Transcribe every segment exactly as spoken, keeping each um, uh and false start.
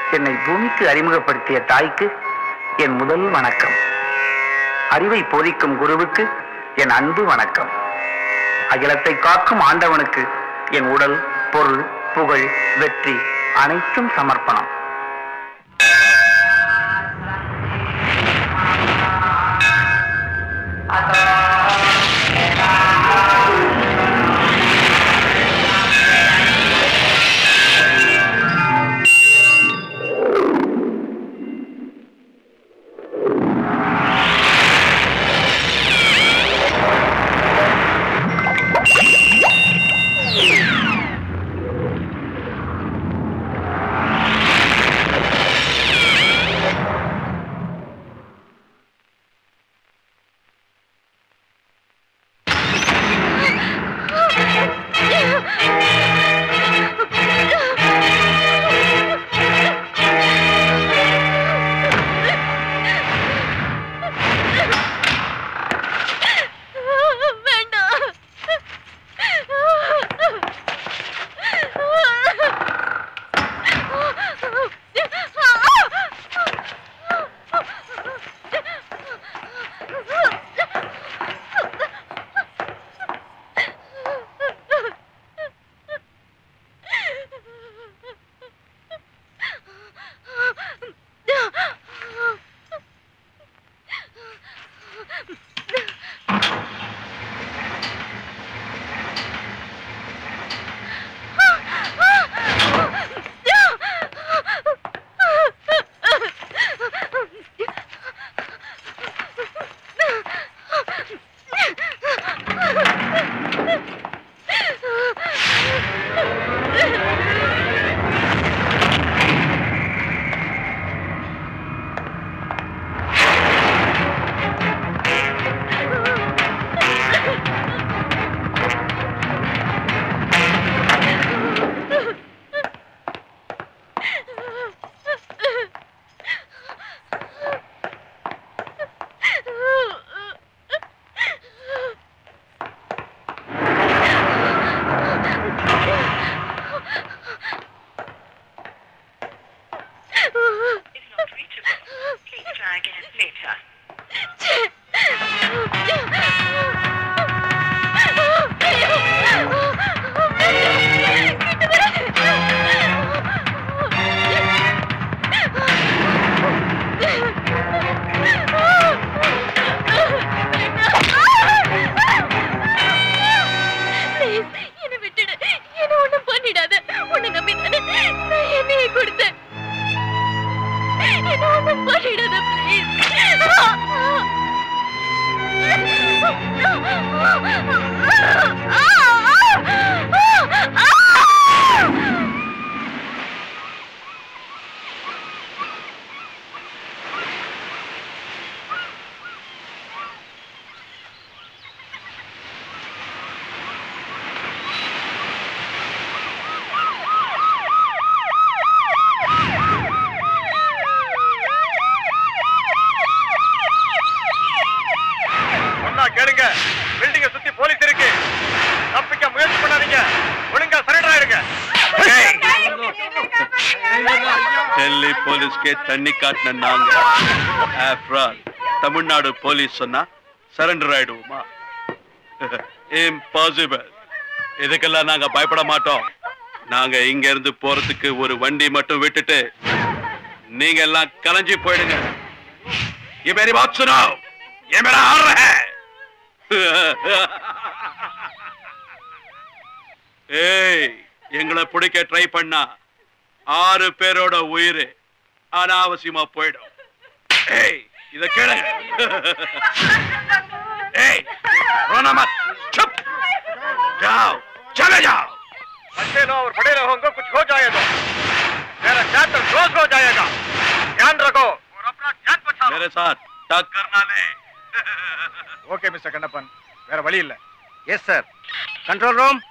என்னை பூமிக்கு அறிமுகப்படுத்திய தாய்க்கு என் முதல் வணக்கம். அறிவை போதிக்கும் குருவுக்கு என் அன்பு வணக்கம். அகிலத்தை காக்கும் ஆண்டவனுக்கு என் உடல், பொருள், புகழ், வெற்றி அனைத்தும் சமர்ப்பணம். தண்ணி காட்டின நாங்க தமிழ்நாடு போலீஸ் சொன்னா சரண்டர் ஆயிடுவோமா? இம்பாசிபிள். இதுக்கெல்லாம் நாங்க பயப்பட மாட்டோம். நாங்க இங்க இருந்து போறதுக்கு ஒரு வண்டி மட்டும் விட்டுட்டு நீங்க எல்லாம் கலைஞ்சி போயிடுங்க. ये मेरी बात सुनो, ये मेरा ऑर्डर है. ஏய், எங்களை பிடிக்க ட்ரை பண்ணா ஆறு பேரோட உயிர் அனாவசியமா போயிடும். ஏய், இத கேளுங்க. ஏய், रोना मत, चुप जाओ, चले जाओ. अच्छे लोग और बड़े लोगों को कुछ हो जाए तो मेरा चैप्टर क्लोज हो जाएगा. ध्यान रखो और अपना जान बचाओ. मेरे साथ टक्कर ना ले. ओके मिस्टर कन्नप्पन, வேற வழி இல்ல. Yes sir. Control room.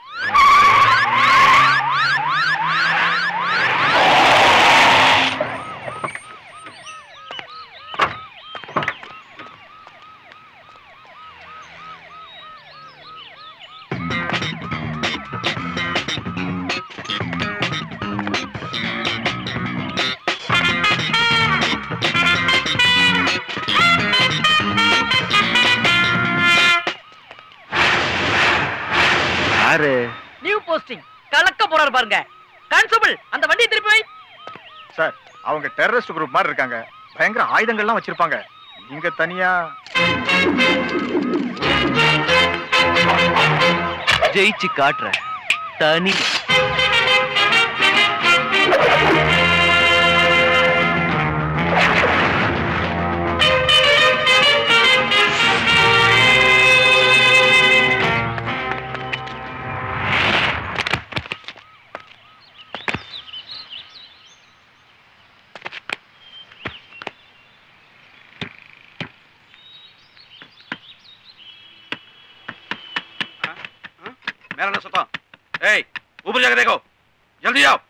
Posting கலக்க போறாரு பாருங்க. கான்ஸ்டபிள் அந்த வண்டியை திருப்பி வை. சார் அவங்க டெரரிஸ்ட் குரூப் மாதிரி இருக்காங்க. பயங்கர ஆயுதங்கள்லாம் வச்சிருப்பாங்க. நீங்க தனியா ஜெயிச்சு காட்டுற தனி मेरा ना सता ए ऊपर जाकर देखो जल्दी आओ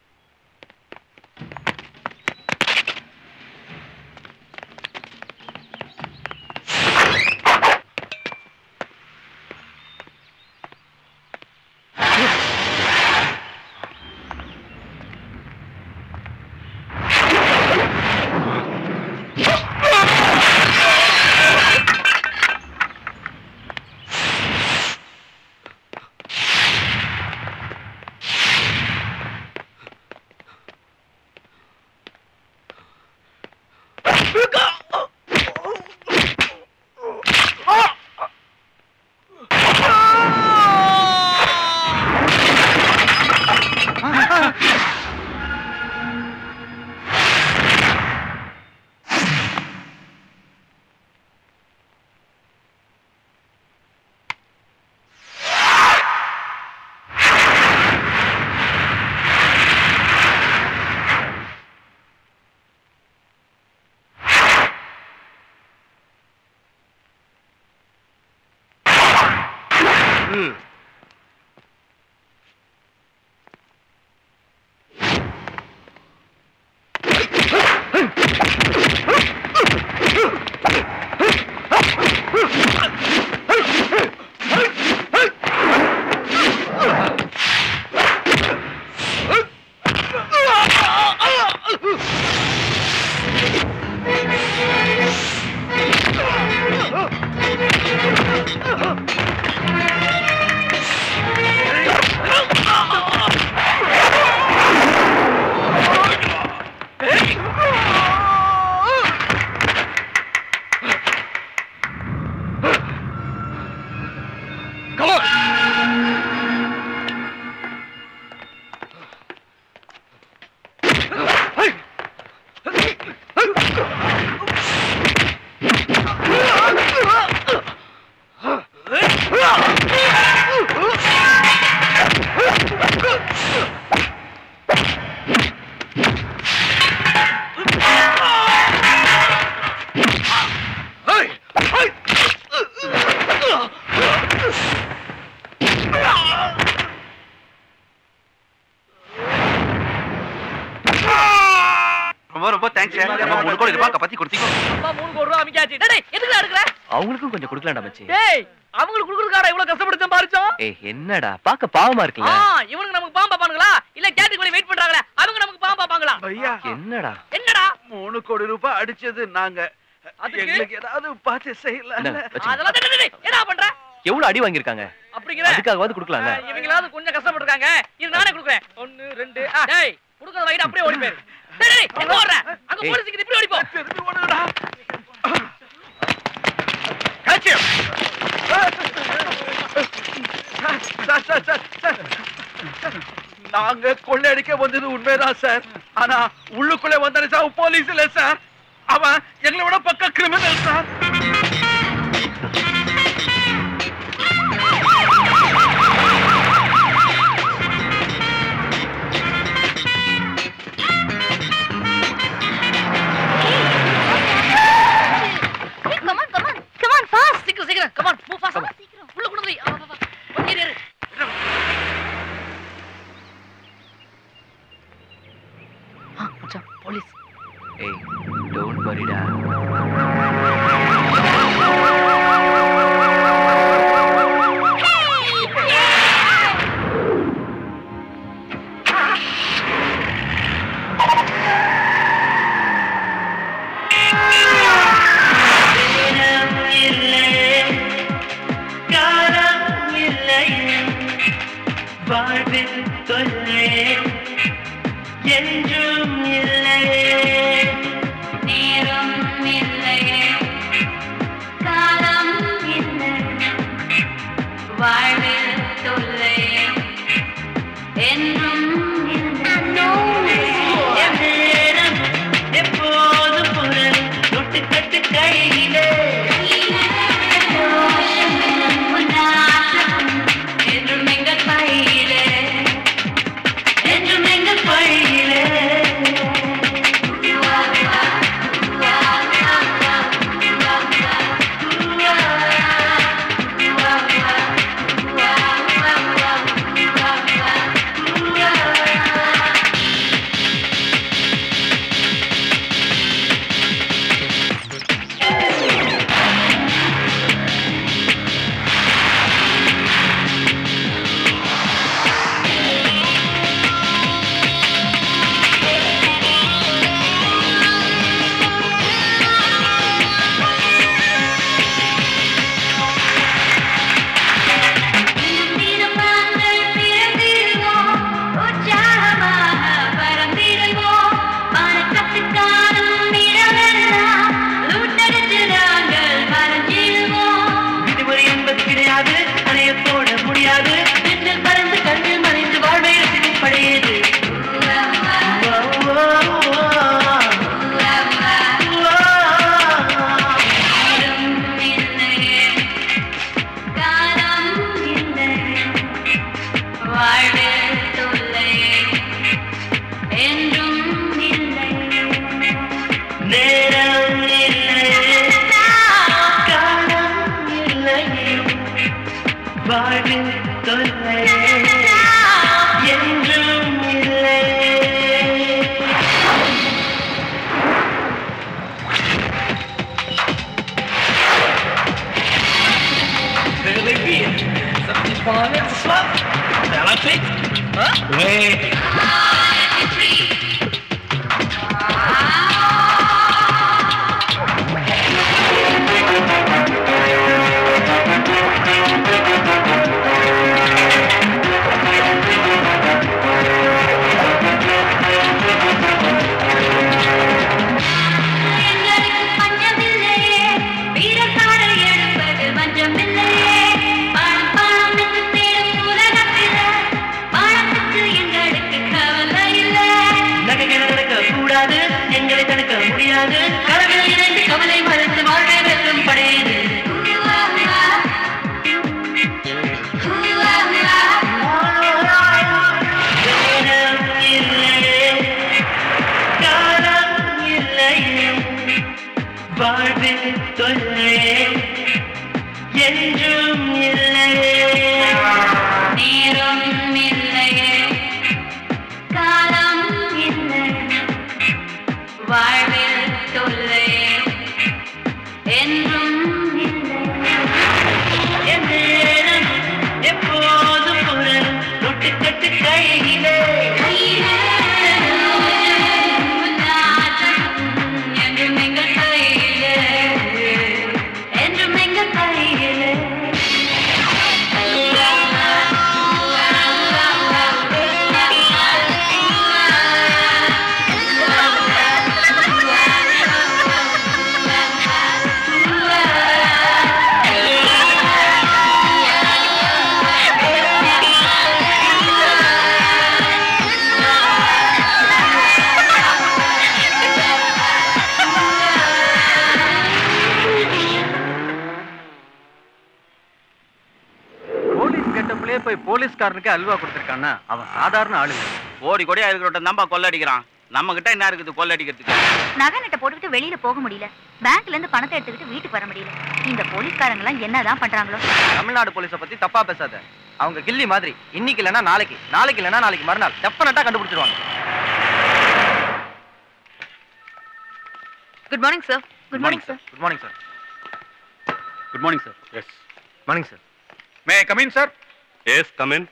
அவங்களுக்கும் கொஞ்சம் கொடுக்கலாம்டா மச்சி. டேய் அவங்களுக்கு குடுக்குறதுக்காரா இவ்வளவு கஷ்டப்பட்டு பாரிச்சோம். ஏய் என்னடா பாக்க பாவமா இருக்குல்ல. ஆ இவனுக்கு நமக்கு பாவம் பாப்பாங்களா இல்ல கேட்டுக்கு போய் வெயிட் பண்றாங்களே அவங்க நமக்கு பாவம் பாப்பாங்களா? भैया என்னடா என்னடா மூணு கோடி ரூபாய் அடிச்சது நாங்க. எங்களுக்கு ஏதாவது பார்த்து செய்யல. அதெல்லாம் டேய் டேய் என்ன பண்ற? எவ்வளவு அடி வாங்கி இருக்காங்க அப்படிங்கற அதுக்காகவாது கொடுக்கலாம்ல. இவங்களாவது கொஞ்சம் கஷ்டப்பட்டுருக்காங்க. இது நானே கொடுக்கிறேன். ஒன்று ரெண்டு டேய் குடுக்குறத வாங்கிட்டு அப்படியே ஓடி போயிரு. டேய் டேய் எங்க ஓடுற? அங்க போலீஸ்க்கு இப்படி ஓடி போ. திரும்பி ஓடுடா. காச்சி சார் சார் சார் சார் நாங்க கொள்ளையடிக்க வந்தது உண்மைதான் சார். ஆனா உள்ளுக்குள்ளே வந்தானே சார் போலீஸ் இல்ல சார். அவன் எங்களை விட பக்க கிரிமினல் சார். போலீஸ். ஏய் டோன்ட் வரிடா. Bye. தொல்லை என்றும் இல்லையே நேரம் இல்லையே காலம் இல்லை வாழ்வில் தொல்லை என்றும் எப்போது புறல் நொட்டு கட்டு கையிலே என்றும் எங்கள் பையிலே என்றும் எங்கள் பையிலே போலீஸ்காரனுக்கு அல்வா கொடுத்திருக்கான்னா அவன் சாதாரண ஆளுங்க. கோடி கோடியா இருக்கிறவன் தான்பா கொள்ளடிக்கிறான். நம்ம கிட்ட என்ன இருக்குது கொள்ளடிக்கிறதுக்கு? நகை நட்டை போட்டுக்கிட்டு வெளியில போக முடியல, பேங்க்ல இருந்து பணத்தை எடுத்துக்கிட்டு வீட்டுக்கு வர முடியல. இந்த போலீஸ்காரங்க எல்லாம் என்னதான் பண்றாங்களோ. தமிழ்நாடு போலீஸை பத்தி தப்பா பேசாத. அவங்க கில்லி மாதிரி. இன்னைக்கு இல்லைன்னா நாளைக்கு, நாளைக்கு இல்லைன்னா நாளைக்கு மறுநாள் டெஃபனட்டா கண்டுபிடிச்சிருவாங்க. Good morning sir. Good morning sir. Good morning sir. Good morning sir. Yes morning sir. May I come in sir? Yes come in.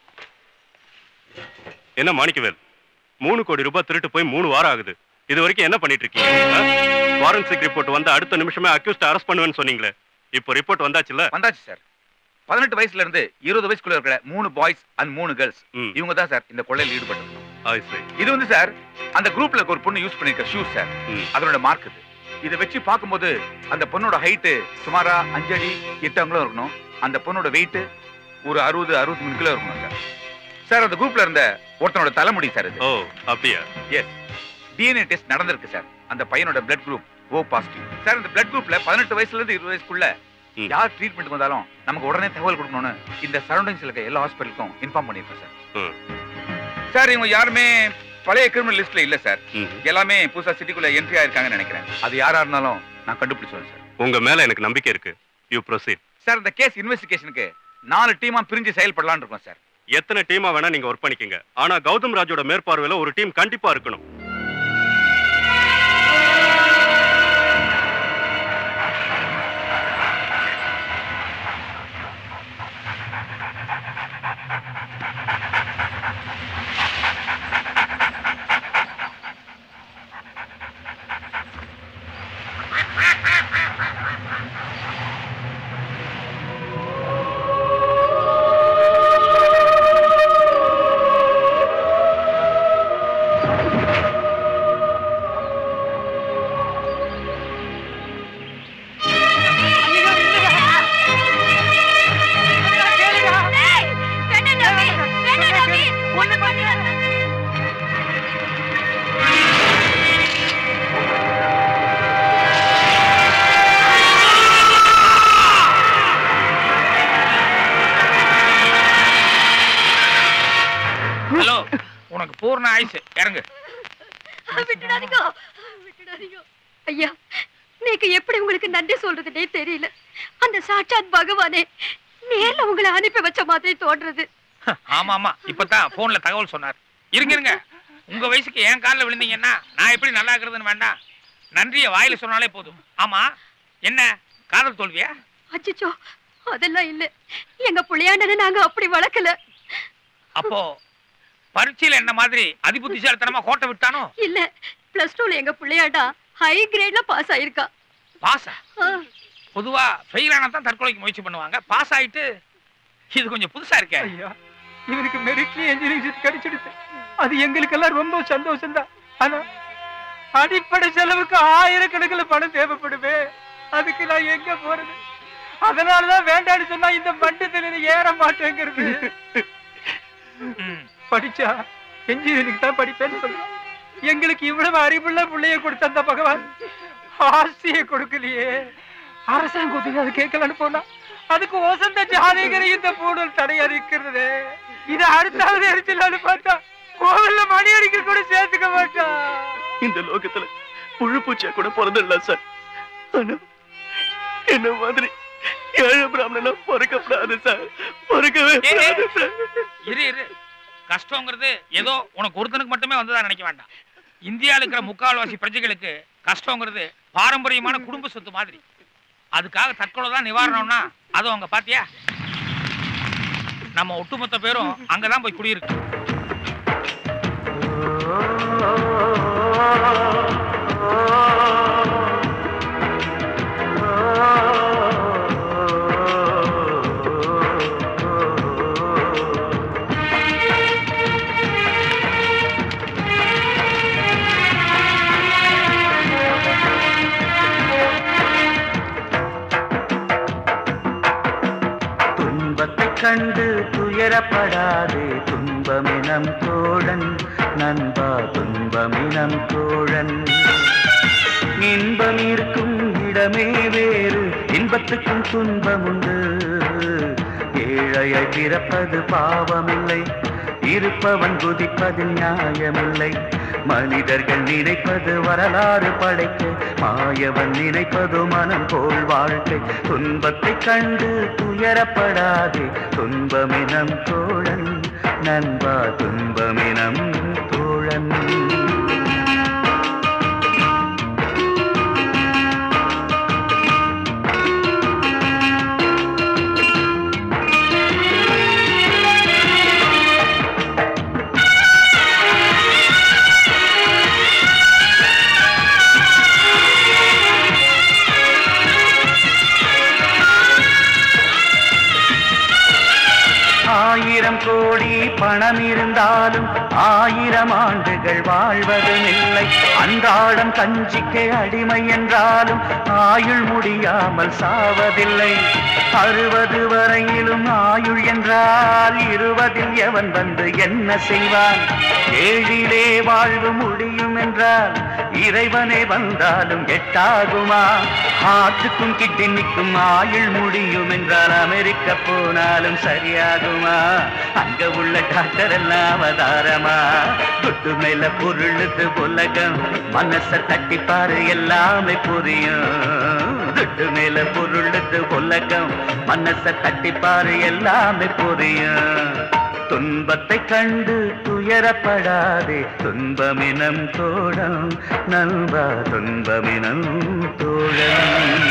என்ன மாணிக்கவேல், மூணு கோடி ரூபாய் திருட்டு போய் மூணு வாரம் ஆகுது. இது வரைக்கும் என்ன பண்ணிட்டு இருக்கீங்க? ஃபாரன்சிக் ரிப்போர்ட் வந்த அடுத்த நிமிஷமே அக்யூஸ்ட் அரெஸ்ட் பண்ணுவேன்னு சொன்னீங்களே, இப்போ ரிப்போர்ட் வந்தாச்சுல்ல? வந்தாச்சு சார். பதினெட்டு வயசுல இருந்து இருபது வயசுக்குள்ள இருக்கிற மூணு பாய்ஸ் அண்ட் மூணு கேர்ள்ஸ் இவங்க தான் சார் இந்த கொள்ளையில் ஈடுபட்டு. இது வந்து சார் அந்த குரூப்ல ஒரு பொண்ணு யூஸ் பண்ணிருக்க ஷூஸ் சார், அதனோட மார்க் இது. இதை வச்சு பார்க்கும்போது அந்த பொண்ணோட ஹைட்டு சுமாரா அஞ்சு அடி எட்டு அங்குலம் இருக்கணும். அந்த பொண்ணோட வெயிட் ஒரு அறுபது அறுபத்தி மூணு கிலோ இருக்கணும் சார். சார் அந்த குரூப்ல இருந்த ஒருத்தனோட தலைமுடி சார் இது. ஓ அப்படியா? எஸ், டிஎன்ஏ டெஸ்ட் நடந்திருக்கு சார். அந்த பையனோட blood group O positive sir. இந்த பிளட் குரூப்ல பதினெட்டு வயசுல இருந்து இருபது வயசுக்குள்ள யார் ட்ரீட்மெண்ட் வந்தாலும் நமக்கு உடனே தகவல் கொடுக்கணும்னு இந்த சரௌண்டிங்ஸ்ல இருக்க எல்லா ஹாஸ்பிட்டலுக்கும் இன்ஃபார்ம் பண்ணிருக்கோம் சார். சார் இவங்க யாருமே பழைய கிரிமினல் லிஸ்ட்ல இல்ல சார். எல்லாமே புதுசா சிட்டிக்குள்ள என்ட்ரி ஆயிருக்காங்கன்னு நினைக்கிறேன். அது யாரா இருந்தாலும் நான் கண்டுபிடிச்சுவேன் சார். உங்க மேல எனக்கு நம்பிக்கை இருக்கு. You proceed. சார் இந்த கேஸ் இன்வெஸ்டிகேஷனுக்கு நாலு டீமா பிரிஞ்சு செயல்படலாம்னு இருக்கோம் சார். எத்தனை டீமா வேணா நீங்க ஒர்க் பண்ணிக்கங்க. ஆனா கௌதம் ராஜோட மேற்பார்வையில ஒரு டீம் கண்டிப்பா இருக்கணும். ஐயா, நீக்கு எப்படி உங்களுக்கு நன்றி சொல்றதுனே தெரியல. அந்த சாட்சாத் பகவானே நேர்ல உங்களை அனுப்பி வச்ச மாதிரி தோன்றது. ஆமா ஆமா, இப்பதான் போன்ல தகவல் சொன்னார். இருங்க இருங்க, உங்க வயசுக்கு என் காலில் விழுந்தீங்கன்னா நான் எப்படி நல்லா இருக்கிறதுன்னு வேண்டாம், நன்றிய வாயில சொன்னாலே போதும். ஆமா, என்ன காதல் தோல்வியா? அச்சோ, அதெல்லாம் இல்ல. எங்க புள்ளையாண்டனை நாங்க அப்படி வளர்க்கல. அப்போ பரீட்சையில என்ன மாதிரி அதிபுத்திசாலித்தனமா கோட்டை விட்டானோ? இல்ல, பிளஸ் டூல எங்க புள்ளையாண்டா ஹை கிரேட்ல பாஸ் ஆயிருக்கா. பாஸா? பொதுவா ஃபெயில் ஆனா தான் தற்கொலைக்கு முயற்சி பண்ணுவாங்க. பாஸ் ஆயிட்டு இது கொஞ்சம் புதுசா இருக்கே. ஐயா, இவருக்கு மெரிட்லி இன்ஜினியரிங் சீட் கிடைச்சிடுச்சு. அது எங்களுக்கெல்லாம் ரொம்ப சந்தோஷம் தான். ஆனா அடிப்படை செலவுக்கு ஆயிரக்கணக்கில் பணம் தேவைப்படுமே. அதுக்கு நான் எங்க போறது? அதனாலதான் வேண்டான்னு சொன்னா இந்த மண்டத்துல ஏற மாட்டேங்கிறது. படிச்சா இன்ஜினியரிங் தான் படிப்பேன்னு சொல்றேன். எங்களுக்கு இவ்வளவு அறிவுள்ள பிள்ளைய கொடுத்த அந்த பகவான் ஆசையை கொடுக்கலையே. அரசாங்கம் அது கேட்கலான்னு போனா அதுக்கு வசந்த ஜாதிகரை இந்த பூடல் தடையா இருக்கிறது. இது அடுத்தாவது எரிச்சலான்னு பார்த்தா கோவில்ல மணி அடிக்க கூட சேர்த்துக்க மாட்டா. இந்த லோகத்துல புழு பூச்சியா கூட பிறந்துடல சார். ஆனா என்ன மாதிரி ஏழு பிராமணனா பொறுக்கப்படாது சார், பொறுக்கவே சார். இரு இரு, கஷ்டங்கிறது ஏதோ உனக்கு ஒருத்தனுக்கு மட்டுமே வந்ததா நினைக்க வேண்டாம். இந்தியாவில் இருக்கிற முக்கால்வாசி பிரஜைகளுக்கு கஷ்டங்கிறது பாரம்பரியமான குடும்ப சொத்து மாதிரி. அதுக்காக தற்கொலை தான் நிவாரணம்னா அது அவங்க பாத்தியா, நம்ம ஒட்டுமொத்த பேரும் அங்கதான் போய் குடியிருக்கு. கண்டு துயரப்படாதே துன்பமினம் தோழன், நண்பா துன்பமினம் தோழன். இன்பம் இருக்கும் இடமே வேறு, இன்பத்துக்கும் துன்பம் உண்டு. ஏழையை பிறப்பது பாவமில்லை, இருப்பவன் குதிப்பதில் நியாயமில்லை. மனிதர்கள் நினைப்பது வரலாறு படைக்க, மாயவன் நினைப்பது மனம் போல் வாழ்க்கை. துன்பத்தை கண்டு துயரப்படாதே துன்பமினம் தோழன், நண்பா துன்பமினம் தோழன். கோடி பணம் இருந்தாலும் ஆயிரம் ஆண்டுகள் வாழ்வதும் இல்லை. அன்றாடம் கஞ்சிக்கு அடிமை என்றாலும் ஆயுள் முடியாமல் சாவதில்லை. அறுபது வரையிலும் ஆயுள் என்றால் இருபதில் எவன் வந்து என்ன செய்வான்? ஏழிலே வாழ்வு முடியும் என்றால் இறைவனே வந்தாலும் எட்டாகுமா? ஹார்ட்டுக்கும் கிட்னிக்கும் ஆயுள் முடியும் என்றால் அமெரிக்க போனாலும் சரியாகுமா? அங்க உள்ள டாக்டர் எல்லாம் அவதாரமா? துட்டு மேல பொருளுது உலகம், மனச தட்டிப்பாரு எல்லாமே புரியும். துட்டு மேல பொருளுது உலகம், மனச தட்டிப்பாரு எல்லாமே புரியும். துன்பத்தை கண்டு துயரப்படாதே, துன்பமினம் தோழம் நல்வா, துன்பமினம் தோழம்.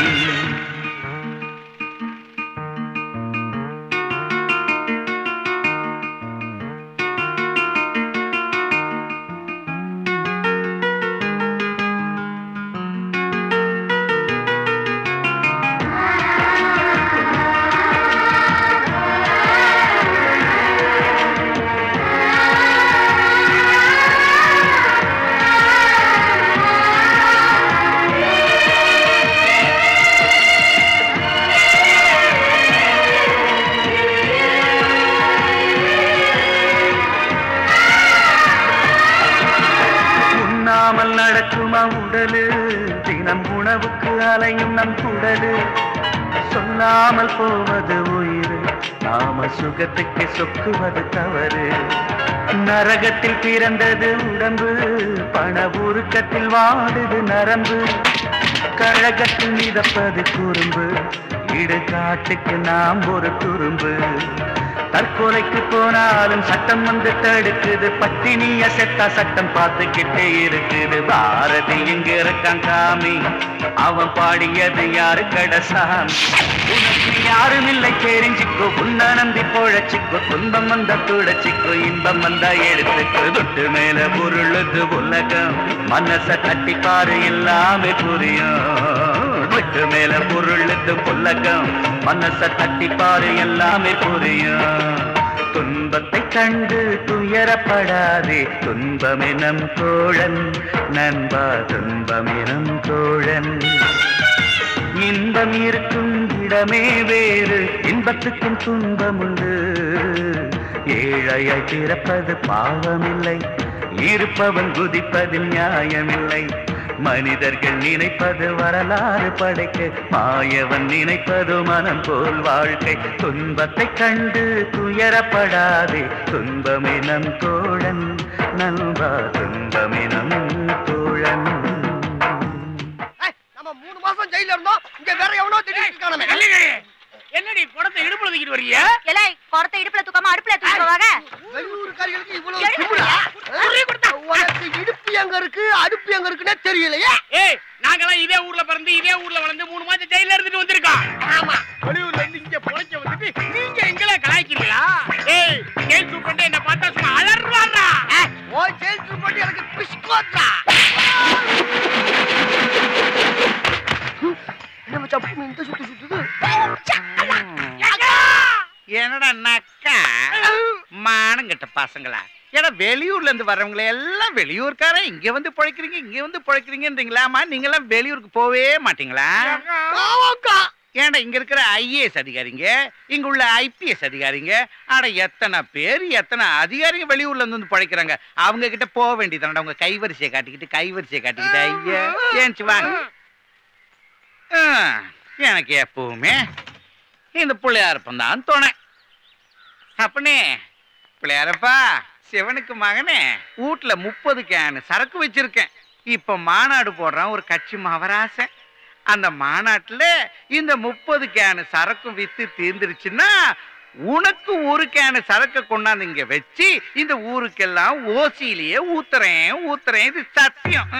உடலு தினம் உணவுக்கு அலையும் நம் குடலு, சொல்லாமல் போவது உயிர், நாம சுகத்துக்கு சொக்குவது தவறு. நரகத்தில் பிறந்தது உடம்பு, பண உருக்கத்தில் வாடுது நரம்பு. கழகத்தில் மிதப்பது குறும்பு, இடுகாட்டுக்கு நாம் ஒரு துரும்பு. தற்கொலைக்கு போனாலும் சட்டம் வந்து தடுக்குது, பட்டினிய செத்தா சட்டம் பார்த்துக்கிட்டே இருக்குது. பாரதி இங்க இருக்கான் காமி, அவன் பாடியது யாரு கடசாமி. உனக்கு யாரும் இல்லை தெரிஞ்சுக்கோ, உன்ன நம்பி பொழைச்சிக்கோ. துன்பம் வந்தா துடைச்சிக்கோ, இன்பம் வந்தா எடுத்துக்கோ. தொட்டு மேல பொருளுது உலகம், மனச தட்டிப்பாரு எல்லாமே புரியும். தொட்டு மேல பொருளுது உலகம், மனச தட்டிப்பாரு எல்லாமே புரியும். துன்பத்தை கண்டு துயரப்படாதே, துன்பமெனும் தோழன் நண்பா, துன்பமெனும் தோழன். இன்பம் இருக்கும் இடமே வேறு, இன்பத்துக்கும் துன்பம் உண்டு. ஏழையாய் பிறப்பது பாவமில்லை, இருப்பவன் குதிப்பதில் நியாயமில்லை. மனிதர்கள் நினைப்பது வரலாறு படைக்க, மாயவன் நினைப்பது மனம் போல் வாழ்க்கை. துன்பத்தை கண்டு துயரப்படாதே, துன்பமே நம் தோழன் நல்வா, துன்பமே நம் தோழன். நம்ம மூணு மாசம் ஜெயில இருந்தோம், இங்க வேற எவனோ திடீர்னு இருக்கானே. என்னடி குடத்தை இடுப்புல தூக்கிட்டு வர்றீங்க? எலே குடத்தை இடுப்புல தூக்காம அடுப்புல தூக்கிட்டு வாங்க. வெளியூர்காரிகளுக்கு இவ்வளவு திமிரா? உனக்கு இடுப்பு எங்க இருக்கு அடுப்பு எங்க இருக்குன்னே தெரியலையே. ஏய், நாங்கெல்லாம் இதே ஊர்ல பிறந்து இதே ஊர்ல வளர்ந்து மூணு மாசம் ஜெயில இருந்துட்டு வந்திருக்கோம். ஆமா, வெளியூர்ல இருந்து இங்க பொழைக்க வந்துட்டு நீங்க எங்கள கலாய்க்கிறீங்களா? ஏய், ஜெயில் சூப்பர் என்ன பார்த்தா சும்மா அலறுவாரா? ஓ ஜெயில் சூப்பர் எனக்கு பிஸ்கோட்டா. நம்ம சப்பு இந்த சுத்து சுத்துது. என்னடா நக்கா மானங்கிட்ட பசங்களா? ஏன்னா வெளியூர்ல இருந்து வர்றவங்கள எல்லாம் வெளியூர்கார இங்க வந்து பொழைக்கிறீங்க இங்க வந்து பொழைக்கிறீங்கன்றீங்களாமா? நீங்க எல்லாம் வெளியூருக்கு போவே மாட்டீங்களா? ஏன்டா இங்க இருக்கிற ஐஏஎஸ் அதிகாரிங்க, இங்க உள்ள ஐபிஎஸ் அதிகாரிங்க, ஆனா எத்தனை பேர் எத்தனை அதிகாரிங்க வெளியூர்ல இருந்து வந்து பொழைக்கிறாங்க. அவங்க கிட்ட போக வேண்டியதானடா, உங்க கைவரிசையை காட்டிக்கிட்டு கைவரிசையை காட்டிக்கிட்டு ஐயா ஏன்ச்சு வாங்க. எனக்கு எப்பவுமே இந்த பிள்ளையாரப்பன் தான் தோணை. அப்பனே பிள்ளையாரப்பா, சிவனுக்கு மகனே, வீட்டுல முப்பது கேனு சரக்கு வச்சிருக்கேன். இப்ப மாநாடு போடுறான் ஒரு கட்சி மவராசை. அந்த மாநாட்டுல இந்த முப்பது கேனு சரக்கும் வித்து தீர்ந்துருச்சுன்னா உனக்கு ஒரு கேனு சரக்கு கொண்டாந்து இங்க வச்சு இந்த ஊருக்கெல்லாம் ஓசியிலேயே ஊத்துறேன் ஊத்துறேன். இது சத்தியம்.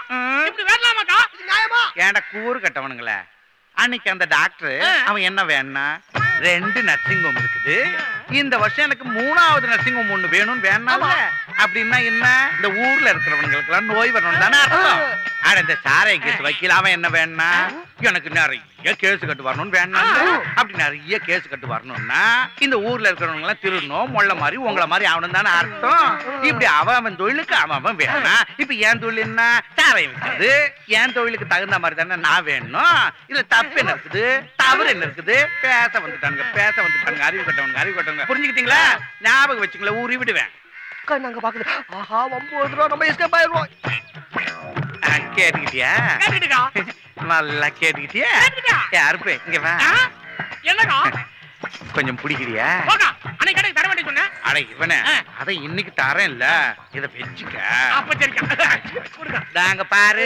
ஏன்டா கூறு கட்டவனுங்களே, அன்னைக்கு அந்த டாக்டர் அவன் என்ன வேணா ரெண்டு நர்சிங் ஹோம் இருக்குது, இந்த வருஷம் எனக்கு மூணாவது நர்சிங் ஹோம் ஒண்ணு வேணும் வேணாம் அப்படின்னா என்ன இந்த ஊர்ல இருக்கிறவங்களுக்கு எல்லாம் நோய் வரணும் தானே அர்த்தம். ஆனா இந்த சாரை கேஸ் வைக்கல அவன் என்ன வேணா எனக்கு நிறைய கேஸ் கட்டு வரணும்னு வேணாம் அப்படி நிறைய கேஸ் கட்டு வரணும்னா இந்த ஊர்ல இருக்கிறவங்க எல்லாம் திருடணும் முள்ள மாதிரி உங்களை மாதிரி அவனும் தானே அர்த்தம். இப்படி அவன் அவன் தொழிலுக்கு அவன் அவன் வேணாம். இப்ப என் தொழில் என்ன சாரை வைக்கிறது. என் தொழிலுக்கு தகுந்த மாதிரி தானே நான் வேணும். இதுல தப்பு என்ன இருக்குது தவறு என்ன இருக்குது? பேச வந்துட்டானுங்க பேச வந்துட்டானுங்க அறிவு கட்டவனுங்க அறிவு கட்டவங்க புரிஞ்சுக்கிட்டீங்களா? ஞாபகம் வச்சுங்களா ஊறி விடுவேன். நாங்க பாக்குது ஆஹா ஒன்பது ரூபா நம்ம எஸ்கேப் ஆயிடுவோம். கேட்டுக்கிட்டியா? நல்லா கேட்டுக்கிட்டியா? யாருப்பே இங்க வா. என்னடா கொஞ்சம் பிடிக்கிறியா? அன்னைக்கு கடை தர வேண்டிய சொன்ன. அட இவனே அத இன்னைக்கு தரேன் இல்ல இத வெச்சுக்க. அப்ப சரிக்கா. தாங்க பாரு.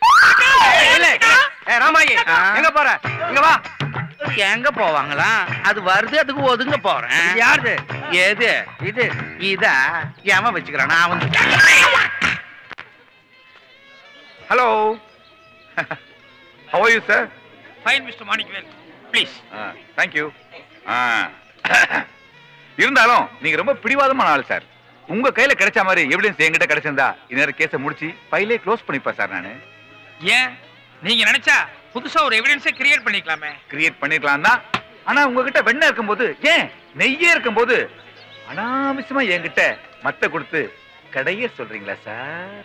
ஏய் ராமாயி எங்க போற? இங்க வா. எங்க போவாங்களா? அது வருது அதுக்கு ஒதுங்க போறேன். யாரு எது இது? இதா ஏமா வச்சுக்கிறேன் நான் வந்து. Hello how are you sir? Fine mister Manikkavel please. thank you. இருந்தாலும் நீங்க ரொம்ப பிடிவாதமான ஆள் சார். உங்க கையில கிடைச்ச மாதிரி எவிடன்ஸ் என்கிட்ட கிடைச்சிருந்தா இன்னொரு கேஸை முடிச்சு ஃபைலே க்ளோஸ் பண்ணிப்பேன் சார். நானு ஏன் நீங்க நினைச்சா புதுசா ஒரு எவிடன்ஸை கிரியேட் பண்ணிக்கலாமே. கிரியேட் பண்ணிக்கலாம் தான். ஆனா உங்ககிட்ட வெண்ணெய் இருக்கும்போது ஏன் நெய்யே இருக்கும்போது அனாவசியமா என்கிட்ட மத்த கொடுத்து கடைய சொல்றீங்களா சார்?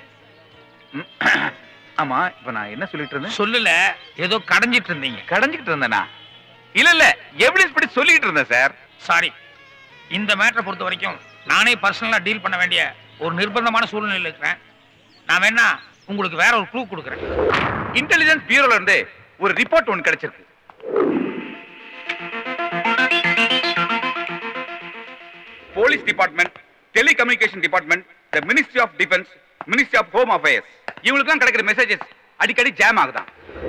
ஆமா இப்ப நான் என்ன சொல்லிட்டு இருந்தேன்? சொல்லல ஏதோ கடைஞ்சிட்டு இருந்தீங்க. கடைஞ்சிட்டு இருந்தேனா? இல்ல இல்ல எவிடன்ஸ் படி சொல்லிட்டு இருந்தேன் சார். சாரி இந்த மேட்டரை பொறுத்த வரைக்கும் நானே பர்சனலா டீல் பண்ண வேண்டிய ஒரு நிர்பந்தமான சூழ்நிலையில் இருக்கிறேன். நான் வேணா உங்களுக்கு வேற ஒரு க்ளூ கொடுக்குறேன். இன்டெலிஜென்ஸ் பியூரோல இருந்து ஒரு ரிப்போர்ட் ஒன்று கிடைச்சிருக்கு. Police department, telecommunication department, the ministry of defence, ministry of home affairs இவங்களுக்குலாம் கிடைக்கிற மெசேஜஸ் அடிக்கடி ஜாம் ஆகுதான்.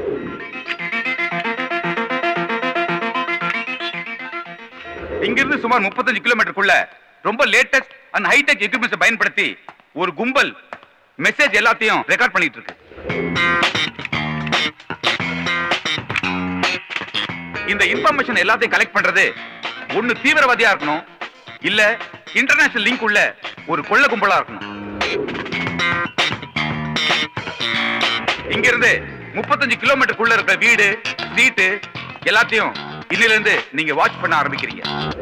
இங்கிருந்து சுமார் முப்பத்தஞ்சு கிலோமீட்டருக்குள்ள ரொம்ப லேட்டஸ்ட் அண்ட் ஹைடெக் எக்யூப்மெண்ட்ஸ் பயன்படுத்தி ஒரு கும்பல் மெசேஜ் எல்லாத்தையும் ரெக்கார்ட் பண்ணிட்டு இருக்கு. இந்த இன்ஃபர்மேஷன் எல்லாத்தையும் கலெக்ட் பண்றது ஒன்னு தீவிரவாதியா இருக்கணும், இல்ல இன்டர்நேஷனல் லிங்க் உள்ள ஒரு கொள்ள கும்பலா இருக்கணும். இங்க இருந்து முப்பத்தஞ்சு கிலோமீட்டருக்குள்ள இருக்கிற வீடு சீட்டு எல்லாத்தையும் இன்னில இருந்து நீங்க வாட்ச் பண்ண ஆரம்பிக்கிறீங்க.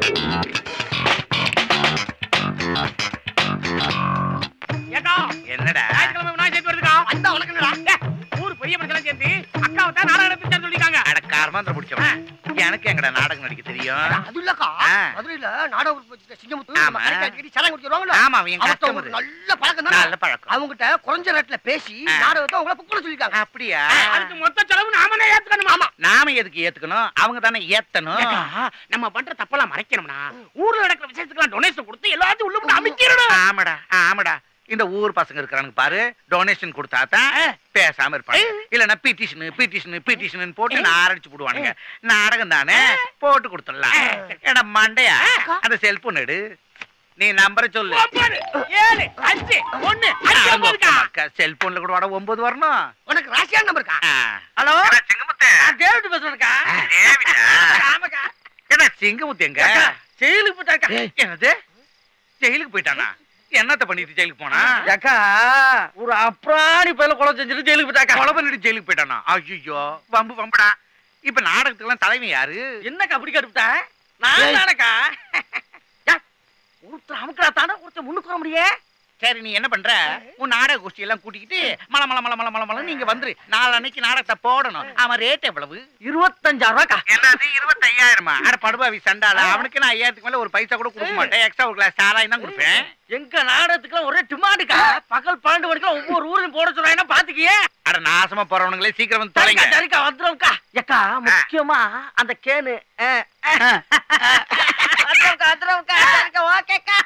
என்னடா அந்த உலகம்டா ஊர் பெரிய மனுஷன் சேர்ந்து அக்காவை தான் நாடகம் நடிச்சு சொல்லிருக்காங்க. அட கார்மாந்திர பிடிச்சவன் எனக்கு எங்கடா நாடகம் நடிக்க தெரியும்? அது இல்லக்கா மதுரையில நாடகம் சிங்கமுத்து நம்ம கடைக்கு அடிக்கடி சரக்கு குடிச்சுருவாங்கல்ல. ஆமா அவங்க கஸ்டமர் நல்ல பழக்கம் தான். நல்ல பழக்கம். அவங்ககிட்ட குறைஞ்ச ரேட்ல பேசி நாடகத்தை அவங்கள புக் பண்ண சொல்லிருக்காங்க. அப்படியா? அதுக்கு மொத்த செலவு நாமனே ஏத்துக்கணும். ஆமா நாம எதுக்கு ஏத்துக்கணும்? அவங்க தானே ஏத்தணும். நம்ம பண்ற தப்பெல்லாம் மறைக்கணும்னா ஊர்ல நடக்கிற விசேஷத்துக்கு டொனேஷன் கொடுத்து எல்லாத்தையும் உள்ள போட்டு அமைக்கிறணும். ஆமாடா ஆமாடா இந்த ஊர் பசங்க இருக்கிறானுங்க பாரு டொனேஷன் கொடுத்தா தான் பேசாம இருப்பாங்க. இல்லன்னா பிட்டிஷன் பிட்டிஷன் பிட்டிஷன் போட்டு ஆரம்பிச்சு போடுவானுங்க. நாடகம் தானே போட்டு கொடுத்துடலாம். ஏடா மண்டையா அந்த செல்போன் எடு நீ நம்பரை சொல்லு. ஏழு அஞ்சு ஒன்னு செல்போன்ல கூட வாட ஒன்பது வரணும். உனக்கு ராசியான நம்பர் இருக்கா? ஹலோ சிங்கமுத்து டேவிட் பேசுறேன்க்கா. ஆமாக்கா என்ன சிங்கமுத்து எங்க ஜெயிலுக்கு போட்டாக்கா? என்னது ஜெயிலுக்கு போயிட்டானா? என்னத்த பண்ணிட்டு ஜெயிலுக்கு போனா? அக்கா ஒரு அப்ராணி பையில கொலை செஞ்சுட்டு ஜெயிலுக்கு போட்டாக்கா. கொலை பண்ணிட்டு ஜெயிலுக்கு போயிட்டானா? ஐயோ வம்பு வம்புடா. இப்ப நாடகத்துக்கு எல்லாம் தலைமை யாரு? என்னக்கா அப்படி கட்டுப்பிட்ட? நான் தானக்கா. ஒருத்தர் அமுக்கா தானே ஒருத்தர் முன்னுக்கு வர முடியே. சரி நீ என்ன பண்ற? உன் நாடக கோஷ்டி எல்லாம் கூட்டிக்கிட்டு மல மல மல மல மல மல நீங்க வந்துரு. நாளைக்கு நாடகத்தை போடணும். அவன் ரேட் எவ்வளவு? இருபத்தஞ்சாயிரம் ரூபாக்கா. என்னது இருபத்தையாயிரமா? அட படுபாவி சண்டால அவனுக்கு நான் ஐயாயிரத்துக்கு மேல ஒரு பைசா கூட கொடுக்க மாட்டேன். எக்ஸ்ட்ரா ஒரு கிளாஸ் சாராயம் தான் கொடுப்பேன். எங்க நாடகத்துக்கு ஒரே டிமாண்டுக்கா. பகல் பன்னெண்டு மணிக்கு ஒவ்வொரு ஊர்லயும் போட சொல்றாங்கன்னா பாத்துக்கியே. அட நாசமா போறவனுங்களே சீக்கிரம் வந்து தொலைங்க. சரிக்கா வந்துரும்க்கா. ஏக்கா முக்கியமா அந்த கேனு வந்துரும்க்கா வந்துரும்க்கா. சரிக்கா ஓகேக்கா.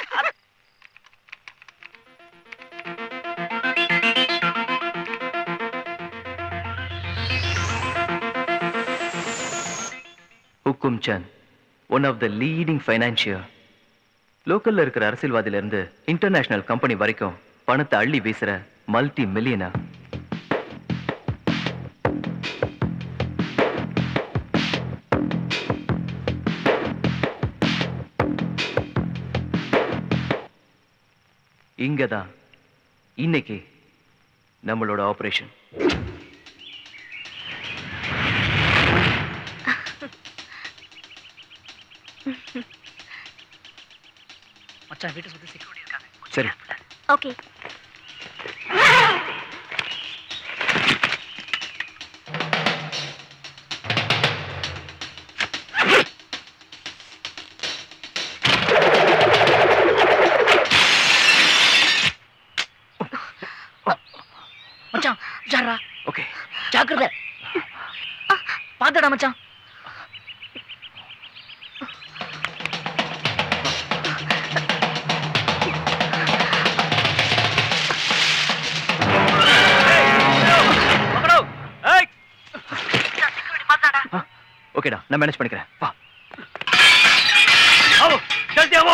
Hukum Chand, one of the leading financier. லோக்கல்ல இருக்கிற அரசியல்வாதியில இருந்து இன்டர்நேஷனல் கம்பெனி வரைக்கும் பணத்தை அள்ளி வீசுற மல்டி மில்லியனர். இங்கதான் இன்னைக்கு நம்மளோட ஆபரேஷன். மச்சான் வீட்டை சுத்தி செக்யூரிட்டி இருக்காங்க. சரி. ஓகே. மச்சான் ஜாரா. ஓகே. ஜாக்கிரதை. பாத்துடா மச்சான். ஓகேடா, நான் மேனேஜ் பண்ணிக்கிறேன். வா. आओ, जल्दी आओ.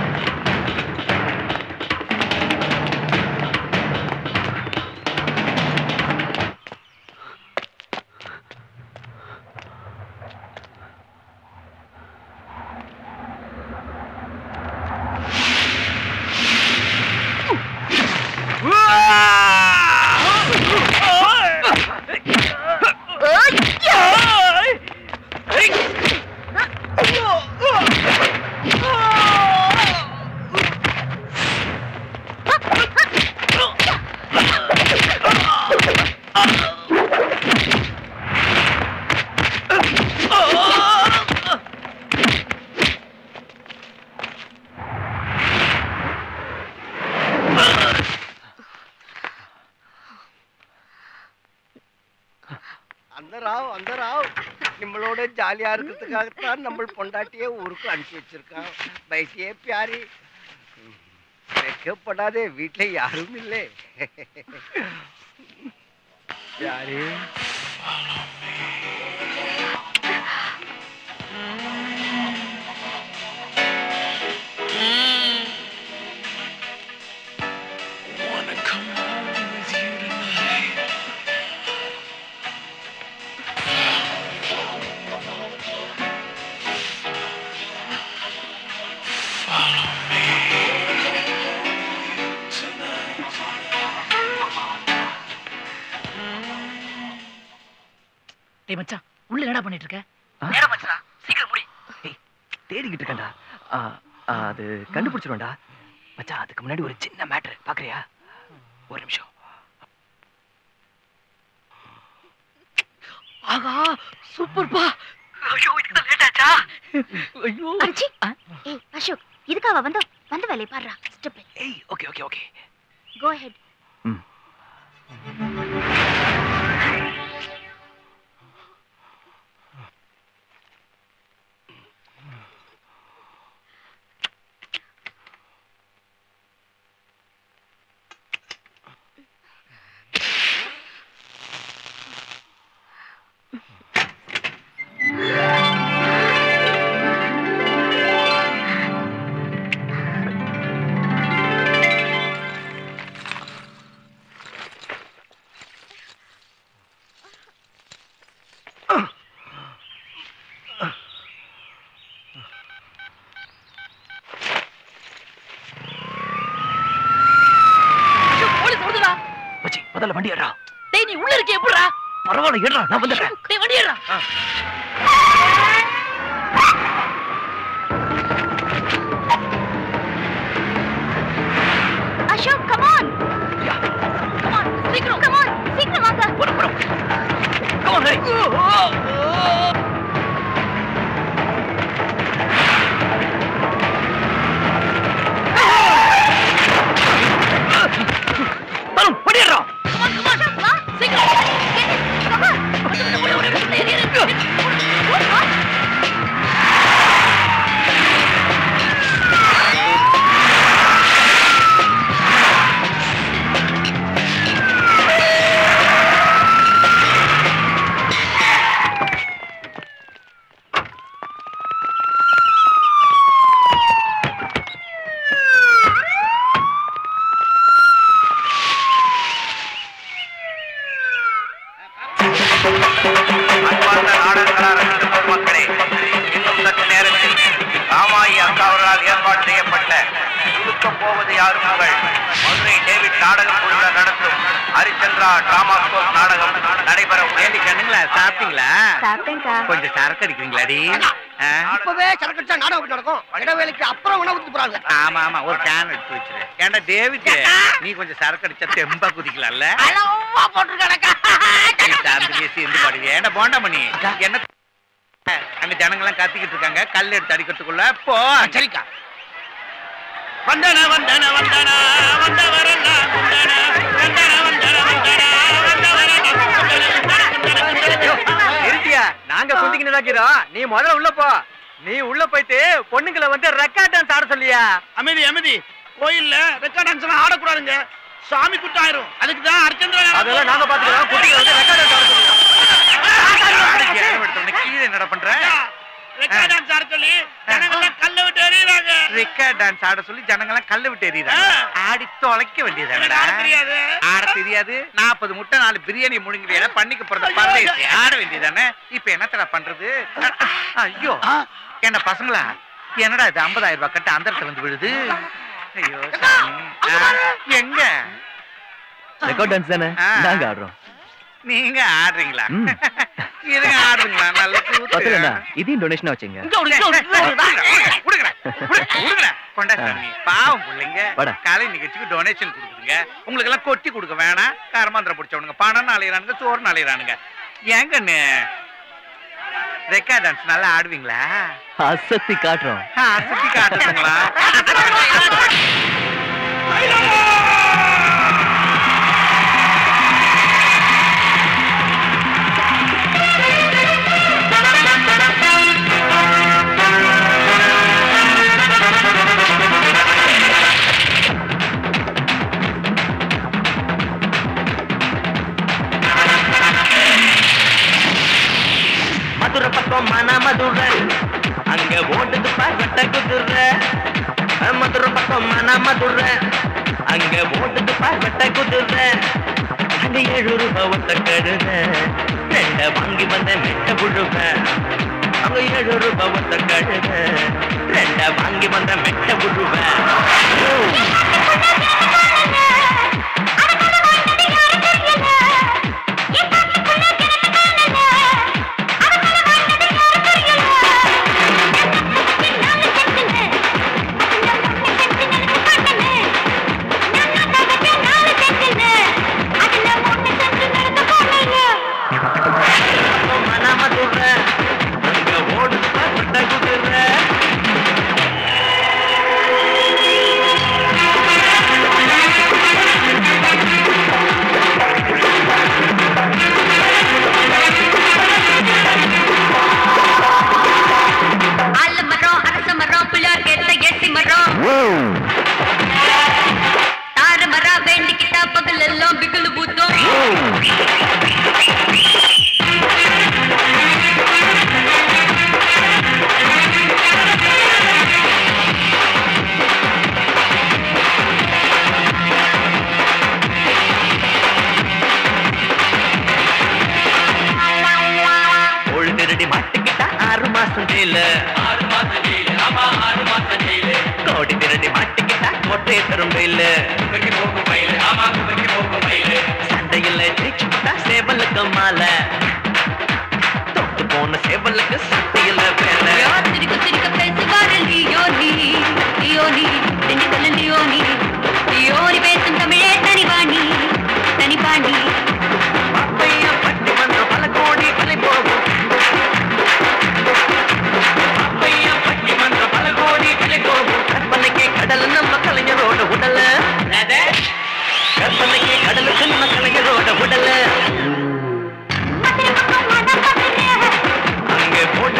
நம்மளோட ஜாலியா இருக்கிறதுக்காகத்தான் நம்ம பொண்டாட்டியே ஊருக்கு அனுப்பி வச்சிருக்கான். பைசியே பியாரி, வெக்கப்படாதே, வீட்டுல யாரும் இல்லை. பியாரி டேய் மச்சான், உள்ள என்னடா பண்ணிட்டு இருக்க? நேரா மச்சான், சீக்கிரம் முடி. ஏய், தேடிக்கிட்டு இருக்கேன்டா. அது கண்டுபிடிச்சிருவேன்டா. மச்சான், அதுக்கு முன்னாடி ஒரு சின்ன மேட்டர் பாக்குறியா? ஒரு நிமிஷம். ஆகா, சூப்பர்ப்பா. ஐயோ, இதுக்கு தான் லேட் ஆச்சா? ஐயோ. அச்சி. ஏய் அசோக், இதுக்காக வந்து வந்த வேலைய பாருடா. ஸ்டெப். ஏய், okay okay okay. Go ahead. ம். முதல்ல வண்டி ஏறா. டேய், நீ உள்ள இருக்க எப்படிடா? பரவாயில்ல, ஏறா, நான் வந்துடுறேன். டேய், வண்டி ஏறா. Ashok, come on. Come on, சீக்கிரம். கம் ஆன், சீக்கிரம் வாங்க. போற போற. Come on, hey. தரும், வண்டி ஏறா. போவது யாரும் உங்கள் மதுரை டேவிட் நாடக குழுவினர் நடத்தும் ஹரிச்சந்திரா டிராமா ஸ்கோப் நாடகம் நடைபெற ஏண்டி கண்ணுங்களா சாப்பிட்டீங்களா? சாப்பிட்டேன்க்கா. கொஞ்சம் சரக்கு அடிக்கிறீங்களாடி? இப்பவே சரக்கு அடிச்சா நாடகம் நடக்கும். இடைவேளைக்கு அப்புறம் உணவு ஊத்தி போறாங்க. ஆமா ஆமா ஒரு கேன் எடுத்து வச்சிரு. ஏண்டா டேவிட் நீ கொஞ்சம் சரக்கு அடிச்சா தெம்பா குதிக்கலாம்ல? அளவா போட்டுருக்கா. ஏண்டா போண்டா மணி என்ன அங்க ஜனங்க எல்லாம் கத்திக்கிட்டு இருக்காங்க. கல் எடுத்து அடிக்கிறதுக்குள்ள போ. சரிக்கா. வந்தன வந்தன வந்தன வந்த வரண்டா குண்டன வந்தன வந்தன வந்தன வந்த வரண்டா நிறுத்தியா? நாங்க குந்திக்கிட்டு இருக்கிறோம். நீ முதல்ல உள்ள போ. நீ உள்ள போயிட்டு பொண்ணுங்களை வந்து ரெக்கார்ட் டான்ஸ் ஆட சொல்லியா? அமைதி அமைதி. கோயில்ல ரெக்கார்ட் டான்ஸ் எல்லாம் ஆடக்கூடாதுங்க. சாமி குட்டம் ஆயிரும். அதுக்கு தான் அர்ச்சந்திரா. அதெல்லாம் நாங்க பாத்துக்கிறோம். குட்டிகளை வந்து ரெக்கார்ட் டான்ஸ் ஆட சொல்லியா? கீழே என்ன பண்ற? ரெக்கார்ட் டான்ஸ் ஆட சொல்லி ஜனங்க எல்லாம் கல்ல விட்டு எறியறாங்க. ரெக்கார்ட் டான்ஸ் ஆட சொல்லி ஜனங்க எல்லாம் கல்ல விட்டு எறியறாங்க. ஆடி தொலைக்க வேண்டியதுடா. ஆட தெரியாது. ஆட தெரியாது. நாற்பது முட்டை நாலு பிரியாணி முழுங்குறியா? பண்ணிக்க போறத பரதேசி ஆட வேண்டியதானே. இப்ப என்னத்தடா பண்றது? ஐயோ என்ன பசங்களா என்னடா இது ஐம்பதாயிரம் ரூபாய் கட்ட அந்த இடத்துல வந்து விழுது. ஐயோ எங்க ரெக்கார்ட் டான்ஸ் தானே நாங்க ஆடுறோம். நீங்க ஆடுறீங்களா? இதுங்க ஆடுறீங்களா? நல்ல பத்தலடா. இதையும் டொனேஷனா வச்சுங்க. பாவம் பிள்ளைங்க கலை நிகழ்ச்சிக்கு டொனேஷன் கொடுக்குதுங்க. உங்களுக்கு எல்லாம் கொட்டி கொடுக்க வேணாம். கரமாந்திரம் பிடிச்சவனுங்க பணம் அலையிறானுங்க சோறு அலையிறானுங்க. ஏங்கன்னு ரெக்கார்ட் டான்ஸ் நல்லா ஆடுவீங்களா? அசத்தி காட்டுறோம். அசத்தி காட்டுறீங்களா? மதுரை பக்கம் மன மதுரை அங்க ஓடுது பாட்ட குதிரை. மதுரை பக்கம் மன மதுரை அங்க ஓடுது பாட்ட குதிரை. அங்க ஏழு ரூபாய் ஒத்த கழுத ரெண்ட வாங்கி வந்த மெட்ட புழுவ. அங்க ஏழு ரூபாய் ஒத்த கழுத ரெண்ட வாங்கி வந்த மெட்ட புழுவ. கோடி திரடி மாட்டிக்கிட்டா மொட்டை தரும் பயில சண்டையில் ஜெயிச்சுட்டா சேவலுக்கு மாலை தொட்டு போன சேவலுக்கு சட்டையில் வேலை. திருக்க திருக்க பேசுவாரு லியோனி லியோனி நெஞ்சுக்குள்ள லியோனி லியோனி பேசும் தமிழே தனிவாணி தனிபாணி. அப்பையா பட்டி மன்ற பல கோடி விலை போகும். அப்பையா பட்டி மன்ற பல கோடி விலை போகும். கற்பனைக்கு கடல் நம்ம கலைஞரோட உடல. கற்பனைக்கு கடலுக்கு நம்ம கலைஞரோட உடல. அங்கே போட்டு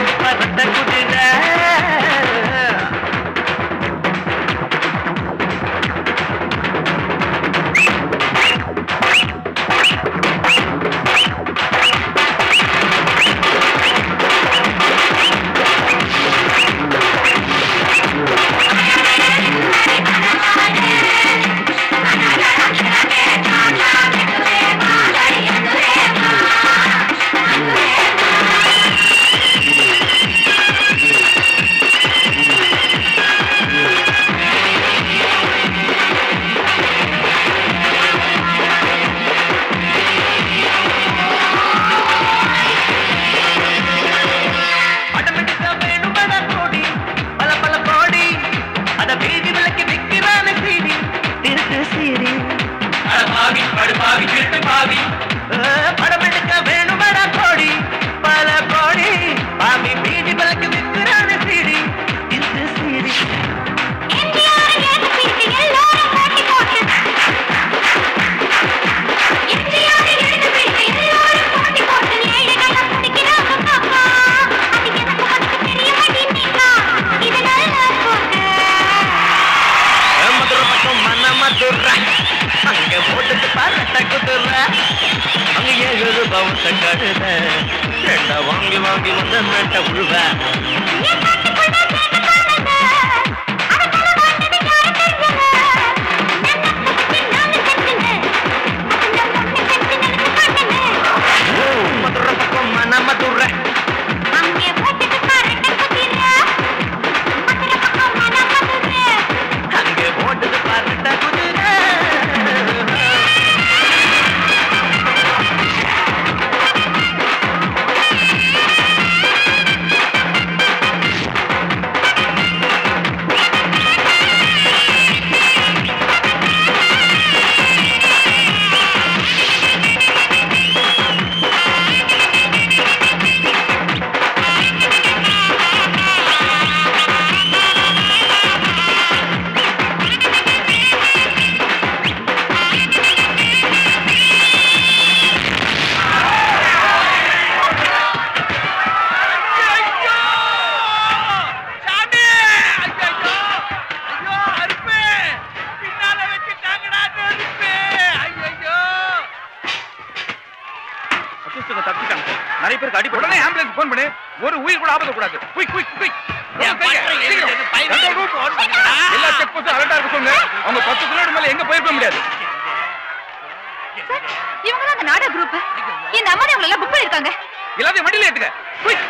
அட வாங்கி வாங்கி வந்த மேட்ட உழுவ மதுரை பக்கம் மன மதுரை அங்கே ஓட்டுது பாருட்ட குதிரை நிறைய பேருக்கு அடி உடனே ஆம்புலன்ஸ் போன் பண்ணு ஒரு உயிர் கூட ஆபத்த கூடாது குயிக் குயிக் குயிக் எல்லா செக் போஸ்டும் அலர்ட்டா இருக்க சொல்லுங்க அவங்க பத்து கிலோமீட்டர் மேல எங்க போயிருக்க முடியாது இவங்க தான் அந்த நாடக குரூப் இந்த அம்மா அவங்கள எல்லாம் புக் பண்ணிருக்காங்க எல்லாத்தையும் வண்டியில ஏத்துங்க குயிக்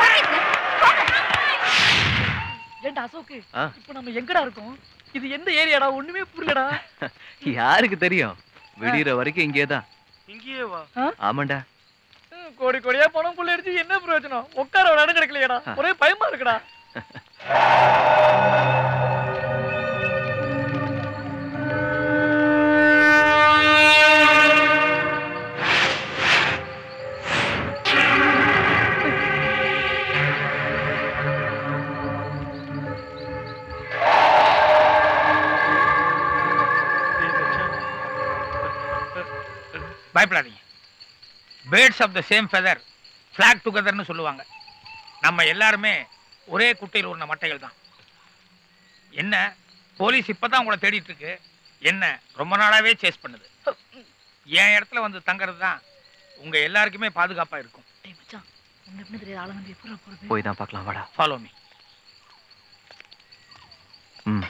ஏண்டா அசோக்கு இப்போ நம்ம எங்கடா இருக்கோம் இது எந்த ஏரியாடா ஒண்ணுமே புரியலடா யாருக்கு தெரியும் விடியற வரைக்கும் இங்கே தான் இங்கேயே வா ஆமாண்டா கோடி கோடியா பணம் புள்ள அடிச்சு என்ன பிரயோஜனம் உட்கார ஒரு இடம் கிடைக்கலையடா ஒரே பயமா இருக்குடா பயப்படாதீங்க. Birds of the same feather flock டுகெதர்னு சொல்லுவாங்க. நம்ம எல்லாருமே ஒரே குட்டையில் உள்ள மட்டைகள் தான். என்ன போலீஸ் இப்பதான் உங்களை தேடிட்டு இருக்கு. என்ன ரொம்ப நாளாவே சேஸ் பண்ணுது. என் இடத்துல வந்து தங்கறது தான் உங்க எல்லாருக்குமே பாதுகாப்பா இருக்கும். போய் தான் பார்க்கலாம் வாடா. Follow me. ம்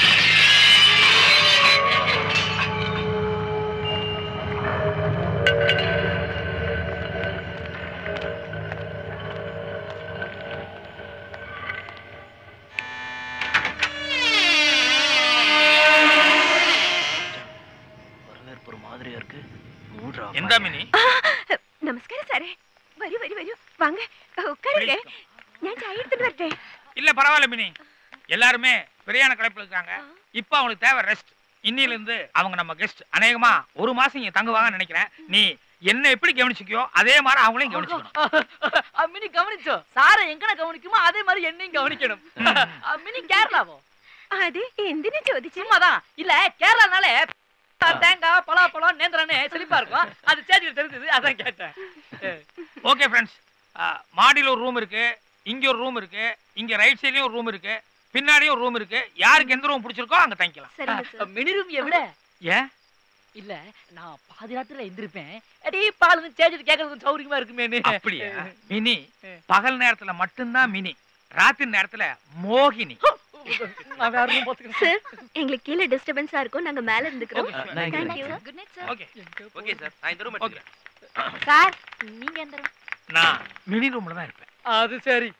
എന്താ മിനി? നമസ്കാരം സാറേ. വരൂ വരൂ വരൂ വാങ്ങ ഉட்காருங்க. ഞാൻ ചായ എടുത്തിട്ട് വരട്ടെ. இல்ல பரவாயில்ல மினி. எல்லாருமே பெரியான களைப்புல இருக்காங்க. இப்போ அவங்களுக்கு தேவை ரெஸ்ட். இன்னில இருந்து அவங்க நம்ம கெஸ்ட். அநேகமா ஒரு மாசம் இங்க தங்குவாங்கன்னு நினைக்கிறேன். நீ என்ன எப்படி கவனிச்சிக்கியோ அதே மாதிரி அவங்களையும் கவனிச்சுக்கணும். மினி கவனிச்சோ சாரை எங்கன கவனிக்குமோ அதே மாதிரி என்னையும் கவனிக்கணும். மினி கேரளாவோ? அது എന്തിനു ചോദിച്ചു? சும்மாதான். இல்ல கேரளானாலே தேங்காய் பலாப்பழம் நேந்திரனே செழிப்பா இருக்கும். அது சேஞ்சில தெரிஞ்சது அதான் கேட்டேன். ஓகே ஃப்ரெண்ட்ஸ், மாடியில் ஒரு ரூம் இருக்கு, இங்க ஒரு ரூம் இருக்கு, இங்க ரைட் சைட்லயும் ஒரு ரூம் இருக்கு, பின்னாடியும் ஒரு ரூம் இருக்கு. யாருக்கு எந்த ரூம் பிடிச்சிருக்கோ அங்க தங்கிக்கலாம். மினி ரூம் எവിടെ? ஏன் இல்ல நான் பாதி ராத்திரில எந்திருப்பேன். அடி பாலுன்னு சேஞ்சிட்டு கேட்கறதுக்கு சௌரியமா இருக்குமேன்னு. அப்படியா? மினி பகல் நேரத்துல மட்டும்தான் மினி, ராத்திரி நேரத்துல மோகினி. நான் வேற ரூம் பாத்துக்கிறேன் சார். எங்களுக்கு கீழ டிஸ்டர்பன்ஸா இருக்கும், நாங்க மேல இருந்துக்கிறோம். Thank you. Good night sir. Okay okay sir, நான் இந்த ரூம் எடுத்துக்கிறேன். சார் நீங்க எந்த ரூம்? நான் மினி ரூம்ல தான் இருப்பேன். அது சரி.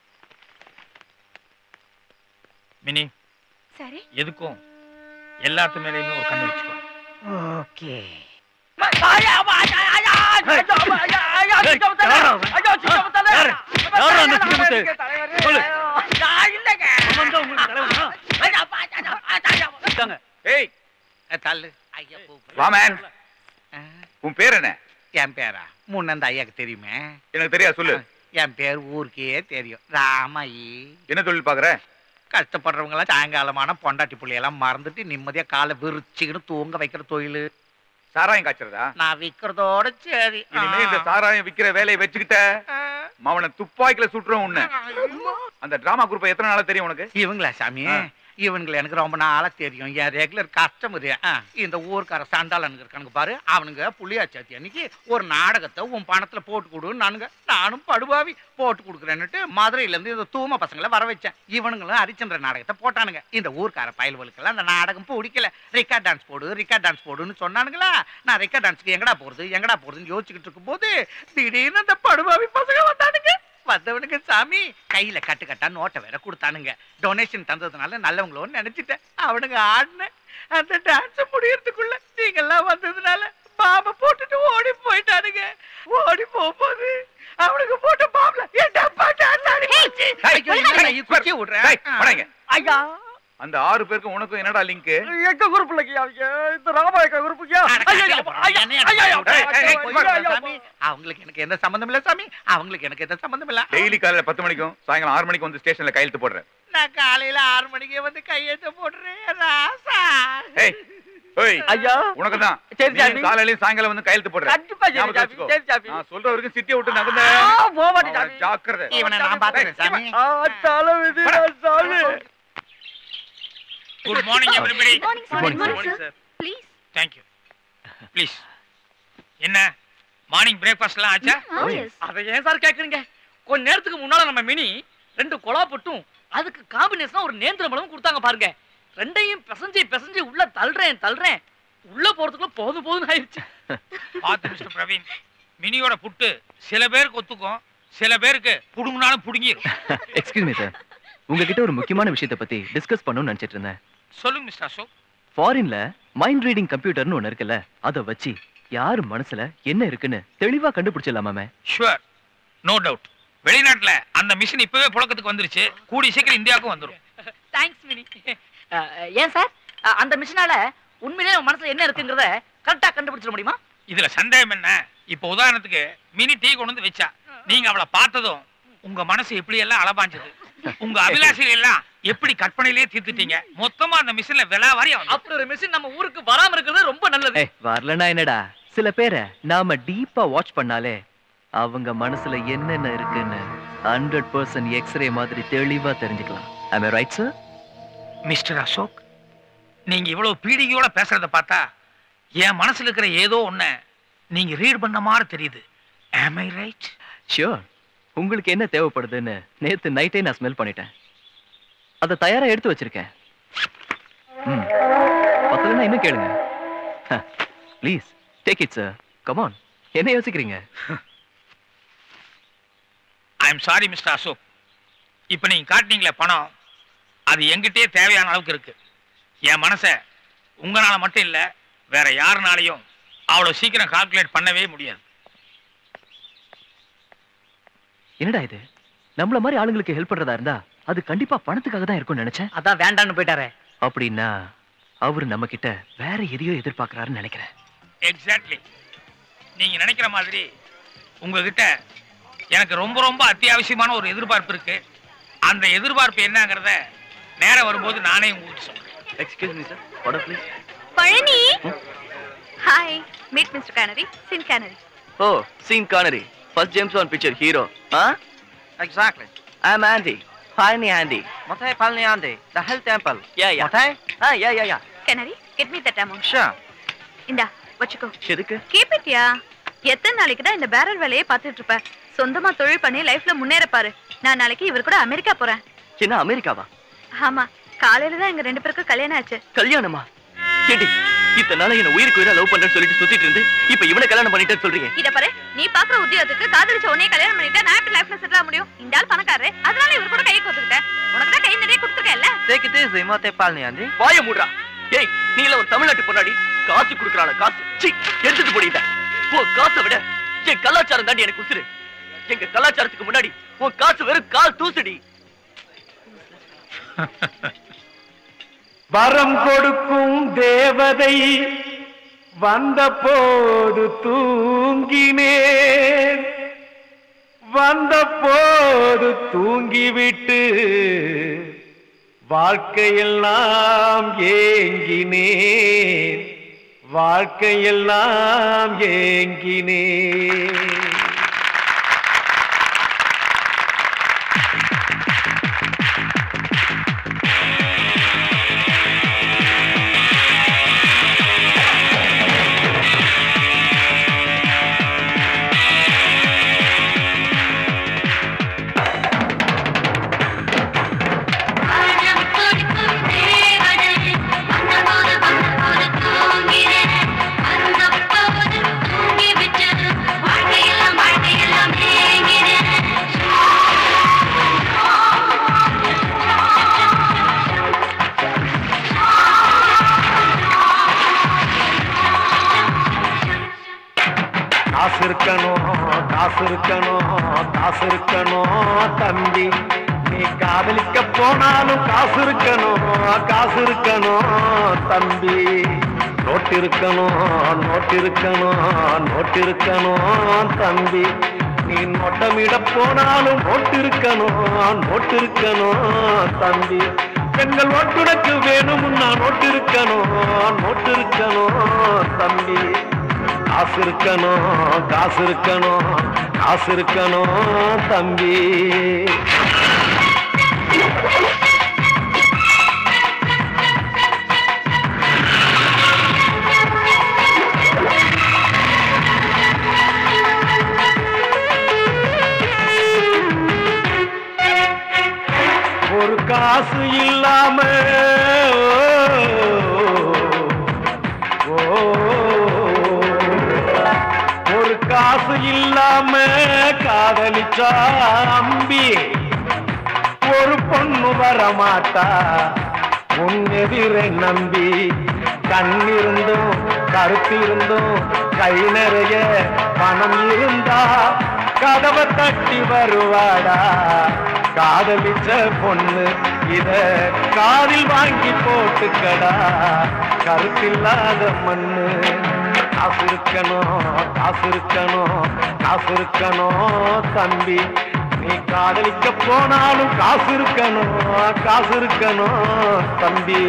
மினி சரி. எதுக்கும் எல்லாத்து மேலயுமே ஒரு கண்ணு வச்சுக்கோ. ஓகே. உன் பேர் என்ன? என் பேரா? முன்ன அந்த ஐயாக்கு தெரியுமே. எனக்கு தெரியாது, சொல்லு. என் பேர் ஊருக்கே தெரியும், ராமாயி. என்ன தொழில் பாக்குற? கஷ்டப்படுறவங்க எல்லாம் சாயங்காலமான பொண்டாட்டி புள்ளையெல்லாம் மறந்துட்டு நிம்மதியா காலை விரிச்சுக்கிட்டு தூங்க வைக்கிற தொழில். சாராயம் காய்ச்சறதா? நான் விக்கிறதோட சரி. இனிமே இந்த சாராயம் விக்கிற வேலையை வச்சுக்கிட்ட மவனை துப்பாக்கில சுட்டுறோம் உன்ன. அந்த டிராமா குரூப் எத்தனை நாளா தெரியும் உனக்கு? இவங்களா சாமி? இவனுங்களை எனக்கு ரொம்ப நாளா தெரியும். என் ரெகுலர் கஸ்டமர். இந்த ஊருக்கார சண்டாளனுங்க இருக்கானுங்க பாரு, அவனுங்க புள்ளியாச்சாத்தி அன்னைக்கு ஒரு நாடகத்தை உன் பணத்துல போட்டு கொடுன்னு நானுங்க நானும் படுபாவி போட்டு கொடுக்குறேன்னுட்டு மதுரையில இருந்து இந்த தூம பசங்களை வர வச்சேன். இவனுங்களும் ஹரிச்சந்திர நாடகத்தை போட்டானுங்க. இந்த ஊருக்கார பயல்களுக்கெல்லாம் அந்த நாடகம் பிடிக்கல. ரிக்கா டான்ஸ் போடு ரிக்கா டான்ஸ் போடுன்னு சொன்னானுங்களா. நான் ரிக்கா டான்ஸ்க்கு எங்கடா போறது எங்கடா போறதுன்னு யோசிச்சுக்கிட்டு இருக்கும் போது திடீர்னு அந்த படுபாவி பசங்க வந்தானுங்க. வந்தவனுக்கு சாமி கையில கட்டு கட்டா நோட்டை வேற கொடுத்தானுங்க. டொனேஷன் தந்ததுனால நல்லவங்களோன்னு நினைச்சிட்டேன். அவனுங்க ஆடின அந்த டான்ஸ் முடியறதுக்குள்ள நீங்கெல்லாம் வந்ததுனால பாம்பை போட்டுட்டு ஓடி போயிட்டானுங்க. ஓடி போகும்போது அவனுக்கு போட்ட பாம்புல என் டப்பா டான்ஸ் ஆடி போச்சு. குச்சி விடுறேன். ஐயா அந்த ஆறு பேருக்கு உனக்கும் என்னடா லிங்க்? எங்க குரூப்ல இந்த ராமாயக்க குரூப்புக்கு அவங்களுக்கு எனக்கு எந்த சம்பந்தம் இல்ல சாமி. அவங்களுக்கு எனக்கு எந்த சம்பந்தம் இல்ல. டெய்லி காலையில பத்து மணிக்கும் சாயங்காலம் ஆறு மணிக்கு வந்து ஸ்டேஷன்ல கையெழுத்து போடுறேன். நான் காலையில ஆறு மணிக்கே வந்து கையெழுத்து போடுறேன் ராசா. ஐயா உனக்கு தான் காலையிலயும் சாயங்காலம் வந்து கையெழுத்து போடுறேன். நான் சொல்ற வரைக்கும் சிட்டியை விட்டு நகர்ந்த ஜாக்கிரதை. இவனை நான் பாத்துறேன் சாமி. Good morning everybody. Good morning, sir. Good morning, Good morning, sir. Please. Thank you. Please. என்ன மார்னிங் பிரேக்ஃபாஸ்ட் எல்லாம் ஆச்சா? அத ஏன் சார் கேக்குறீங்க? கொஞ்ச நேரத்துக்கு முன்னால நம்ம மினி ரெண்டு கொலா போட்டும் அதுக்கு காம்பினேஷனா ஒரு நேந்திர பழமும் கொடுத்தாங்க பாருங்க. ரெண்டையும் பிசைஞ்சு பிசைஞ்சு உள்ள தள்ளுறேன் தள்ளுறேன் உள்ள போறதுக்குள்ள போதும் போதும் ஆயிடுச்சு. பாத்து மிஸ்டர் பிரவீன், மினியோட புட்டு சில பேருக்கு ஒத்துக்கும், சில பேருக்கு புடுங்கினாலும் புடுங்கிரும். எக்ஸ்கியூஸ் மீ சார், உங்ககிட்ட ஒரு முக்கியமான விஷயத்தை பத்தி டிஸ்கஸ் பண்ணணும்னு நினைச்சிட்டு இருந்தேன். சொல்லுங்க மிஸ்டர் அசோக். ஃபாரின்ல மைண்ட் ரீடிங் கம்ப்யூட்டர்னு ஒன்னு இருக்குல்ல, அதை வச்சு யார் மனசுல என்ன இருக்குன்னு தெளிவா கண்டுபிடிச்சிடலாமே. Sure, no doubt. வெளிநாட்டுல அந்த மிஷின் இப்பவே புழக்கத்துக்கு வந்துருச்சு. கூடி சீக்கிரம் இந்தியாவுக்கும் வந்துரும். Thanks mini. ஏன் சார் அந்த மிஷினால உண்மையிலேயே உங்க மனசுல என்ன இருக்குங்கறத கரெக்ட்டா கண்டுபிடிச்சிட முடியுமா? இதுல சந்தேகம் என்ன? இப்போ உதாரணத்துக்கு மினி டீ கொண்டு வந்து வச்சா, நீங்க அவளை பார்த்ததும் உங்க மனசு எப்படி எல்லாம் அலபாஞ்சது, உங்க அபிலாஷைகள் எல்லாம் எப்படி கற்பனையிலேயே தீர்த்துட்டீங்க. மொத்தமா அந்த மிஷின்ல விலை வாரி அப்படி ஒரு மிஷின் நம்ம ஊருக்கு வராம இருக்கிறது ரொம்ப நல்லது. வரலனா என்னடா, சில பேரை நாம டீப்பா வாட்ச் பண்ணாலே அவங்க மனசுல என்னென்ன இருக்குன்னு ஹண்ட்ரட் பர்சன்ட் எக்ஸ்ரே மாதிரி தெளிவா தெரிஞ்சுக்கலாம். Am I right, sir? Mister Ashok, நீங்க இவ்வளவு பீடிகையோட பேசுறத பார்த்தா என் மனசுல இருக்கிற ஏதோ ஒண்ணு நீங்க ரீட் பண்ண மாதிரி தெரியுது. Am I right? Sure. உங்களுக்கு என்ன தேவைப்படுதுன்னு நேத்து நைட்டே நான் ஸ்மெல் பண்ணிட்டேன். அதை தயாரா எடுத்து வச்சிருக்கேன். ம், பத்தலன்னா இன்னும் கேளுங்க. Please take it sir. Come on. என்ன யோசிக்கிறீங்க? I am sorry mister Ashok. இப்ப நீங்க காட்டினீங்களே பணம், அது எங்கிட்டே தேவையான அளவுக்கு இருக்கு. என் மனசை உங்களால மட்டும் இல்ல வேற யாருனாலையும் அவ்வளவு சீக்கிரம் கால்குலேட் பண்ணவே முடியாது. என்னடா இது, நம்மள மாதிரி ஆளுங்களுக்கு ஹெல்ப் பண்றதா இருந்தா அது கண்டிப்பா பணத்துக்காக தான் இருக்கும்னு நினைச்சேன். அதான் வேண்டான்னு போயிட்டாரே. அப்படின்னா அவரு நம்ம கிட்ட வேற எதையோ எதிர்பார்க்கறாருன்னு நினைக்கிறேன். எக்ஸாக்ட்லி. நீங்க நினைக்கிற மாதிரி உங்ககிட்ட எனக்கு ரொம்ப ரொம்ப அத்தியாவசியமான ஒரு எதிர்பார்ப்பு இருக்கு. அந்த எதிர்பார்ப்பு என்னங்கறத நேரம் வரும்போது நானே உங்களுக்கு சொல்றேன். Excuse me sir, order please. Palani. Hi, meet mister Connery, Sean Connery. Oh, Sean Connery. First James Bond picture hero. Huh? Exactly. I'm Andy. Pioneer Andy. Mathai Palni Andy, the Hell Temple. Yeah, yeah. Mathai? Ah, yeah, yeah, yeah. Canary, get me that amount. Sure. இந்தா வச்சுக்கோ. எதுக்கு? Keep it யா. எத்தனை நாளைக்கு தான் இந்த barrel வேலையை பார்த்துட்டு இருப்ப? சொந்தமா தொழில் பண்ணி லைஃப்ல முன்னேற பாரு. நான் நாளைக்கு இவர் கூட அமெரிக்கா போறேன். என்ன அமெரிக்காவா? ஆமா, காலையில தான் எங்க ரெண்டு பேருக்கும் கல்யாணம் ஆச்சு. கல்யாணமா? கேடி, இத்தனை நாளா என்ன உயிருக்கு உயிரா லவ் பண்றேன்னு சொல்லிட்டு சுத்திட்டு இருந்து இப்ப இவனை கல்யாணம் பண்ணிட்டேன்னு சொல்றீங்க? இத பாரு, நீ பாக்குற உத்தியோகத்துக்கு காதலிச்ச உடனே கல்யாணம் பண்ணிட்டா நான் எப்படி லைஃப்ல செட்டில் ஆக முடியும்? இந்த ஆள் பணக்காரரு, அதனால இவர் கூட கையை கோத்துக்கிட்டேன். உனக்கு தான் கை நிறைய கொடுத்துருக்கேன்ல. Take it easy, Mathai Palni Andy. வாய மூடுறா. ஏய், நீ எல்லாம் ஒரு தமிழ்நாட்டு பொண்ணாடி, காசு குடுக்கறான காசு. சீ, எடுத்துட்டு போடிட்ட. போ, காசை விட என் கலாச்சாரம் தாண்டி எனக்கு உசுரு. எங்க கலாச்சாரத்துக்கு முன்னாடி உன் காசு வெறும் கால் தூசுடி. வரம் கொடுக்கும் தேவதை வந்த போது தூங்கினேன், வந்த போது தூங்கிவிட்டு வாழ்க்கையெல்லாம் ஏங்கினேன், வாழ்க்கையெல்லாம் ஏங்கினேன். காசு இருக்கணும் காசு இருக்கணும் தம்பி நீ காதலிக்க போனாலும் காசு இருக்கணும் காசு இருக்கணும் தம்பி நோட்டு இருக்கணும் நோட்டு இருக்கணும் நோட்டு இருக்கணும் தம்பி நீ நோட்டமிட போனாலும் நோட்டு இருக்கணும் நோட்டு இருக்கணும் தம்பி பெண்கள் ஓட்டுனக்கு வேணும்னா நோட்டு இருக்கணும் நோட்டு இருக்கணும் தம்பி காசு இருக்கணும் காசு இருக்கணும் காசு இருக்கணும் தம்பி ஒரு காசு இல்லாம ஒரு காசு இல்லாம காதலிச்சா அம்பி ஒரு பொண்ணு வரமாட்டா உன் எதிரை நம்பி கண்ணிருந்தும் கருத்திருந்தும் கை நிறைய பணம் இருந்தா கதவை தட்டி வருவாடா காதலிச்ச பொண்ணு இத காதில் வாங்கி போட்டுக்கடா கருத்தில்லாத மண்ணு காசு இருக்கணும் காசு இருக்கணும் காசு இருக்கணும் தம்பி நீ காதலிக்க போனாலும் காசு இருக்கணும் காசு இருக்கணும் தம்பி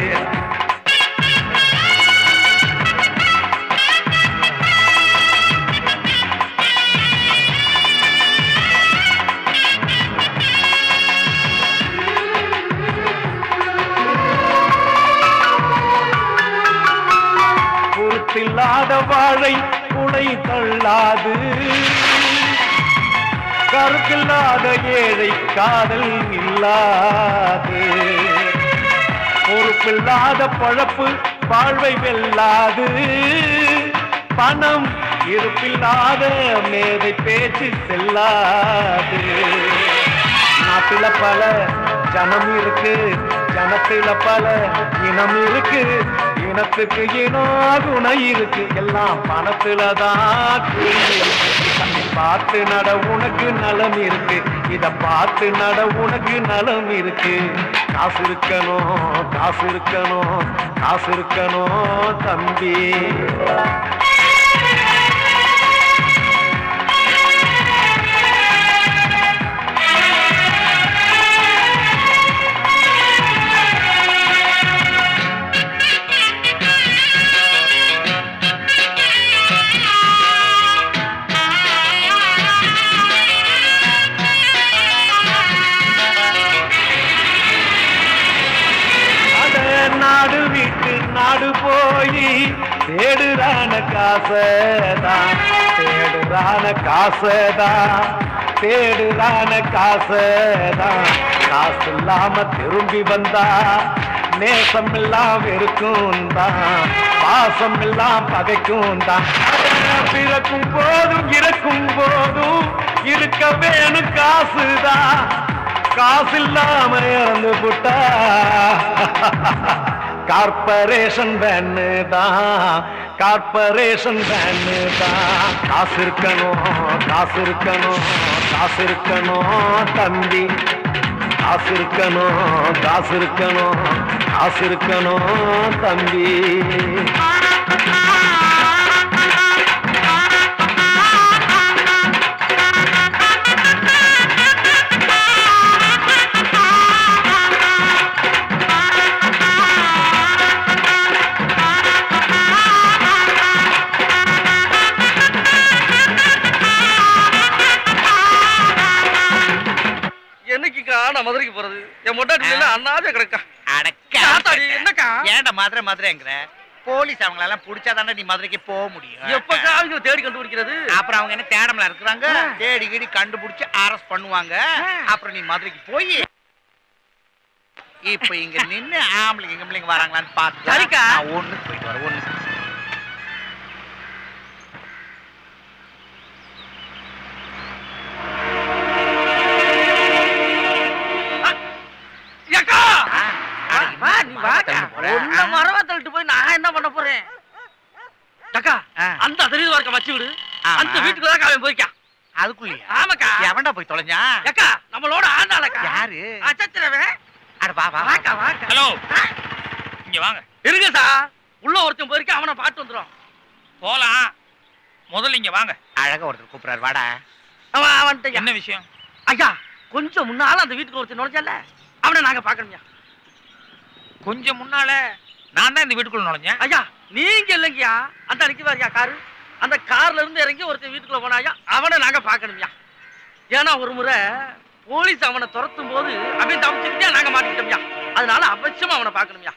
இல்லாத வாழை குலை தள்ளாது கருக்கில்லாத ஏழை காதல் இல்லாது பொறுப்பில்லாத பழப்பு வாழ்வை வெல்லாது பணம் இருப்பில்லாத மேதை பேச்சு செல்லாது நாட்டில பல ஜனம் இருக்கு ஜனத்தில பல இனம் இருக்கு இனத்துக்கு இனோ குணை இருக்கு எல்லாம் பணத்துலதான் பார்த்து நட உனக்கு நலம் இருக்கு இத பார்த்து நட உனக்கு நலம் இருக்கு காசு இருக்கணும் காசு இருக்கணும் காசு இருக்கணும் தம்பி நாடு விட்டு நாடு போய் தேடுறான காசதான் தேடுறான காசதான் தேடுறான காசதான் காசு இல்லாம திரும்பி வந்தா நேசம் எல்லாம் இருக்கும் தான் பாசம் எல்லாம் பகைக்கும் தான் பிறக்கும் போதும் இறக்கும் போதும் இருக்க வேணும் காசுதான் காசு இல்லாம இறந்து புட்டா கார்பரேஷன் வேன்னு தான் கார்பரேஷன் வேன்னு தான் காசு இருக்கணும் காசு இருக்கணும் காசு இருக்கணும் தம்பி காசு இருக்கணும் காசு இருக்கணும் காசு இருக்கணும் தம்பி நான் மதுரைக்கு போறது என் மொட்டாட்டி அண்ணாதே கிடக்கா என்னக்கா ஏன்டா மதுரை மதுரைங்கிற போலீஸ் அவங்கள எல்லாம் புடிச்சாதானே நீ மதுரைக்கு போக முடியும் எப்பக்கா அவங்க தேடி கண்டுபிடிக்கிறது அப்புறம் அவங்க என்ன தேடமல இருக்கிறாங்க தேடி கீடி கண்டுபிடிச்சு அரெஸ்ட் பண்ணுவாங்க அப்புறம் நீ மதுரைக்கு போய் இப்ப இங்க நின்னு ஆம்பளைங்க இங்கம்பளைங்க வராங்களான்னு பார்த்து சரிக்கா ஒண்ணு போயிட்டு வர ஒண்ணு மரவா தள்ளிட்டு போய் நான் என்ன பண்ண போறேன் அந்த அதிர்வு வரைக்கும் வச்சு விடு அந்த வீட்டுக்குதான் அவன் போய்க்கான் அதுக்குள்ளயா? ஆமாக்கா. எவன்டா போய் தொலைஞ்சா? அக்கா நம்மளோட ஆண்டாளக்கா. யாரு? அச்சச்சரவே. அட வா வா வாக்கா வாக்கா. ஹலோ, இங்க வாங்க. இருங்க சார், உள்ள ஒருத்தன் போயிருக்க, அவனை பாட்டு வந்துரும். போலாம், முதல்ல இங்க வாங்க. அழகா ஒருத்தர் கூப்பிடுறாரு, வாடா. அவன் அவன்கிட்ட என்ன விஷயம்? ஐயா, கொஞ்சம் முன்னால அந்த வீட்டுக்கு ஒருத்தர் நுழைஞ்சல, அவனை நாங்க பாக்கணும்யா. கொஞ்சம் முன்னால நான் தான் இந்த வீட்டுக்குள்ள நுழைஞ்சேன். ஐயா நீங்க இல்லைங்கயா, அந்த நிக்குவாரியா காரு, அந்த கார்ல இருந்து இறங்கி ஒருத்தர் வீட்டுக்குள்ள போனாயா, அவனை நாங்க பாக்கணும்யா. ஏன்னா ஒரு முறை போலீஸ் அவனை துரத்தும் போது அவன் தப்பிச்சுக்கிட்டே நாங்க மாட்டிக்கிட்டோம்யா, அதனால அவசியமா அவனை பாக்கணும்யா.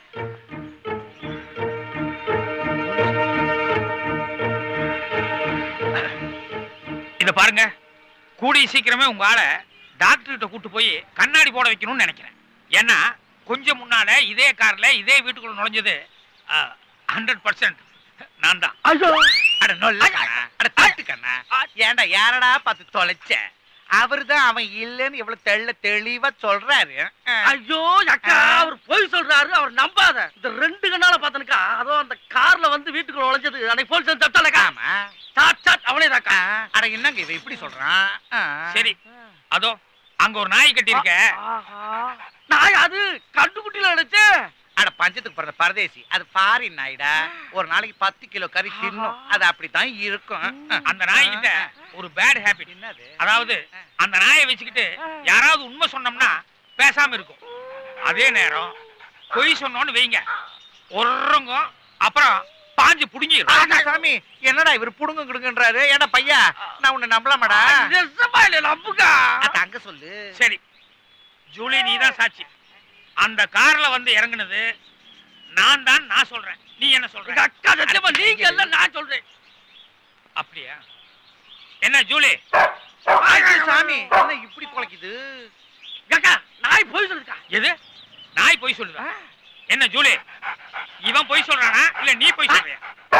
இத பாருங்க, கூடிய சீக்கிரமே உங்க ஆளை டாக்டர் கிட்ட கூட்டு போய் கண்ணாடி போட வைக்கணும்னு நினைக்கிறேன். ஏன்னா கொஞ்சம் முன்னால இதே கார்ல இதே வீட்டுக்குள்ள நுழைஞ்சது ஹண்ட்ரட் பர்சன்ட் நான் தான். அட நொல்ல கண்ணா, அட தட்டு கண்ணா. ஏன்டா யாரடா பார்த்து தொலைச்ச? அவர்தான் அவன் இல்லன்னு இவ்வளவு தெள்ள தெளிவா சொல்றாரு. ஐயோ அக்கா, அவர் போய் சொல்றாரு, அவர் நம்பாத. இந்த ரெண்டு கண்ணால பார்த்தனுக்கா, அதோ அந்த கார்ல வந்து வீட்டுக்குள்ள நுழைஞ்சது அன்னைக்கு போலீஸ் தட்டாலக்கா. ஆமா, சாட் சாட் அவனே தாக்கா. அட என்னங்க இவ இப்படி சொல்றான்? சரி, அதோ அங்க ஒரு நாய் கட்டி இருக்க. நாய்? அது கண்டுக்குட்டில நினைச்சு. அட பஞ்சத்துக்கு பிறந்த பரதேசி, அது ஃபாரின் நாய்டா. ஒரு நாளைக்கு பத்து கிலோ கறி தின்னும், அது அப்படித்தான் இருக்கும். அந்த நாய்கிட்ட ஒரு பேட் ஹேபிட். என்னது? அதாவது அந்த நாயை வச்சுக்கிட்டு யாராவது உண்மை சொன்னோம்னா பேசாம இருக்கும். அதே நேரம் பொய் சொன்னோன்னு வைங்க, ஒருங்க அப்புறம் பாஞ்சு புடுங்கிடும். சாமி, என்னடா இவர் புடுங்க கிடுங்கன்றாரு? ஏடா பையா, நான் உன்னை நம்பலாமாடா? நம்புக்கா, அங்க சொல்லு. சரி ஜூலி, நீ தான் சாட்சி. அந்த கார்ல வந்து இறங்குனது நான் தான். நான் சொல்றேன், நீ என்ன சொல்ற? அக்கா சத்தியமா நீங்க இல்ல, நான் சொல்றேன். அப்படியா? என்ன ஜூலி? சாமி, என்ன இப்படி குலைக்குது? அக்கா நாய் போய் சொல்லுக்கா. எது நாய் போய் சொல்லுதா? என்ன ஜூலி, இவன் போய் சொல்றானா இல்ல நீ போய் சொல்றியா?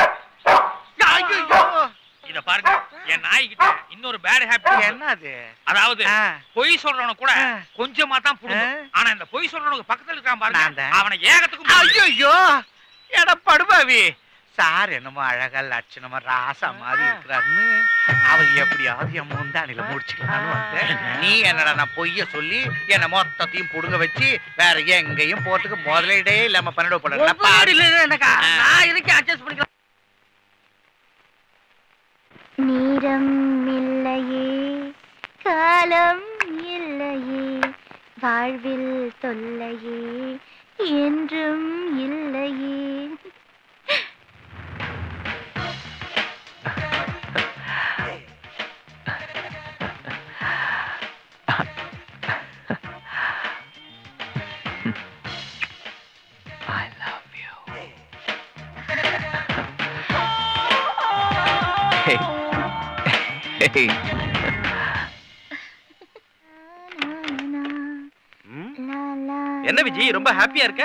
இத பாருங்க, என் நாய் கிட்ட இன்னொரு பேட் ஹேபிட். என்னது? அதாவது பொய் சொல்றவன கூட கொஞ்சமா தான் புடுங்கும். ஆனா இந்த பொய் சொல்றவனுக்கு பக்கத்துல இருக்கான் பாருங்க, அவனை ஏகத்துக்கும். ஐயோ எட படுபாவி, சார் என்னமோ அழகா லட்சணமா ராசா மாதிரி இருக்கிறாருன்னு அவர் எப்படியாவது என் முந்தானில முடிச்சுக்கலான்னு வந்தேன். நீ என்னடா நான் பொய்ய சொல்லி என்ன மொத்தத்தையும் புடுங்க வச்சு வேற எங்கேயும் போறதுக்கு முதலீடே இல்லாம பண்ணிட போறேன். என்னக்கா நான் இதுக்கு அட்ஜஸ்ட் பண்ணிக்கலாம். நேரம் இல்லையே, காலம் இல்லையே, வாழ்வில் தொல்லையே என்றும் இல்லையே. I love you. Hey. Hey. என்ன விஜய், ரொம்ப ஹாப்பியா இருக்க?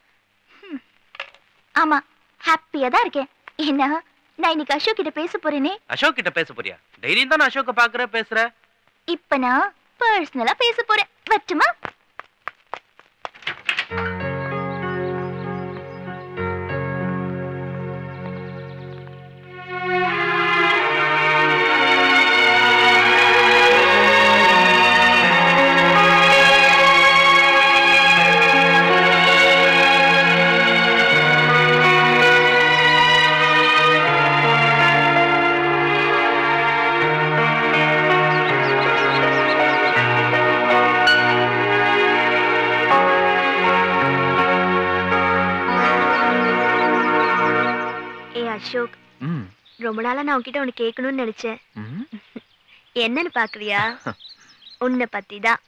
ஆமா, ஹாப்பியா தான் இருக்கேன். என்ன, நான் இன்னைக்கு அசோக் கிட்ட பேச போறேனே. அசோக் கிட்ட பேச போறியா? டெய்லியும் தான் அசோக்க பாக்குற, பேசுற. இப்ப நான் பர்சனலா பேச போறேன். வரட்டுமா? அசோக், ரொம்ப நாளா நான் உன்கிட்ட ஒண்ணு கேட்கணும்னு நினைச்சேன். என்னன்னு பாக்குறியா? உன்னை பத்தி தான்.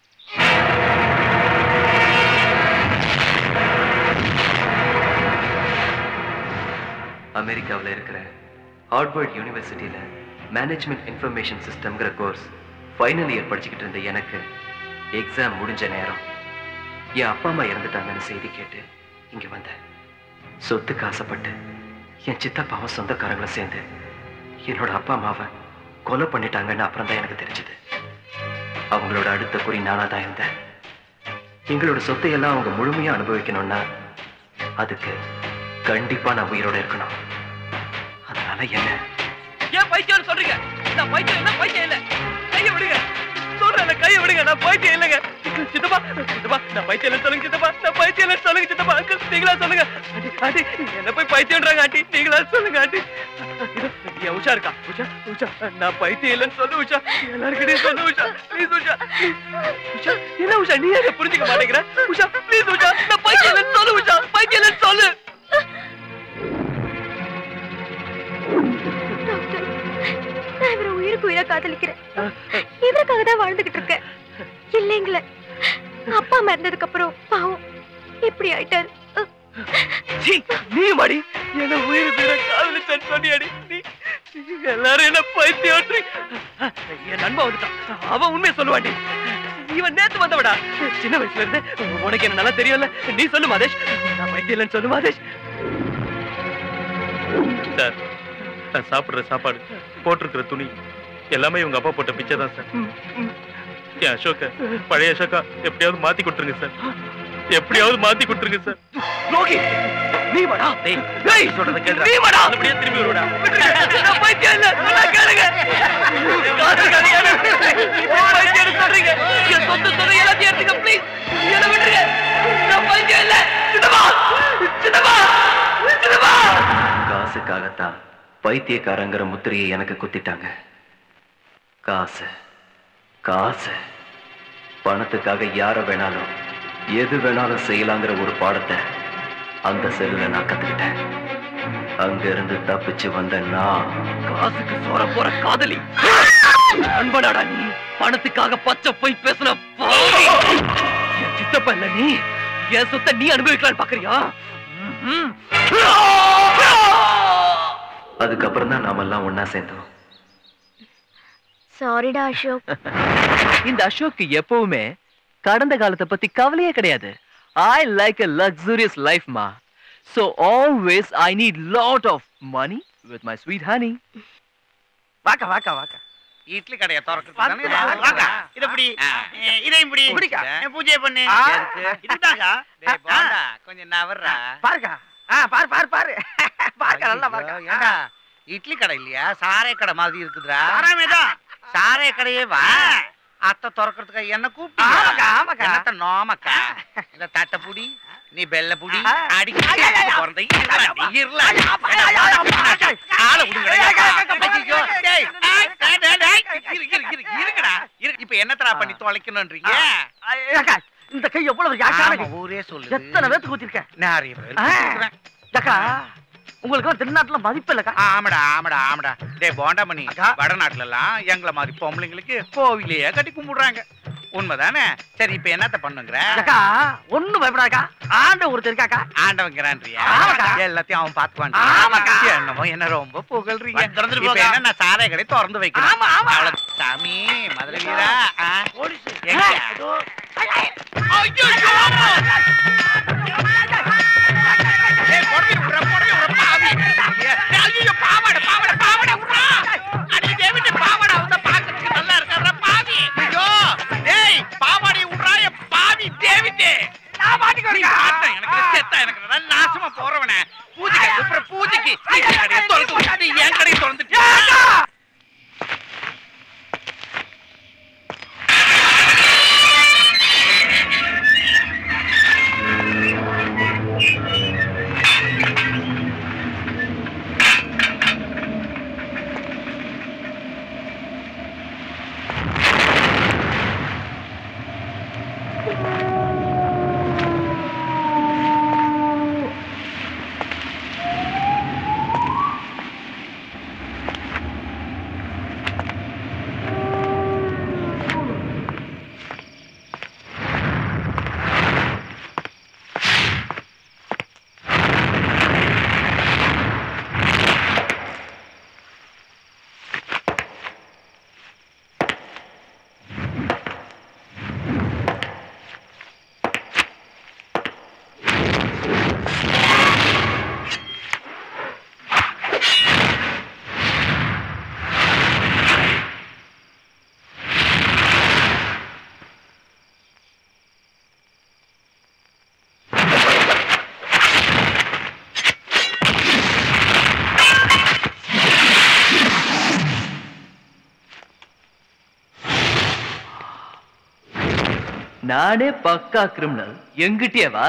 அமெரிக்காவில் இருக்கிற ஹார்வர்ட் யூனிவர்சிட்டியில மேனேஜ்மெண்ட் இன்ஃபர்மேஷன் சிஸ்டம்ங்கிற கோர்ஸ் ஃபைனல் இயர் படிச்சுக்கிட்டு இருந்த எனக்கு எக்ஸாம் முடிஞ்ச நேரம் என் அப்பா அம்மா இறந்துட்டாங்கன்னு செய்தி கேட்டு இங்க வந்தேன். சொத்துக்கு ஆசைப்பட்டு என் சித்தப்பாவும் சொந்தக்காரங்களை சேர்ந்து என்னோட அப்பா அம்மாவை கொலை பண்ணிட்டாங்கன்னு அப்புறம் தான் எனக்கு தெரிஞ்சது. அவங்களோட அடுத்த குறி நானா தான் இருந்தேன். எங்களோட சொத்தை எல்லாம் அவங்க முழுமையா அனுபவிக்கணும்னா அதுக்கு கண்டிப்பா நான் உயிரோட இருக்கணும். அதனால என்ன ஏன் பைத்தியம் சொல்றீங்க? நான் பைத்தியம் இல்ல, பைத்தியம் இல்ல. கையை விடுங்க சொல்றேன் கையை விடுங்க நான் பைத்தியம் இல்லைங்க சித்தப்பா சித்தப்பா நான் பைத்தியம் இல்லைன்னு சொல்லுங்க சித்தப்பா நான் பைத்தியம் இல்லைன்னு சொல்லுங்க சித்தப்பா அங்கிள் நீங்களா சொல்லுங்க ஆண்டி என்ன போய் பைத்தியம்ன்றாங்க ஆண்டி நீங்களா சொல்லுங்க ஆண்டி என் உஷா இருக்கா உஷா உஷா நான் பைத்தியம் இல்லைன்னு சொல்லு உஷா எல்லாருக்கிட்டையும் சொல்லு உஷா ப்ளீஸ் உஷா உஷா என்ன உஷா நீ என்ன புரிஞ்சுக்க மாட்டேங்கிற உஷா ப்ளீஸ் உஷா நான் பைத்தியம் இல்லைன்னு சொல்லு உஷா பைத்தியம் இல்லைன்னு சொல்லு நான் இவரை உயிருக்கு உயிரா காதலிக்கிறேன் இவருக்காக தான் வாழ்ந்துகிட்டு இருக்கேன் இல்லைங்களே அப்பா அம்மா இருந்ததுக்கு அப்புறம் பாவம் இப்படி ஆயிட்டாரு நீ மாடி என்ன உயிர் உயிரை காதலிச்சேன்னு சொன்னியாடி நீ எல்லாரும் என்ன பைத்தியம் என் நண்பன் வந்துட்டான் அவன் உண்மையை சொல்லுவாண்டி இவன் நேத்து வந்தவடா சின்ன வயசுல இருந்து உனக்கு என்ன நல்லா தெரியும்ல நீ சொல்லு மாதேஷ் நான் பைத்தியம் இல்லைன்னு சொல்லு மாதேஷ் சார் நான் சாப்பிடுற சாப்பாடு போட்டிருக்கிற துணி எல்லாமே இவங்க அப்பா போட்ட பிச்சை தான் சார் என் அசோக்க பழைய அசோகா எப்படியாவது மாத்தி கொடுத்துருங்க சார் எப்படியாவது மாத்தி கொடுத்துருங்க சார் லோகி நீ வாடா டேய் சொல்றத கேளுடா நீ வாடா அப்படியே திரும்பி வருடா நான் பைத்தியம் இல்ல நல்லா கேளுங்க காசு கேளுங்க பைத்தியம் சொல்றீங்க என் சொந்த சொந்த எல்லாத்தையும் எடுத்துங்க ப்ளீஸ் என்ன விட்டுருங்க நான் பைத்தியம் இல்ல சித்தப்பா சித்தப்பா சித்தப்பா காசுக்காகத்தான் பைத்தியக்காரங்கிற முத்திரையை எனக்கு குத்திட்டாங்க. காசு காசு பணத்துக்காக யார வேணாலும் எது வேணாலும் செய்யலாங்கிற ஒரு பாடத்தை அந்த செல்லுல நான் கத்துக்கிட்டேன். அங்க இருந்து தப்பிச்சு வந்த நான் காசுக்கு சோற போற காதலி அன்பனாடா நீ. பணத்துக்காக பச்சை போய் பேசுன பாவி. என் சித்தப்பா இல்ல நீ. என் சொத்தை நீ அனுபவிக்கலான்னு பாக்குறியா? அதுக்கப்புறம் தான் நாம எல்லாம் ஒன்னா சேர்ந்தோம். சாரிடா அசோக். இந்த அசோக் எப்பவுமே கடந்த காலத்தை பத்தி கவலையே கிடையாது. I like a luxurious life, ma. So always I need lot of money with my sweet honey. வாக்கா வாக்கா வாக்கா. இட்லி கடையை திறக்கிறது வாக்கா. இத இப்படி இதை இப்படி பிடிக்கா. பூஜை பண்ணு. இதுதாங்க. டேய் பாண்டா கொஞ்சம் நவறா. பாருங்க. ஆ பாரு பாரு பாரு. பாருங்க நல்லா பாருங்க. ஏண்டா இட்லி கடை இல்லையா? சாரை கடை மாதிரி இருக்குதுடா. சாராமேதான். சாரை கடையே வா. அத்தை திறக்கிறதுக்கு என்ன கூப்பிட்டு ஆமாக்கா ஆமாக்கா என்னத்த நோமக்கா இந்த தட்டை புடி நீ பெல்ல புடி அடிக்க பிறந்த இருல ஆளை இருக்குடா இப்ப என்னத்தரா பண்ணி தொலைக்கணும்ன்றீங்க? இந்த கை எவ்வளவு ஊரே சொல்லு எத்தனை பேத்துக்கு ஊத்திருக்கேன். நிறைய பேர் உங்களுக்கு திருநாட்டுல மதிப்பு இல்லக்கா. ஆமாடா ஆமாடா ஆமாடா. டேய் போண்டா மணி வடநாட்டுல எல்லாம் எங்களை மாதிரி பொம்பளைங்களுக்கு கோவிலையே கட்டி கும்பிடுறாங்க. உண்மைதானே? சரி இப்ப என்னத்த பண்ணுங்கிற? ஒண்ணும் பயப்படாக்கா. ஆண்ட ஒருத்தர் இருக்காக்கா. ஆண்டவங்கிறான்றியா? எல்லாத்தையும் அவன் பாத்துவான். என்னமோ என்ன ரொம்ப புகழ்றீங்க. இப்ப என்ன நான் சாரை கடை திறந்து வைக்கிறேன். சாமி மதுரை வீரா நாசமா போறவன பூஜைக்கு பூஜைக்கு என் கடையை திறந்துட்டு நானே பக்கா கிரிமினல். எங்கிட்டே வா.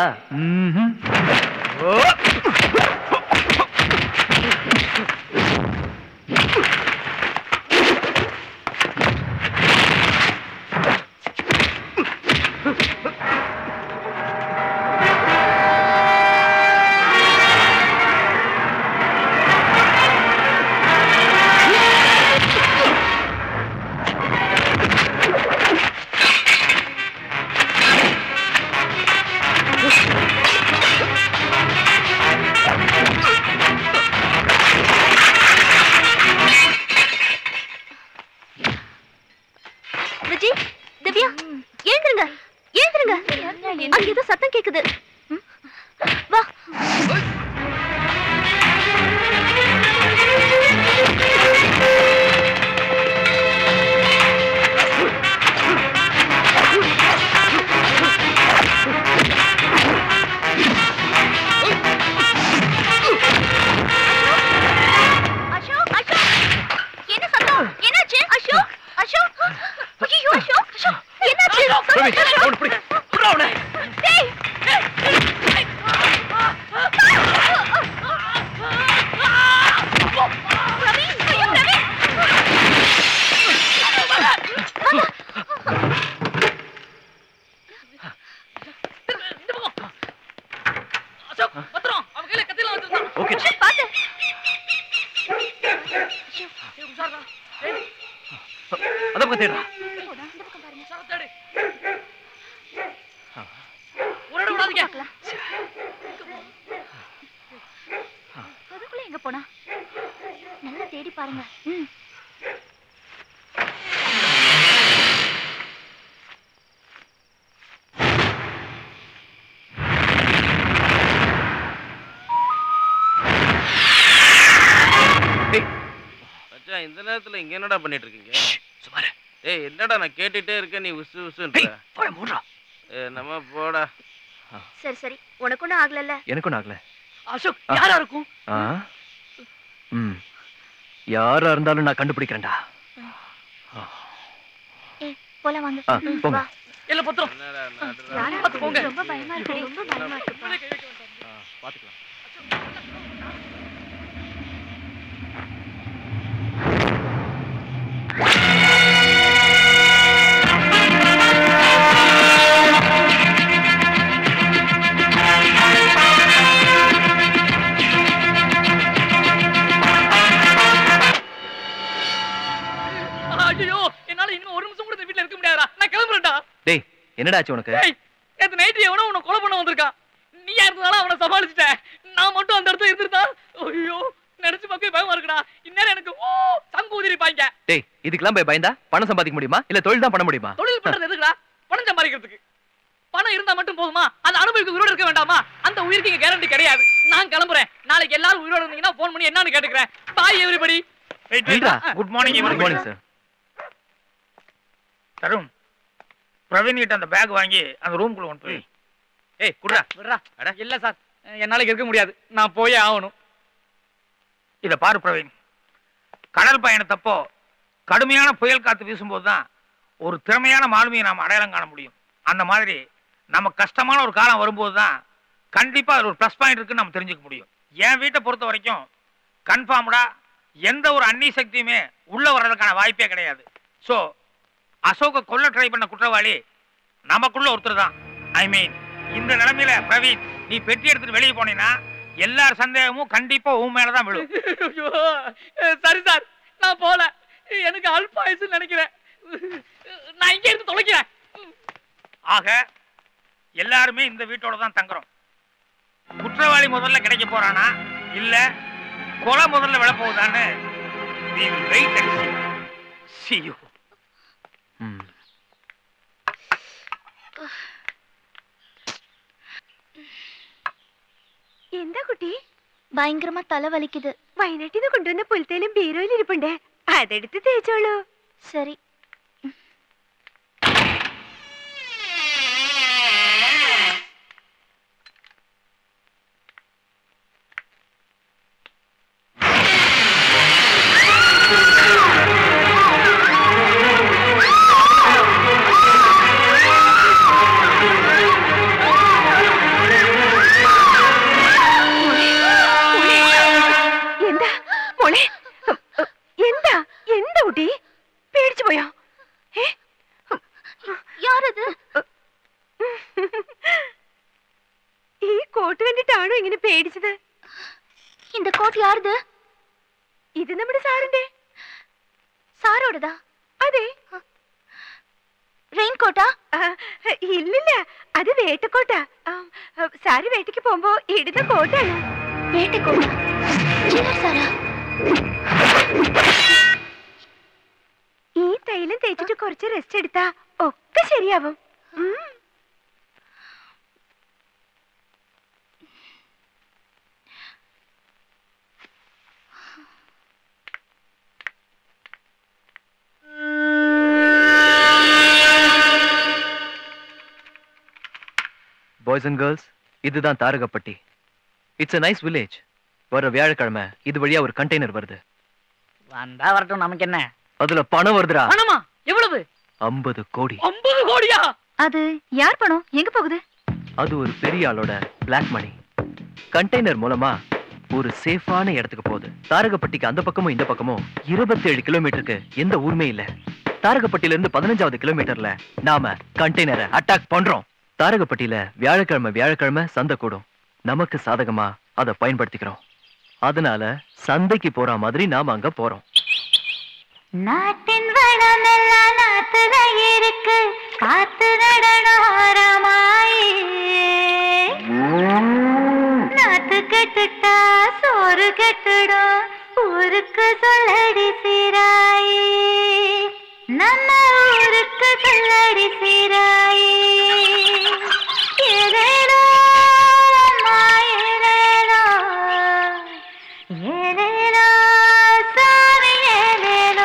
இந்த நேரத்துல இங்க என்னடா பண்ணிட்டு இருக்கீங்க? சுமார். ஏய் என்னடா நான் கேட்டுட்டே இருக்கேன் நீ உசு உசுன்ற. போய் மூடுடா. ஏ நம்ம போடா. சரி சரி உனக்கு ஒண்ணும் ஆகலல்ல? எனக்கு ஒண்ணும் ஆகல. அசோக் யாரா இருக்கும்? ம் யாரா இருந்தாலும் நான் கண்டுபிடிக்கிறேன்டா. ஏய் போலாம் வாங்க. போங்க. இல்ல பத்திரம். யாரா போங்க. ரொம்ப பயமா இருக்கு. ரொம்ப பயமா இருக்கு. பாத்துக்கலாம். டேய் என்னடா ஆச்சு உனக்கு? டேய் நேத்து நைட் எவனோ உன்னை கொலை பண்ண வந்திருக்கான். நீ யாருனால அவனை சமாளிச்சிட்ட. நான் மட்டும் அந்த இடத்துல இருந்திருந்தா ஐயோ நினைச்சு பார்க்க பயமா இருக்குடா. இந்நேரம் எனக்கு ஓ சங்கு ஊதிரிப்பாங்க. டேய் இதுக்கெல்லாம் போய் பயந்தா பணம் சம்பாதிக்க முடியுமா இல்ல தொழில் தான் பண்ண முடியுமா? தொழில் பண்றது எதுக்குடா? பணம் சம்பாதிக்கிறதுக்கு. பணம் இருந்தா மட்டும் போதுமா? அந்த அனுபவிக்கு உயிரோட இருக்க வேண்டாமா? அந்த உயிருக்கு இங்க கேரண்டி கிடையாது. நான் கிளம்புறேன். நாளைக்கு எல்லாரும் உயிரோட இருந்தீங்கன்னா போன் பண்ணி என்னன்னு கேட்டுக்கிறேன். Bye everybody. Good morning. Good morning sir. Tarun Praveen கிட்ட அந்த பேக் வாங்கி அந்த ரூம்குள்ள கொண்டு போய். ஏய் குடுடா. விடுடா. இல்ல சார் என்னால இருக்க முடியாது. நான் போயே ஆகணும். இத பாரு பிரவீன், கடல் பயணத்தப்போ கடுமையான புயல் காத்து வீசும்போது தான் ஒரு திறமையான மாலுமியை நாம் அடையாளம் காண முடியும். அந்த மாதிரி நம்ம கஷ்டமான ஒரு காலம் வரும்போது தான் கண்டிப்பா அது ஒரு ப்ளஸ் பாயிண்ட் இருக்குன்னு நம்ம தெரிஞ்சுக்க முடியும். என் வீட்டை பொறுத்த வரைக்கும் கன்ஃபார்ம்டா எந்த ஒரு அந்நிய சக்தியுமே உள்ள வர்றதுக்கான வாய்ப்பே கிடையாது. ஸோ அசோக கொல்ல ட்ரை பண்ண குற்றவாளி நமக்குள்ள ஒருத்தர் தான். ஐ மீன் இந்த நிலைமையில பிரவீன் நீ பெட்டி எடுத்துட்டு வெளியே போனீங்கன்னா எல்லார் சந்தேகமும் கண்டிப்பா உன் மேலதான் விழும். சரி சார் நான் போல. எனக்கு அல்பாயுசுன்னு நினைக்கிறேன். நான் இங்க இருந்து தொலைக்கிறேன். ஆக எல்லாருமே இந்த வீட்டோட தான் தங்குறோம். குற்றவாளி முதல்ல கிடைக்க போறானா இல்ல கொலை முதல்ல விழ போகுதான்னு we will wait and see. See you. എന്താ കുട്ടി? ഭയങ്കരമാ തല വലിക്കുന്നത്. വയനാട്ടിൽ നിന്ന് കൊണ്ടുവന്ന പുൽത്തേലും ബീരോയിൽ ഇരിപ്പുണ്ട്. അതെടുത്ത് തേച്ചോളൂ. ശരി. കോട്ട് കണ്ടിട്ടാണോ ഇങ്ങനെ പേടിച്ചത്? இந்த கோட் யாருது? ഇത് നമ്മുടെ സാറിന്റെ. സാറോടതാ? അതെ. റെയിൻ കോട്ടാ? ഇല്ലില്ല, അത് വേട്ടക്കോട്ടാ. സാരി വേട്ടയ്ക്ക് പോകുമ്പോ ഇടുന്ന കോട്ടാണ്. വേട്ടക്കോട്ട? സാറാ ഈ തൈലം തേച്ചിട്ട് കുറച്ച് റെസ്റ്റ് എടുത്താ ഒക്കെ ശരിയാവും. பாய்ஸ் அண்ட் கேர்ள்ஸ், இதுதான் Tharakapatti. It's a nice village. வர வியாழக்கிழமை இது வழியா ஒரு கண்டெய்னர் வருது. வந்தா வரட்டும், நமக்கு என்ன? அதுல பணம் வருதுடா. பணமா? எவ்வளவு? ஐம்பது கோடி. ஐம்பது கோடியா? அது யார் பணம்? எங்க போகுது? அது ஒரு பெரிய ஆளோட பிளாக் மணி. கண்டெய்னர் மூலமா ஒரு சேஃபான இடத்துக்கு போகுது. தாரகப்பட்டிக்கு அந்த பக்கமும் இந்த பக்கமும் இருபத்தி ஏழு கிலோமீட்டருக்கு எந்த ஊருமே இல்ல. தாரகப்பட்டியில இருந்து பதினஞ்சாவது கிலோமீட்டர்ல நாம கண்டெய்னரை அட்டாக் பண்றோம். தாரகப்பட்டியில வியாழக்கிழமை வியாழக்கிழமை சந்தை கூடும். நமக்கு சாதகமா அதை பயன்படுத்திக்கிறோம். அதனால சந்தைக்கு போற மாதிரி நாம அங்க போறோம். நாட்டின் வளம் எல்லாம் நாத்துல இருக்கு, காத்து நடனோரமாயி. நாத்து கெட்டுட்டா சோறு கெட்டுடும், ஊருக்கு சொல்லடி சீராயி. நம்ம ஊருக்கு சொல்லடி சீராயி. ஏலேலோ அம்மா ஏலேலோ, ஏலேலோ சாமி ஏலேலோ.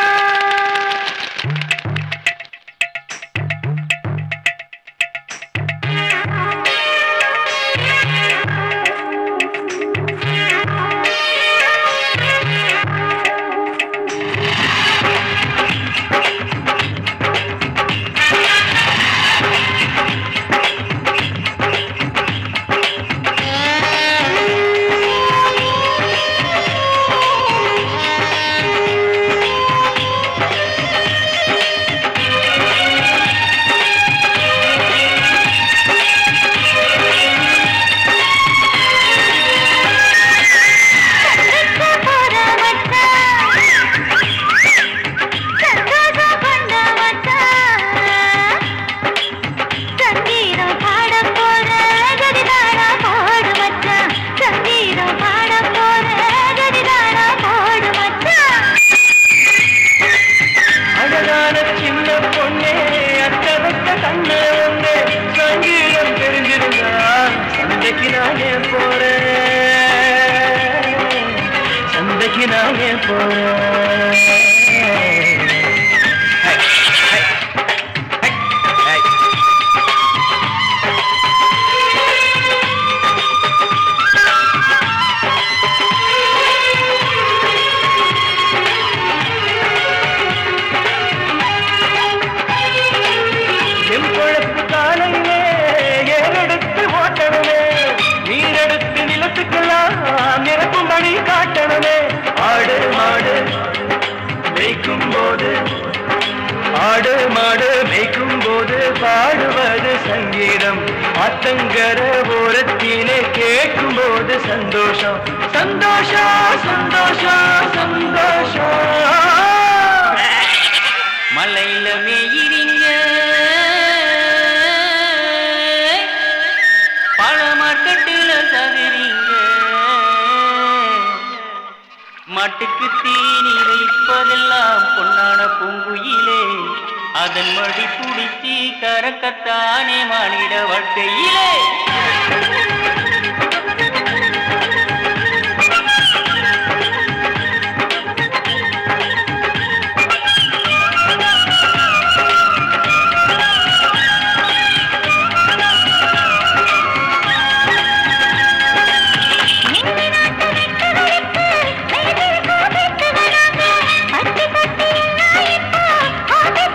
மாட்டுக்கு தீனி வைப்பதெல்லாம் பொன்னான பூங்குயிலே, அதன் மடி குடிச்சி கறக்கத்தானே மானிட வாழ்க்கையிலே.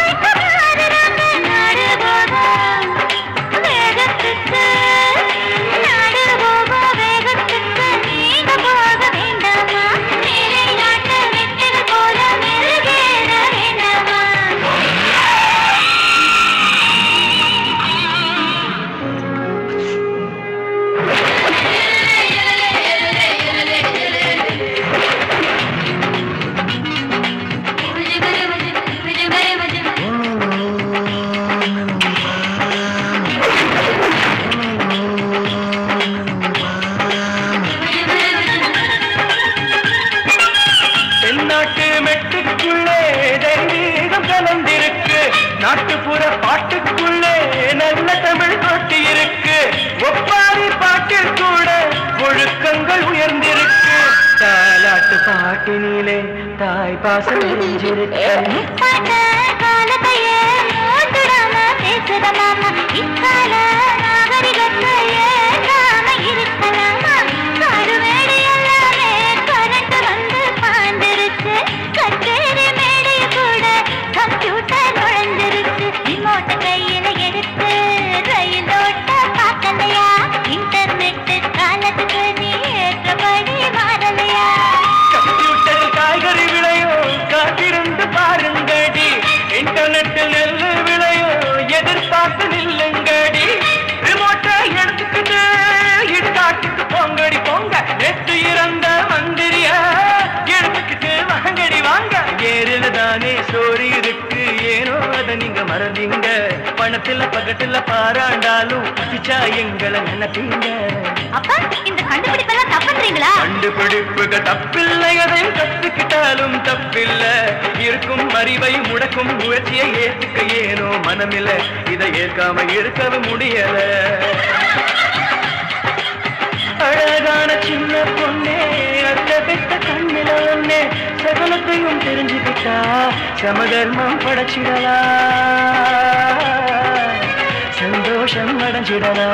வேகத்துக்கு பாட்டினிலே தாய் பாசம் நெஞ்சிருக்க காலத்தையே ஓட்டுடாம பேசுற மாமா இக்கால நாகரிகத்தை ஏற்காம இருக்கலாமா கருவேடி எல்லாமே கரண்ட் வந்து பாண்டிருச்சு கச்சேரி மேடை கூட கம்ப்யூட்டர் நுழைஞ்சிருச்சு ரிமோட் கையில எடுத்து ரயில் ஓட்ட பார்க்கலையா இன்டர்நெட் காலத்துக்கு நீ ஏற்றபடி மாறலையா கம்ப்யூட்டர் காய்கறி விளையோ காத்திருந்து பாருங்கடி இன்டர்நெட்டில் நெல்லு விளையோ எதிர்பார்த்து நில்லுங்கடி ரிமோட்டை எடுத்துக்கிட்டு இடுகாட்டுக்கு போங்கடி போங்க நெட்டு இறந்த மந்திரிய எடுத்துக்கிட்டு வாங்கடி வாங்க ஏறில தானே சோறு இருக்கு ஏனோ அதை நீங்க மறந்தீங்க பணத்துல பக்கத்துல பாராண்டாலும் பிச்சா எங்களை நினைப்பீங்க அப்பா இந்த கண்டுபிடிப்பெல்லாம் தப்புன்றீங்களா கண்டுபிடிப்புகள் தப்பில்லை அதையும் கத்துக்கிட்டாலும் தப்பில்லை இருக்கும் அறிவை முடக்கும் முயற்சியை ஏத்துக்க ஏனோ மனமில்ல இதை ஏற்காம இருக்கவும் முடியல அழகான சின்ன பொண்ணே அத்த பெத்த கண்ணில ஒண்ணே சகலத்தையும் தெரிஞ்சுக்கிட்டா சமதர்மம் படைச்சிடலா சந்தோஷம் அடைஞ்சிடலா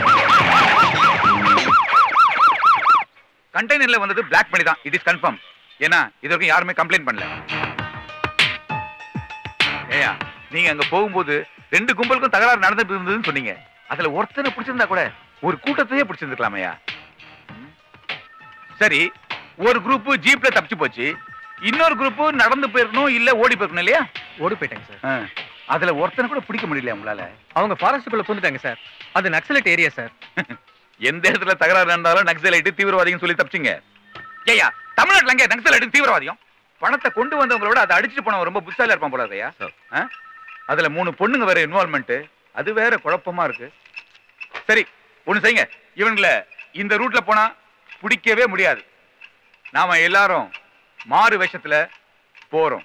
கண்டெய்னர்ல வந்தது பிளாக் மணி தான். It is confirm. ஏன்னா இது வரைக்கும் யாருமே கம்ப்ளைண்ட் பண்ணல. ஏயா நீங்க அங்க போகும்போது ரெண்டு கும்பலுக்கும் தகராறு நடந்துட்டு இருந்ததுன்னு சொன்னீங்க. அதுல ஒருத்தனை பிடிச்சிருந்தா கூட ஒரு கூட்டத்தையே பிடிச்சிருந்துக்கலாமையா? சரி, ஒரு குரூப் ஜீப்ல தப்பிச்சு போச்சு, இன்னொரு குரூப் நடந்து போயிருக்கணும் இல்ல ஓடி போயிருக்கணும் இல்லையா? ஓடி போயிட்டாங்க சார். அதுல ஒருத்தனை கூட பிடிக்க முடியல உங்களால? அவங்க ஃபாரஸ்டுக்குள்ள பூந்துட்டாங்க சார். அது நக்சலைட் ஏரியா சார். எந்த இடத்துல தகராறு நடந்தாலும் நக்சலைட் தீவிரவாதின்னு சொல்லி தப்பிச்சிங்க. ஏயா தமிழ்நாட்டுல எங்க நக்சலைட் தீவிரவாதியும்? பணத்தை கொண்டு வந்தவங்களோட அதை அடிச்சுட்டு போனவங்க ரொம்ப புத்தாலியா இருப்பான் போல ஐயா. அதுல மூணு பொண்ணுங்க வேற இன்வால்வ்மெண்ட், அது வேற குழப்பமா இருக்கு. சரி ஒண்ணு செய்யுங்க, இவங்களை இந்த ரூட்ல போனா பிடிக்கவே முடியாது. நாம எல்லாரும் மாறு வேஷத்துல போறோம்.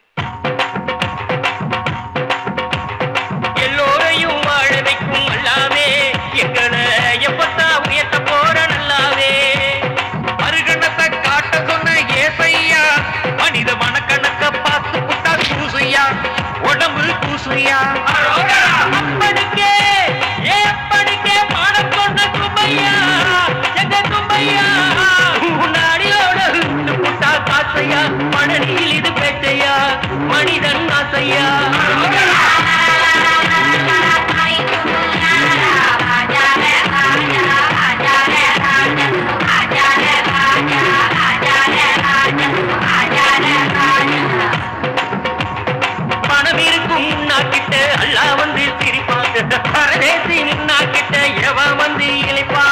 எல்லோரையும் வாழ வைக்கும் எல்லாமே எங்களை எப்பத்தா உயர்த்த போற நல்லாவே. மறுகணத்தை காட்ட சொன்ன ஏசையா, மனித மனக்கணக்க பார்த்து புட்டா கூசையா, உடம்பு கூசையா. அப்பனுக்கே ஏப்பனுக்கே பாடம் சொன்ன தும்பையா, எங்க தும்பையா நாடியோட புட்டா காசையா, மணலில் இது பேட்டையா, மனிதன் ஆசையா. பணம் இருக்கும் நாக்கிட்ட அல்லா வந்து சிரிப்பாங்க, பரதேசி நாக்கிட்ட எவ வந்து இழைப்பா.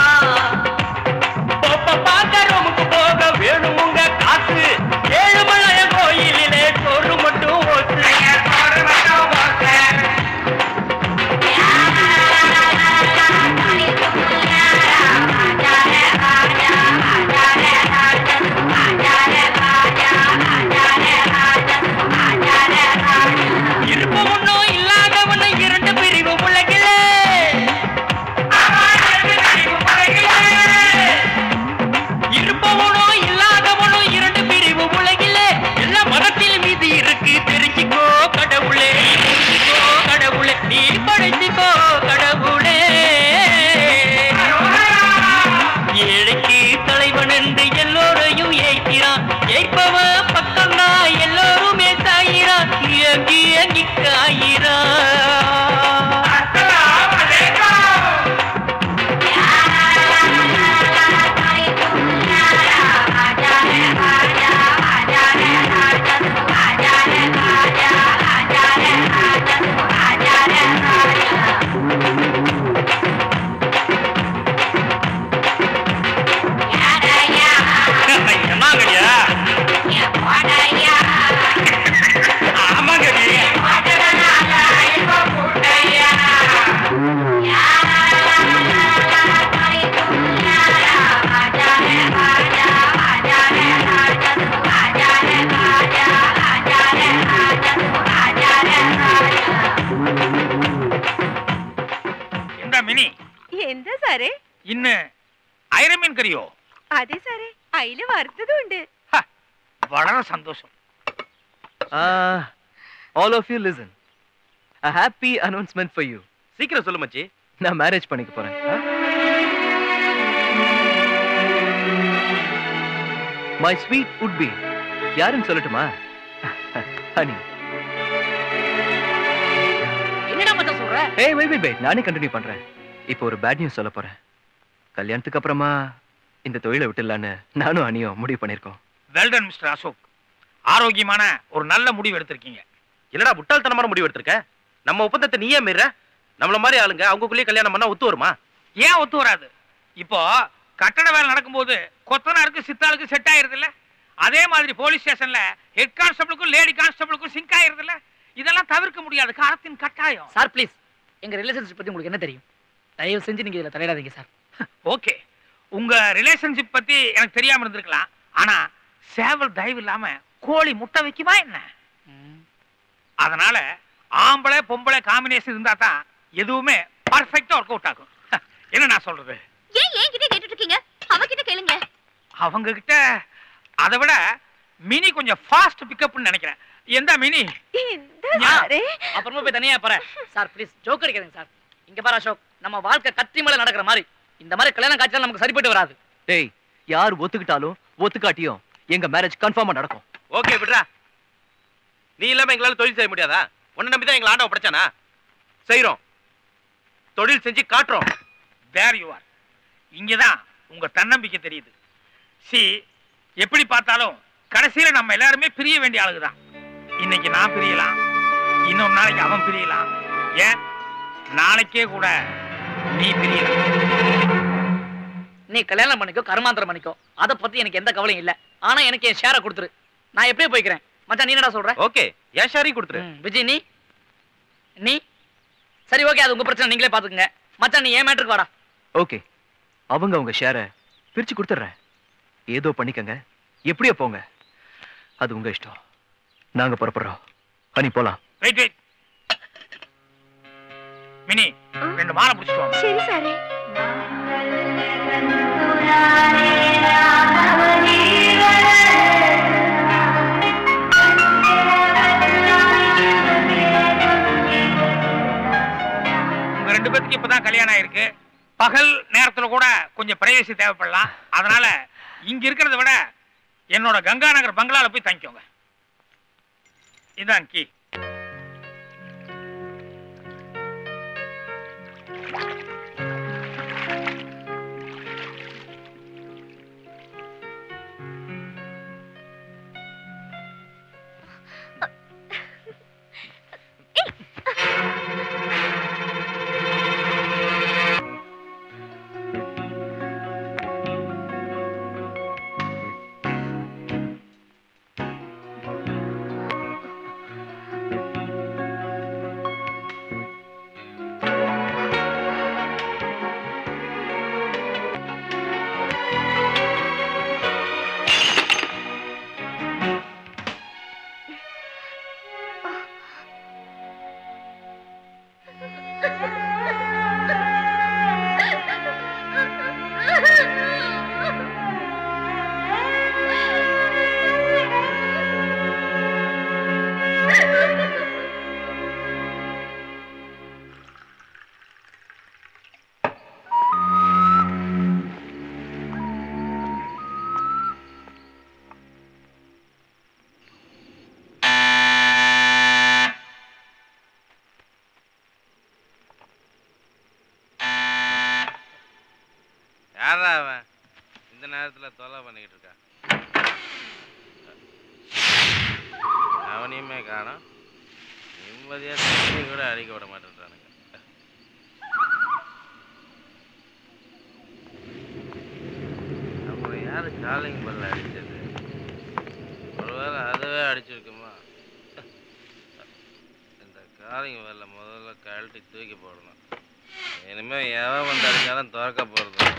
பாக்கறவங்க போக வேணுமுங்க காசு, ஏழுமலைய கோயிலிலே சோறு மட்டும் ஓட்டு. இருப்பவனும் இல்லாதவனும் இரண்டு பிரிவு உலகிலே. இருப்பவனும் இல்லாதவனும் இரண்டு பிரிவு உலகிலே. எல்லா மதத்தில் மீது இருக்கு தெரிஞ்சுக்கோ கடவுளே, தெரிஞ்சுக்கோ கடவுளே, நீ படைச்சுக்கோ கடவுளே. ஏழைக்கு தலைவன் என்று எல்லோரையும் ஏய்க்கிறான், ஏய்ப்பவன் பக்கம்தான் எல்லோருமே சாயிறான், இயங்கி இயங்கி காயிறான். മിനി എന്താ സാറേ ഇന്ന് ഐരമീൻ കറിയോ? അതെ സാറേ, അയില വറുത്തതുണ്ട്. വളരെ സന്തോഷം. Uh, all of you listen. A happy announcement for you. சீக்கிரம் சொல்லு மச்சி. நான் மேரேஜ் பண்ணிக்க போறேன். My sweet would be. யாருன்னு சொல்லட்டுமா? ஹனி. என்னடா மச்சான் சொல்ற? ஏய் வெயிட் வெயிட் வெயிட், நானே கண்டினியூ பண்றேன். இப்போ ஒரு பேட் நியூஸ் சொல்ல போறேன். கல்யாணத்துக்கு அப்புறமா இந்த தொழிலை விட்டுடலான்னு நானும் அனியும் முடிவு பண்ணிருக்கோம். வெல்டன் மிஸ்டர் அசோக், ஆரோக்கியமான ஒரு நல்ல முடிவு எடுத்திருக்கீங்க. என்னடா முட்டாள்தனமான முடிவு எடுத்திருக்க? நம்ம ஒப்பந்தத்தை நீயே மீற? நம்மள மாதிரி ஆளுங்க அவங்களுக்குள்ளேயே கல்யாணம் பண்ணா ஒத்து வருமா? ஏன் ஒத்து வராது? இப்போ கட்டட வேலை நடக்கும்போது கொத்தனாருக்கு சித்தாளுக்கு செட் ஆயிருது இல்ல, அதே மாதிரி போலீஸ் ஸ்டேஷன்ல ஹெட் கான்ஸ்டபிளுக்கும் லேடி கான்ஸ்டபிளுக்கும் சிங்க் ஆயிருது இல்ல. இதெல்லாம் தவிர்க்க முடியாது, காலத்தின் கட்டாயம். சார் ப்ளீஸ், எங்க ரிலேஷன்ஷிப் பத்தி உங்களுக்கு என்ன தெரியும்? தயவு செஞ்சு நீங்க இதுல தலையிடாதீங்க சார். ஓகே, உங்க ரிலேஷன்ஷிப் பத்தி எனக்கு தெரியாம இருந்திருக்கலாம், ஆனா சேவல் தயவு இல்லாம கோழி முட்டை வைக்குமா என்ன? அதனால ஆம்பளை பொம்பளை காம்பினேஷன் இருந்தா தான் எதுவுமே பர்ஃபெக்ட்டா ஒர்க் அவுட் ஆகும். என்ன நான் சொல்றது? ஏன் ஏன் கிட்ட கேட்டுட்டு இருக்கீங்க? அவகிட்ட கேளுங்க. அவங்க கிட்ட அதை விட மினி கொஞ்சம் ஃபாஸ்ட் பிக்கப்னு நினைக்கிறேன். எந்த மினி? அப்புறமா போய் தனியா போறேன். சார் ப்ளீஸ், ஜோக் அடிக்காதீங்க சார். இங்க பாரு அசோக், நம்ம வாழ்க்கை கத்தி மேல நடக்கிற மாதிரி இந்த மாதிரி கல்யாணம் காட்சியெல்லாம் நமக்கு சரிப்பட்டு வராது. டேய், யார் ஒத்துக்கிட்டாலும் ஒத்துக்காட்டியும் எங்க மேரேஜ் கன்ஃபார்மா நடக்கும். ஓகே விடுறா. நீ இல்லாம எங்களால தொழில் செய்ய முடியாதா? உன்னை நம்பிதான் எங்களை ஆண்டவ படைச்சானா? செய்றோம், தொழில் செஞ்சு காட்டுறோம். There you are. இங்கதான் உங்க தன்னம்பிக்கை தெரியுது. சி, எப்படி பார்த்தாலும் கடைசியில நம்ம எல்லாருமே பிரிய வேண்டிய ஆளுதான். இன்னைக்கு நான் பிரியலாம், இன்னொரு நாளைக்கு அவன் பிரியலாம், ஏன் நாளைக்கே கூட நீ பிரியலாம். நீ கல்யாணம் பண்ணிக்கோ, கர்மாந்திரம் பண்ணிக்கோ, அதை பத்தி எனக்கு எந்த கவலையும் இல்ல. ஆனா எனக்கு என் ஷேரை கொடுத்துரு, நான் எப்படியே போய்க்கிறேன். மச்சான் நீ என்னடா சொல்ற? ஓகே, என் ஷேரையும் கொடுத்துரு. விஜய் நீ நீ சரி ஓகே, அது உங்க பிரச்சனை, நீங்களே பாத்துக்கங்க. மச்சான் நீ ஏன் மேட்டருக்கு வாடா. ஓகே, அவங்க உங்க ஷேரை பிரிச்சு கொடுத்துட்றேன். ஏதோ பண்ணிக்கங்க, எப்படியோ போங்க, அது உங்க இஷ்டம். நாங்க புறப்படுறோம். ஹனி போலாம். வெயிட் வெயிட் மினி, ரெண்டு மாலை பிடிச்சிட்டு வாங்க. சரி சாரே. உங்க ரெண்டு பேத்துக்கு இப்பதான் கல்யாணம் ஆயிருக்கு. பகல் நேரத்துல கூட கொஞ்சம் பிரைவசி தேவைப்படலாம். அதனால இங்க இருக்கிறத விட என்னோட கங்கா நகர் பங்களால போய் தங்கிக்கோங்க. இதான் கீ. யாரா அவன் இந்த நேரத்துல தொலை பண்ணிக்கிட்டு இருக்கா? அவனையுமே காணோம். நிம்மதியா தண்ணி கூட அடிக்க விட மாட்டேன்றானுங்க. அப்புறம் யாரு காலிங் பல்ல அடிச்சது? ஒருவேளை அதுவே அடிச்சிருக்குமா? இந்த காலிங் பல்ல முதல்ல கழட்டி தூக்கி போடணும். இனிமே எவன் வந்து அடிச்சாலும் திறக்க போறது.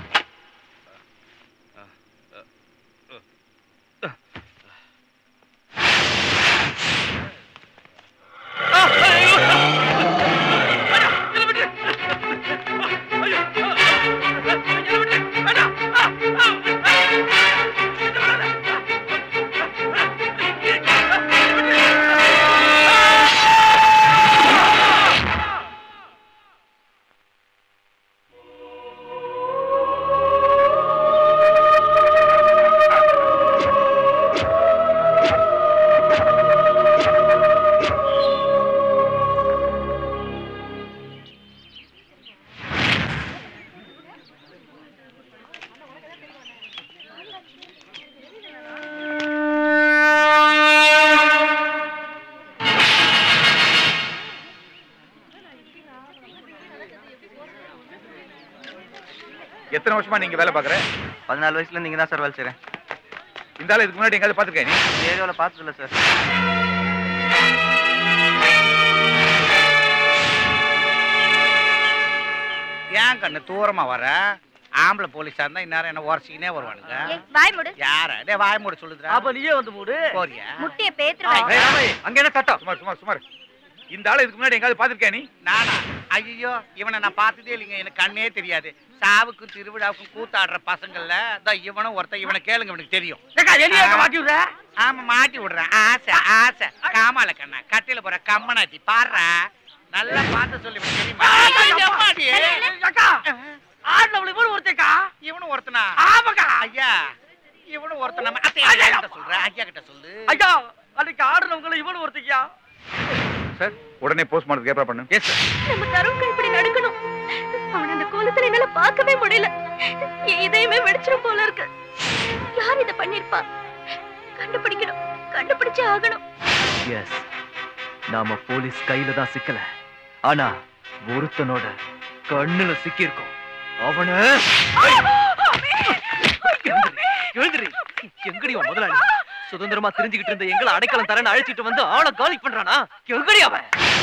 எத்தனை வருஷமா நீங்க வேலை பாக்குற? பதினாலு வயசுல நீங்க தான் சார் வேலை செய்றேன். இந்த ஆளு இதுக்கு முன்னாடி எங்காவது பாத்துருக்கேன்? நீ ஏரியாவில பார்த்தது இல்ல சார். ஏன் கண்ணு தூரமா வர? ஆம்பளை போலீஸா இருந்தா இந்நேரம் என்ன உரசிக்கினே வருவானுங்க. வாய் மூடு. யார? டேய் வாய் மூடு சொல்லுதுடா. அப்ப நீயே வந்து மூடு. போறியா? முட்டிய பேத்துறேன். ஏய் ராமே, அங்க என்ன சட்டம்? சுமார் சுமார் சுமார். இந்த ஆளு இதுக்கு முன்னாடி எங்காவது பாத்துருக்கேன் நீ? நானா? ஐயோ, இவனை நான் பார்த்ததே இல்லைங்க. எனக்கு கண்ணே தெரியாது. சாவுக்கும் திருவிழாவுக்கும் கூத்தாடுற பசங்கள்ல தான் இவனும் ஒருத்தன். இவனை கேளுங்க, இவனுக்கு தெரியும். மாட்டி விடுற? ஆமா மாட்டி விடுறேன். ஆசை ஆசை காமால கண்ணா கட்டில போற கம்மனாட்டி பாடுற. நல்லா பார்த்து சொல்லி தெரியுமா? இவனும் ஒருத்தக்கா. ஐயா இவனு ஒருத்தன் நம்ம ஐயா கிட்ட சொல்ற ஐயா கிட்ட சொல்லு. ஐயா அன்னைக்கு ஆடுறவங்கள இவனு ஒருத்தியா? சார் உடனே போஸ்ட்மார்ட்டம் ஏற்பாடு பண்ணு. Yes sir. நம்ம தருண்க்கு இப்படி நடக்கணும். அவன் அந்த கோலத்துல என்னால பார்க்கவே முடியல. என் இதயமே வெடிச்சிரும் போல இருக்கு. யார் இத பண்ணிருப்பா? கண்டுபிடிக்கணும், கண்டுபிடிச்சே ஆகணும். எஸ், நாம போலீஸ் கையில தான் சிக்கல, ஆனா ஒருத்தனோட கண்ணுல சிக்கி இருக்கோம். அவன எங்கடி முதலாளி சுதந்திரமா தெரிஞ்சுக்கிட்டு இருந்த எங்களை அடைக்கலம் தரன்னு அழைச்சிட்டு வந்து ஆளை காலி பண்றானா? எங்கடி அவன்?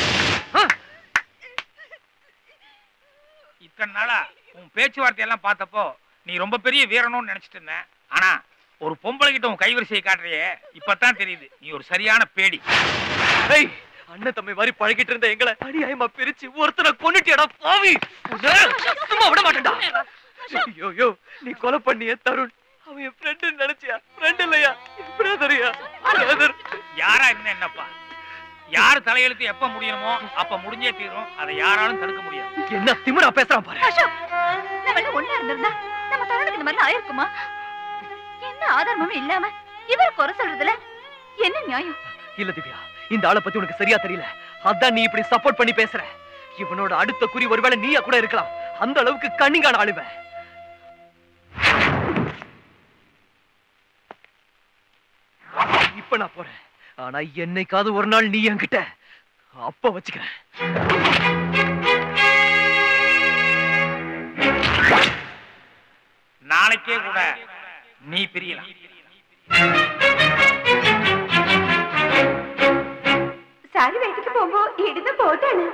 இத்தனை நாளா உன் பேச்சுவார்த்தை எல்லாம் பார்த்தப்போ நீ ரொம்ப பெரிய வீரனும்னு நினைச்சிட்டு இருந்தேன். ஆனா ஒரு பொம்பளை கிட்ட உன் கைவரிசையை காட்டுறியே, இப்பதான் தெரியுது நீ ஒரு சரியான பேடி. அண்ணன் தம்பி மாதிரி பழகிட்டு இருந்த எங்களை அடியாயமா பிரிச்சு ஒருத்தனை கொன்னுட்டியடா பாவி. சும்மா விட மாட்டேன்டா. ஐயோ, நீ கொலை பண்ணிய தருண் அவன் என் ஃப்ரெண்ட் நினைச்சியா? ஃப்ரெண்ட் இல்லையா, பிரதர்யா. பிரதர் யாரா இருந்தா என்னப்பா, யார் தலையெழுத்து எப்ப முடியணுமோ அப்ப முடிஞ்சே தீரும். அதை யாராலும் தடுக்க முடியாது. என்ன திமிரா பேசுறான் பாரு. நம்ம ஒண்ணா இருந்திருந்தா நம்ம தருணுக்கு இந்த மாதிரி ஆயிருக்குமா? என்ன ஆதாரமும் இல்லாம இவர் குறை சொல்றதுல என்ன நியாயம்? இல்ல திவ்யா, இந்த ஆளை பத்தி உனக்கு சரியா தெரியல. அதான் நீ இப்படி சப்போர்ட் பண்ணி பேசுற. இவனோட அடுத்த குறி ஒருவேளை நீயா கூட இருக்கலாம். அந்த அளவுக்கு கண்ணிங்கான ஆளுவ. இப்ப நான் போறேன், ஆனா என்னைக்காவது ஒரு நாள் நீ என்கிட்ட அப்ப வச்சுக்கிறேன். நாளைக்கே கூட நீ பிரியலாம். சாரி வீட்டுக்கு போம்போ எடுத்து போட்டானு.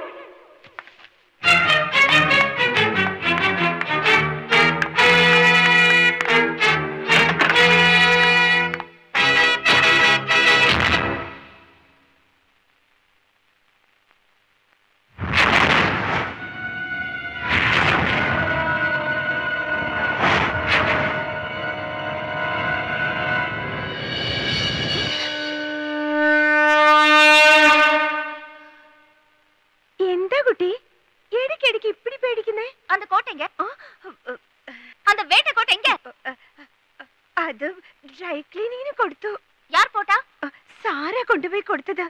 அந்த கோட்டைங்க, அந்த வேட்டை கோட்டை எங்க? அது ட்ரை கிளீனிங் கொடுத்து. யார் போட்டா? சாரா கொண்டு போய் கொடுத்தது.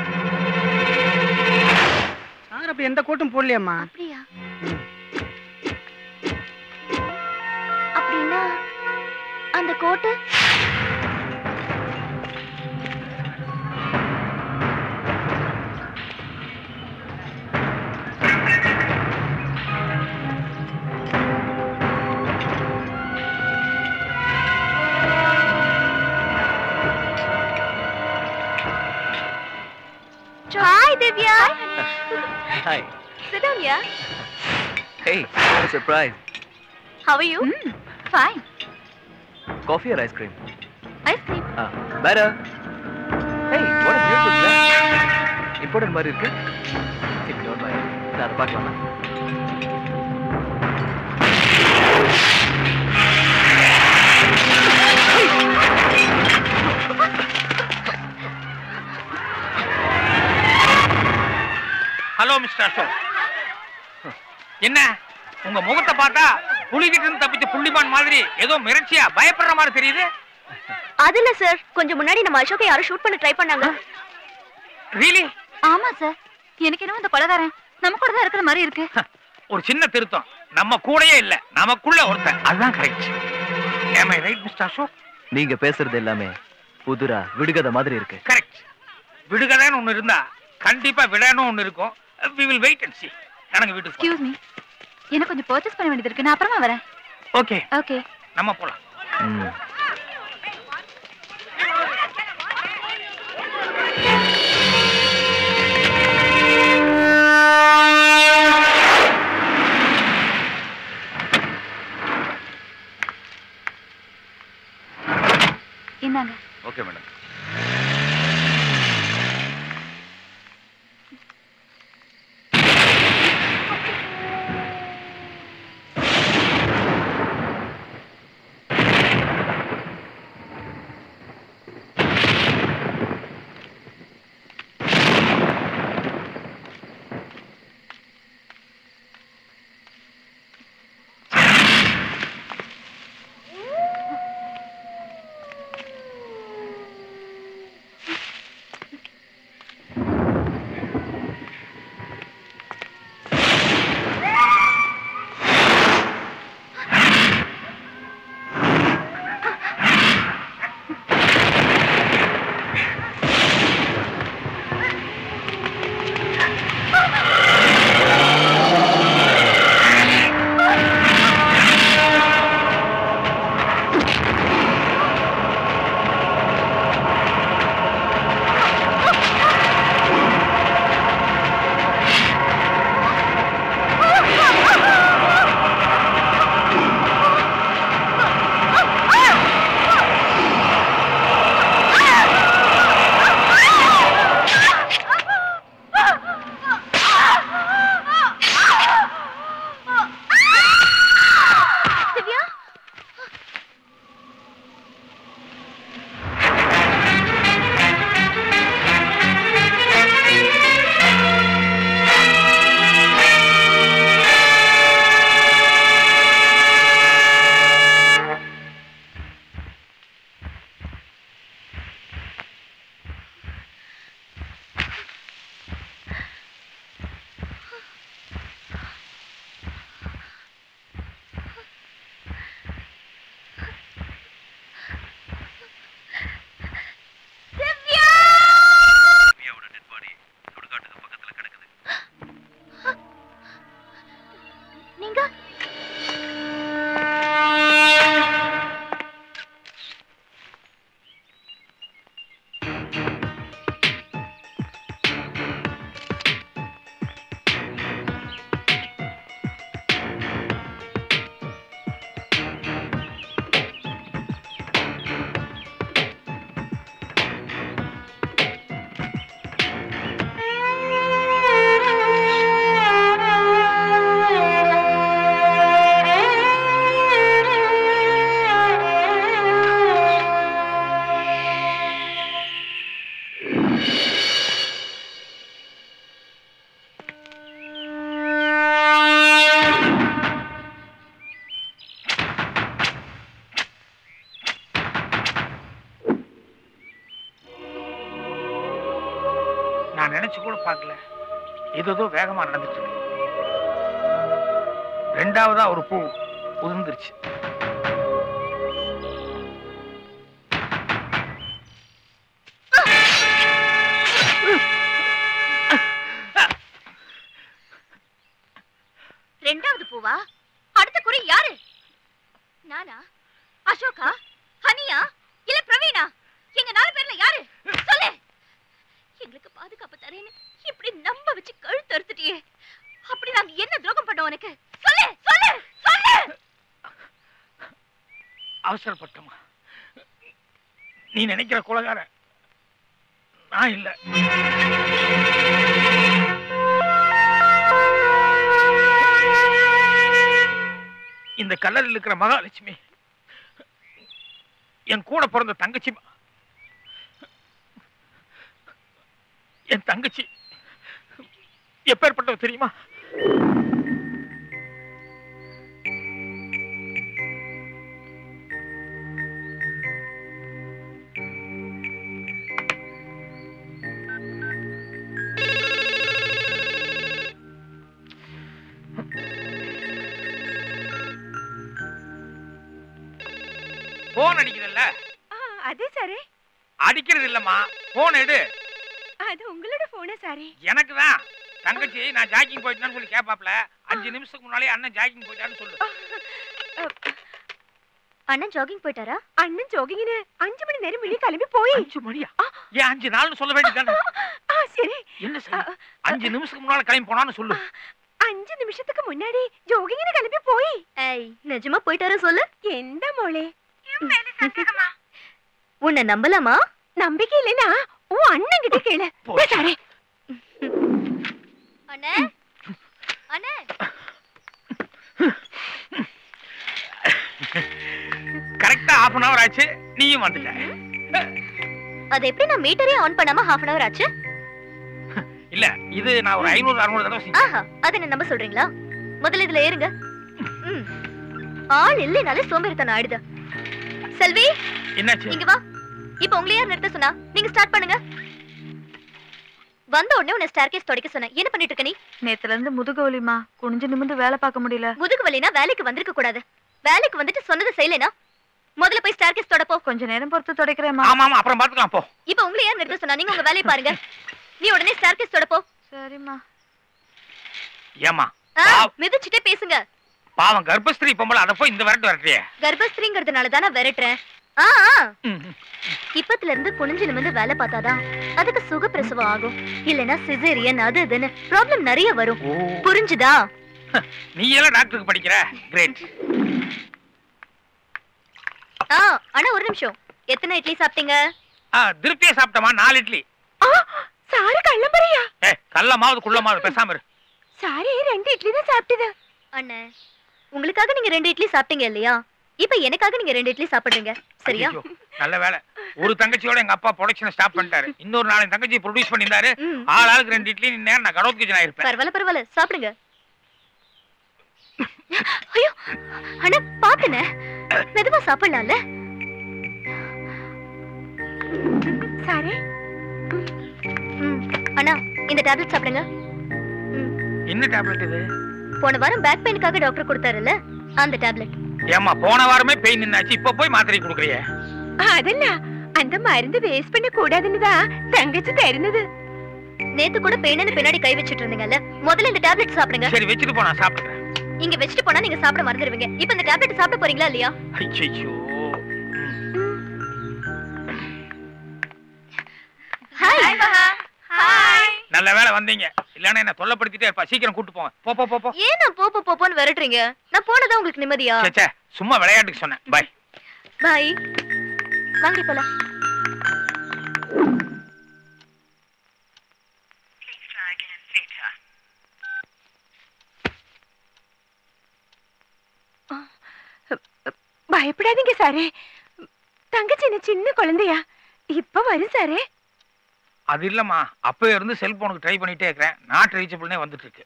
சார் அப்படி எந்த கோட்டும் போடலையம்மா. அப்படியா? அப்படின்னா அந்த கோட்டு Hi, Divya. Hi. Sit down, yeah. Hey, what a surprise. How are you? Mm, fine. Coffee or ice cream? Ice cream. Ah, better. Hey, what a beautiful glass. Important மாதிரி இருக்கு. If you don't mind, நான் அதை பார்க்கலாமா? Hello mister Ashok, என்ன உங்க முகத்தை பார்த்தா புலிகிட்ட இருந்து தப்பிச்ச புள்ளிமான் மாதிரி ஏதோ மிரட்சியா பயப்படுற மாதிரி தெரியுது. அதுல சார் கொஞ்சம் முன்னாடி நம்ம அசோக்கை யாரும் ஷூட் பண்ண ட்ரை பண்ணாங்க. ரியலி? ஆமா சார், எனக்கு என்னவோ இந்த கொலைகாரன் நம்ம கூட தான் இருக்கிற மாதிரி இருக்கு. ஒரு சின்ன திருத்தம், நம்ம கூடயே இல்ல நமக்குள்ள ஒருத்தன், அதுதான் correct. am I right mister Ashok? நீங்க பேசுறது எல்லாமே புதுரா விடுகதை மாதிரி இருக்கு. கரெக்ட். விடுகதைன்னு ஒண்ணு இருந்தா கண்டிப்பா விடணும் ஒண்ணு இருக்கும். we will wait and see. நாங்க வீட்டுக்கு போறோம். எக்ஸ்கியூஸ் மீ, எனக்கு கொஞ்சம் பர்ச்சேஸ் பண்ண வேண்டியது இருக்கு, நான் அப்புறமா வரேன். ஓகே ஓகே, நம்ம போலாம். ம். இந்தாங்க. Okay madam. நான் நினைச்சு கூட பார்க்கல. ஏதோ வேகமா நடந்துட்டு இருக்கு. ரெண்டாவதா ஒரு பூ உதிர்ந்துருச்சு. ரெண்டாவது பூவா? அடுத்த குறி யாரு? நானா? அசோகா? ஹனியா? இல்ல பிரவீனா? எங்க நாலு பேர்ல யாரு? சொல்லு. எங்களுக்கு பாதுகாப்பு தரேன்னு இப்படி நம்ப வச்சு கழுத்து அறுத்துட்டியே. அப்படி நாங்க என்ன துரோகம் பண்ணோம் உனக்கு? சொல்லு, சொல்லு, சொல்லு. அவசரப்பட்டமா? நீ நினைக்கிற கொலைகார நான் இல்ல. இந்த கல்லறையில் இருக்கிற மகாலட்சுமி என் கூட பிறந்த தங்கச்சி. என் தங்கச்சி எப்பேற்பட்டவ தெரியுமா? போன் அடிக்குதுல்ல? அதே சாரே. அடிக்கிறது இல்லம்மா, போன் எடு. அது உங்களோட போனா சாரே? எனக்கு தான். தங்கச்சி நான் ஜாக்கிங் போயிட்டேன்னு சொல்லி கேப்பாப்ல. அஞ்சு நிமிஷத்துக்கு முன்னாலே அண்ணன் ஜாக்கிங் போயிட்டாருன்னு சொல்லு. அண்ணன் ஜாகிங் போயிட்டாரா? அண்ணன் ஜாகிங்னு அஞ்சு மணி நேரம் வெளியே கிளம்பி போய். அஞ்சு மணியா? ஏன் அஞ்சு நாள்னு சொல்ல வேண்டியதானே? சரி. என்ன சார் அஞ்சு நிமிஷத்துக்கு முன்னால கிளம்பி போனான்னு சொல்லு. அஞ்சு நிமிஷத்துக்கு முன்னாடி ஜாகிங்னு கிளம்பி போய். ஏய் நிஜமா போயிட்டாரா சொல்லு. எந்த மோளே? உன்னை நம்பலாமா? நம்பிக்கை இல்லைனா உன் அண்ணன் கிட்ட கேளு. சாரே. அண்ணே அண்ணே. கரெக்டா half an hour ஆச்சு, நீயும் வந்துட்ட. அது எப்படி நான் மீட்டரே ஆன் பண்ணாம half an hour ஆச்சு? இல்ல இது நான் ஒரு ஐநூறு அறுநூறு தடவை செஞ்சேன். ஆஹா, அத என்ன நம்ப சொல்றீங்களா? முதல்ல இதுல ஏறுங்க. ம். ஆள் இல்லைனாலே சோம்பேறித்தனம் ஆயிடுது. செல்வி என்னாச்சு? இங்க வா. இப்போ உங்களை யார் நிறுத்த சொன்னா? நீங்க ஸ்டார்ட் பண்ணுங்க. வந்த உடனே உன்னை ஸ்டேர்கேஸ் தொடக்க சொன்னேன். என்ன பண்ணிட்டு இருக்க நீ? நேத்துல இருந்து முதுகு வலிமா, குனிஞ்சு நிமிந்து வேலை பார்க்க முடியல. முதுகு வலினா வேலைக்கு வந்திருக்க கூடாது. வேலைக்கு வந்துட்டு சொன்னது செய்யலைனா முதல்ல போய் ஸ்டேர்கேஸ் தொடப்போ. கொஞ்ச நேரம் பொறுத்து தொடக்கிறேமா. ஆமா ஆமா அப்புறம் பாத்துக்கலாம் போ. இப்போ உங்களை யார் நிறுத்த சொன்னா? நீங்க உங்க வேலையை பாருங்க. நீ உடனே ஸ்டேர்கேஸ் தொடப்போ. சரிம்மா. ஏமா மிதிச்சிட்டே பேசுங்க. பாவம் கர்ப்பஸ்திரீ பொம்பளை, அத போய் இந்த விரட்டு விரட்டியே. கர்ப்பஸ்திரீங்கிறதுனால தான் நான் விரட்டுறேன். ஆ இப்பத்துல இருந்து குனிஞ்சு நிமிந்து வேலை பார்த்தாதான் அதுக்கு சுகப்பிரசவம் ஆகும். இல்லனா சிசேரியன் அது இதுன்னு ப்ராப்ளம் நிறைய வரும். புரிஞ்சுதா? நீ எல்லாம் டாக்டருக்கு படிக்கிற? கிரேட். ஆ அண்ணா ஒரு நிமிஷம். எத்தனை இட்லி சாப்பிட்டீங்க? ஆ திருப்தியா சாப்பிட்டமா? நாலு இட்லி. சாரு கள்ளம்பரியா? ஏ கள்ளமாவது குள்ளமாவது பேசாம இரு. சாரி ரெண்டு இட்லி தான் சாப்பிட்டது. அண்ணே உங்களுக்காக நீங்க ரெண்டு இட்லி சாப்பிட்டீங்க இல்லையா? இப்ப எனக்காக நீங்க ரெண்டு இட்லி சாப்பிடுறீங்க. சரியா? நல்ல வேலை. ஒரு தங்கச்சியோட எங்க அப்பா ப்ரொடக்ஷனை ஸ்டாப் பண்ணிட்டாரு. இன்னொரு நாலு தங்கச்சி ப்ரொடியூஸ் பண்ணிருந்தாரு. ஆள் ஆளுக்கு ரெண்டு இட்லி. நேரம் நான் கடவுள் கிச்சன் ஆயிருப்பேன். பரவாயில்ல பரவாயில்ல சாப்பிடுங்க. ஐயோ அண்ணா பாத்துனே, மெதுவா சாப்பிடலாம்ல. சாரே. அண்ணா இந்த டேப்லெட் சாப்பிடுங்க. என்ன டேப்லெட் இது? போன வாரம் பேக் பெயினுக்காக டாக்டர் கொடுத்தாருல்ல அந்த டேப்லெட். ஏமா போன வாரமே பெயின் நின்னாச்சு, இப்ப போய் மாத்திரை குடுக்குறியே? அதல்ல அந்த மருந்து வேஸ்ட் பண்ண கூடாதுன்னு தான் தங்கச்சி தருனது. நேத்து கூட பெயின்னு பின்னாடி கை வச்சிட்டு இருந்தீங்கல்ல, முதல்ல இந்த டேப்லெட் சாப்பிடுங்க. சரி வச்சிட்டு போனா சாப்பிடுறேன். இங்க வச்சிட்டு போனா நீங்க சாப்பிட மறந்துடுவீங்க. இப்போ இந்த டேப்லெட் சாப்பிட போறீங்களா இல்லையா? ஐயோ ஹாய் மகா. ஹாய். நல்ல வேளை வந்தீங்க. இல்லனா என்ன தொல்லப்படுத்திட்டே இருப்பா. சீக்கிரம் கூட்டி போங்க. போ போ போ. ஏன் நான் போ போ போன்னு விரட்டுறீங்க? நான் போனதா உங்களுக்கு நிம்மதியா? சே சே சும்மா விளையாட்டுக்கு சொன்னேன். Bye bye. வாங்க போலாம். பயப்படாதீங்க சாரே. தங்கச்சி என்ன சின்ன குழந்தையா? இப்ப வரும் சாரே. அது இல்லம்மா, அப்ப இருந்து செல்போனுக்கு ட்ரை பண்ணிட்டே இருக்கேன். நாட் ரீச்சபிள்னே வந்துட்டு இருக்கு.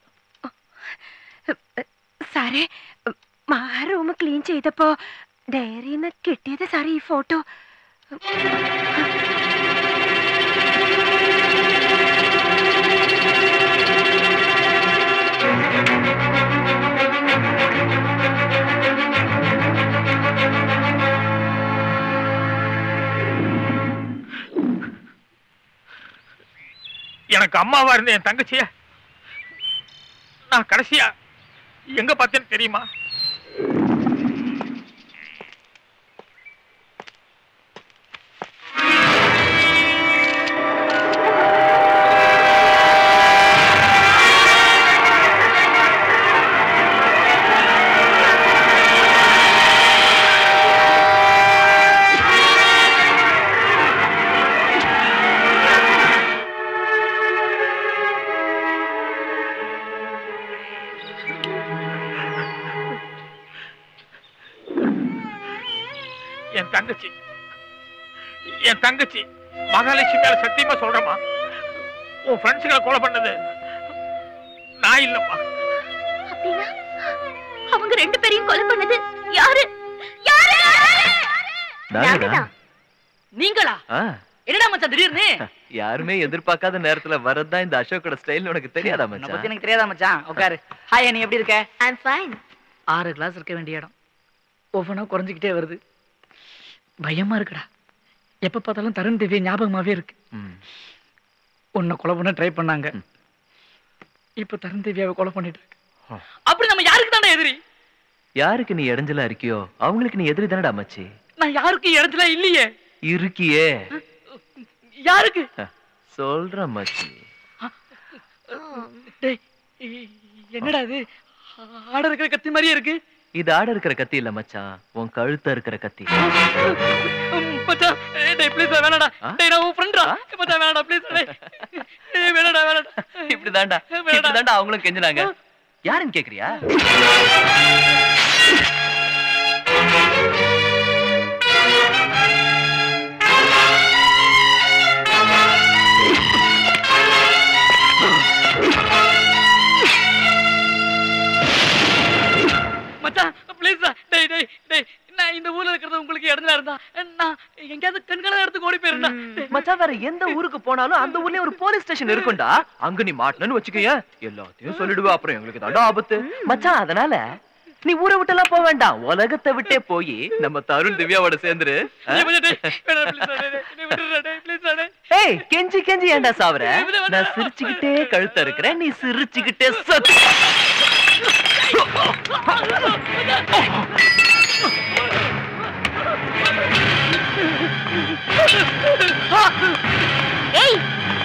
സാറേ മാ റൂം ക്ലീൻ ചെയ്തപ്പോ ഡയറിന്ന് കിട്ടിയത് സാറേ ഈ ഫോട്ടോ. எனக்கு அம்மாவா இருந்த என் தங்கச்சிய நான் கடைசியா எங்க பார்த்தேன்னு தெரியுமா? என் தங்கச்சி என் தங்கச்சி மகாலட்சுமி மேல சத்தியமா சொல்றமா, உன் ஃப்ரெண்ட்ஸுகளை கொலை பண்ணது நான் இல்லம்மா. அப்படின்னா அவங்க ரெண்டு பேரையும் கொலை பண்ணது யாரு? யாரு? நானுதான். நீங்களா? என்னடா மச்சான் திடீர்னு? யாருமே எதிர்பார்க்காத நேரத்துல வரதுதான் இந்த அசோக்கோட ஸ்டைல். உனக்கு தெரியாதா உன்னை மச்சான்? பத்தி எனக்கு தெரியாதா மச்சான்? உட்காரு. ஹாய், நீ எப்படி இருக்க? ஐ அம் ஃபைன். ஆறு கிளாஸ் இருக்க வேண்டிய இடம் ஒவ்வொன்றா குறைஞ்சிக்கிட்டே வருது. பயமா இருக்குடா. எப்ப பார்த்தாலும் தருண் தேவிய ஞாபகமாவே இருக்கு. உன்னை கொலை பண்ண ட்ரை பண்ணாங்க, இப்ப தருண் தேவியாவை கொலை பண்ணிட்டாங்க. அப்படி நம்ம யாருக்கு தானே எதிரி? யாருக்கு நீ இடைஞ்சலா இருக்கியோ அவங்களுக்கு நீ எதிரி தானடா மச்சி. நான் யாருக்கு இடத்துல இல்லையே. இருக்கியே. யாருக்கு? சொல்ற மச்சி. டேய், என்னடா இது? ஆட இருக்கிற கத்தி மாதிரியே இருக்கு. இது ஆட இருக்கிற கத்தி இல்ல மச்சான், உன் கழுத்த இருக்கிற கத்தி. மச்சான், டேய் ப்ளீஸ் வேணாடா. டேய் நான் உன் ஃப்ரெண்ட்ரா. மச்சான் வேணாடா ப்ளீஸ். டேய் வேணாடா வேணாடா. இப்படிதான்டா இப்படிதான்டா அவங்களும் கெஞ்சினாங்க. யாருன்னு கேக்குறியா? மச்சான் ப்ளீஸ் டேய் டேய் டேய் நான் இந்த ஊர்ல இருக்கிறது உங்களுக்கு இடத்துல இருந்தா நான் எங்கயாவது கண்காணாத இடத்துக்கு ஓடி போயிருந்தா. மச்சான் வேற எந்த ஊருக்கு போனாலும் அந்த ஊர்லயே ஒரு போலீஸ் ஸ்டேஷன் இருக்கும்டா. அங்க நீ மாட்டணும்னு வச்சுக்கோய, எல்லாத்தையும் சொல்லிடுவா. அப்புறம் எங்களுக்கு தாண்டா ஆபத்து மச்சான். அதனால நீ ஊரை விட்டு எல்லாம் போக வேண்டாம், உலகத்தை விட்டே போய் நம்ம தருண் திவ்யாவோட சேர்ந்துரு. ஏய் கெஞ்சி கெஞ்சி ஏண்டா சாவற? நான் சிரிச்சுக்கிட்டே கழுத்த இருக்கிறேன், நீ சிரிச்சுக்கிட்டே சத்து. ஏய்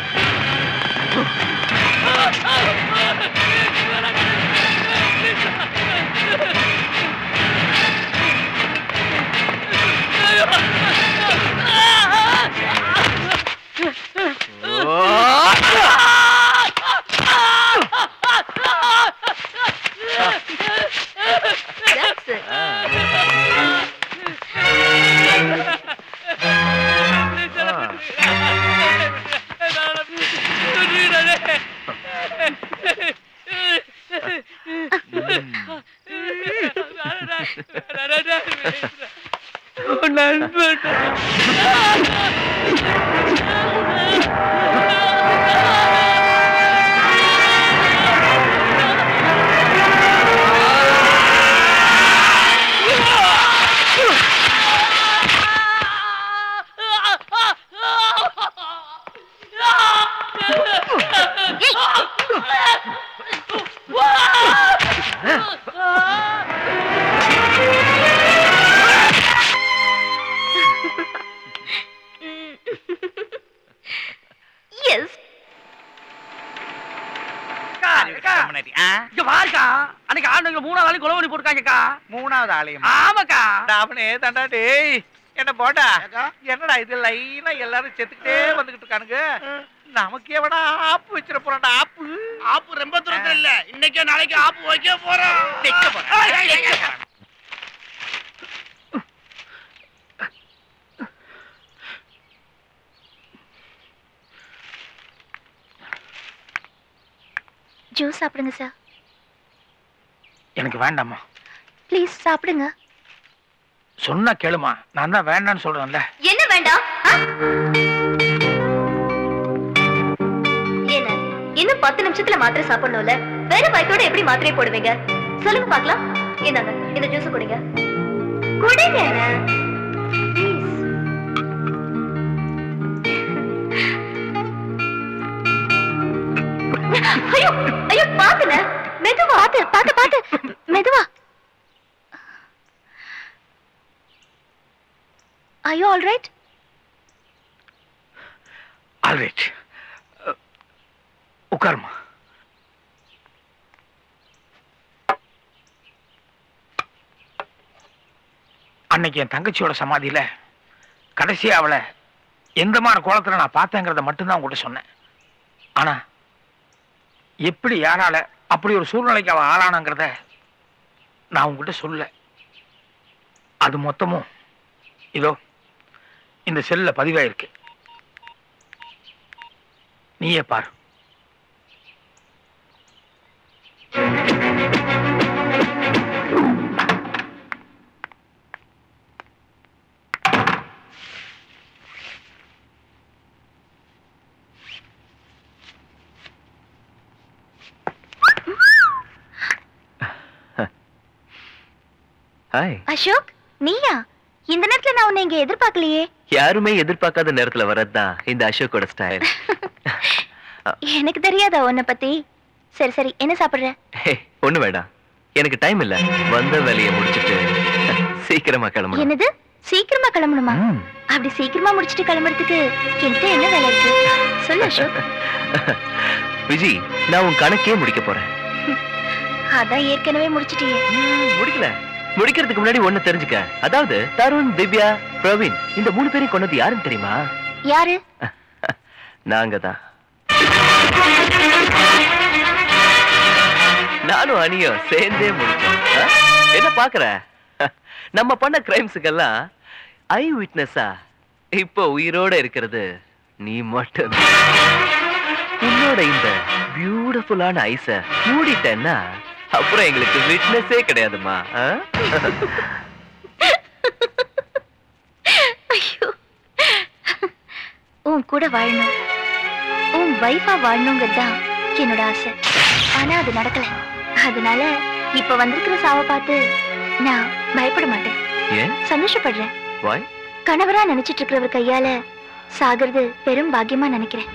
மூணாவது ஆலயம். ஆமாக்கா. அவனே தாண்டா டேய் என்ன போட்டா என்னடா இது லைனா எல்லாரும் செத்துக்கிட்டே வந்துகிட்டு இருக்கானுங்க. நமக்கு எவனா ஆப்பு வச்சிட போறான்டா. ஆப்பு ஆப்பு ரொம்ப தூரத்துல இல்ல, இன்னைக்கே நாளைக்கு ஆப்பு வைக்க போறோம். வைக்க போறேன். ஜூஸ் சாப்பிடுங்க சார். எனக்கு வேண்டாமா. ப்ளீஸ் சாப்பிடுங்க. சொன்னா கேளுமா, நான் தான் வேண்டான்னு சொல்றேன்ல. என்ன வேண்டாம்? என்ன இன்னும் பத்து நிமிஷத்துல மாத்திரை சாப்பிடணும்ல, வேற பைக்கோட எப்படி மாத்திரை போடுவீங்க சொல்லுங்க பாக்கலாம். இந்தாங்க இந்த ஜூஸ் குடிங்க குடிங்க ஐயோ ஐயோ பாத்துல மெதுவா பாத்து பாத்து பாத்து மெதுவா ஐயோ ஆல் ரைட் ஆல் ரைட் உட்காருமா. அன்னைக்கு என் தங்கச்சியோட சமாதியில கடைசியா அவளை எந்த மாதிரி கோலத்துல நான் பார்த்தேங்கிறத மட்டும்தான் உங்ககிட்ட சொன்னேன். ஆனா எப்படி யாரால அப்படி ஒரு சூழ்நிலைக்கு அவ ஆளானாங்கிறத நான் உங்ககிட்ட சொல்ல. அது மொத்தமும் இதோ இந்த செல்ல பதிவாயிருக்கு. நீயே பாரு. ஹாய் அசோக், நீயா? இந்த நேரத்துல நான் உன்னை இங்க எதிர்பார்க்கலையே. யாருமே எதிர்பார்க்காத நேரத்துல வரதுதான் இந்த அசோக்கோட ஸ்டைல். எனக்கு தெரியாதா உன்னை பத்தி? சரி சரி, என்ன சாப்பிடுற? ஒண்ணு வேண்டாம், எனக்கு டைம் இல்ல. வந்த வேலையை முடிச்சிட்டு சீக்கிரமா கிளம்பணும். என்னது சீக்கிரமா கிளம்பணுமா? அப்படி சீக்கிரமா முடிச்சிட்டு கிளம்புறதுக்கு என்கிட்ட என்ன வேலை இருக்கு சொல்லு அசோக். விஜி, நான் உன் கணக்கே முடிக்க போறேன். அதான் ஏற்கனவே முடிச்சிட்டியே. முடிக்கல, முடிக்கிறதுக்கு முன்னாடி ஒண்ணு தெரிஞ்சுக்க. அதாவது தருண், திவ்யா, பிரவீன் இந்த மூணு பேரையும் கொண்டது யாருன்னு தெரியுமா? யாரு? நாங்க தான். நானும் அனியும் சேர்ந்தே முடிச்சோம். என்ன பாக்குற? நம்ம பண்ண கிரைம்ஸுக்கெல்லாம் ஐ விட்னஸா இப்போ உயிரோட இருக்கிறது நீ மட்டும். உன்னோட இந்த பியூட்டிஃபுல்லான ஐஸ மூடிட்டேன்னா அப்புறம் எங்களுக்கு விட்னஸே கிடையாதுமா. ஐயோ, உன் கூட வாழணும், உன் வைஃபா வாழணுங்கிறதுதான் என்னோட ஆசை. ஆனா அது நடக்கல. அதனால இப்ப வந்திருக்கிற சாவை பார்த்து நான் பயப்பட மாட்டேன். ஏன்? சந்தோஷப்படுறேன். Why? கணவரா நினைச்சிட்டு இருக்கிறவர் கையால சாகிறது பெரும் பாக்கியமா நினைக்கிறேன்.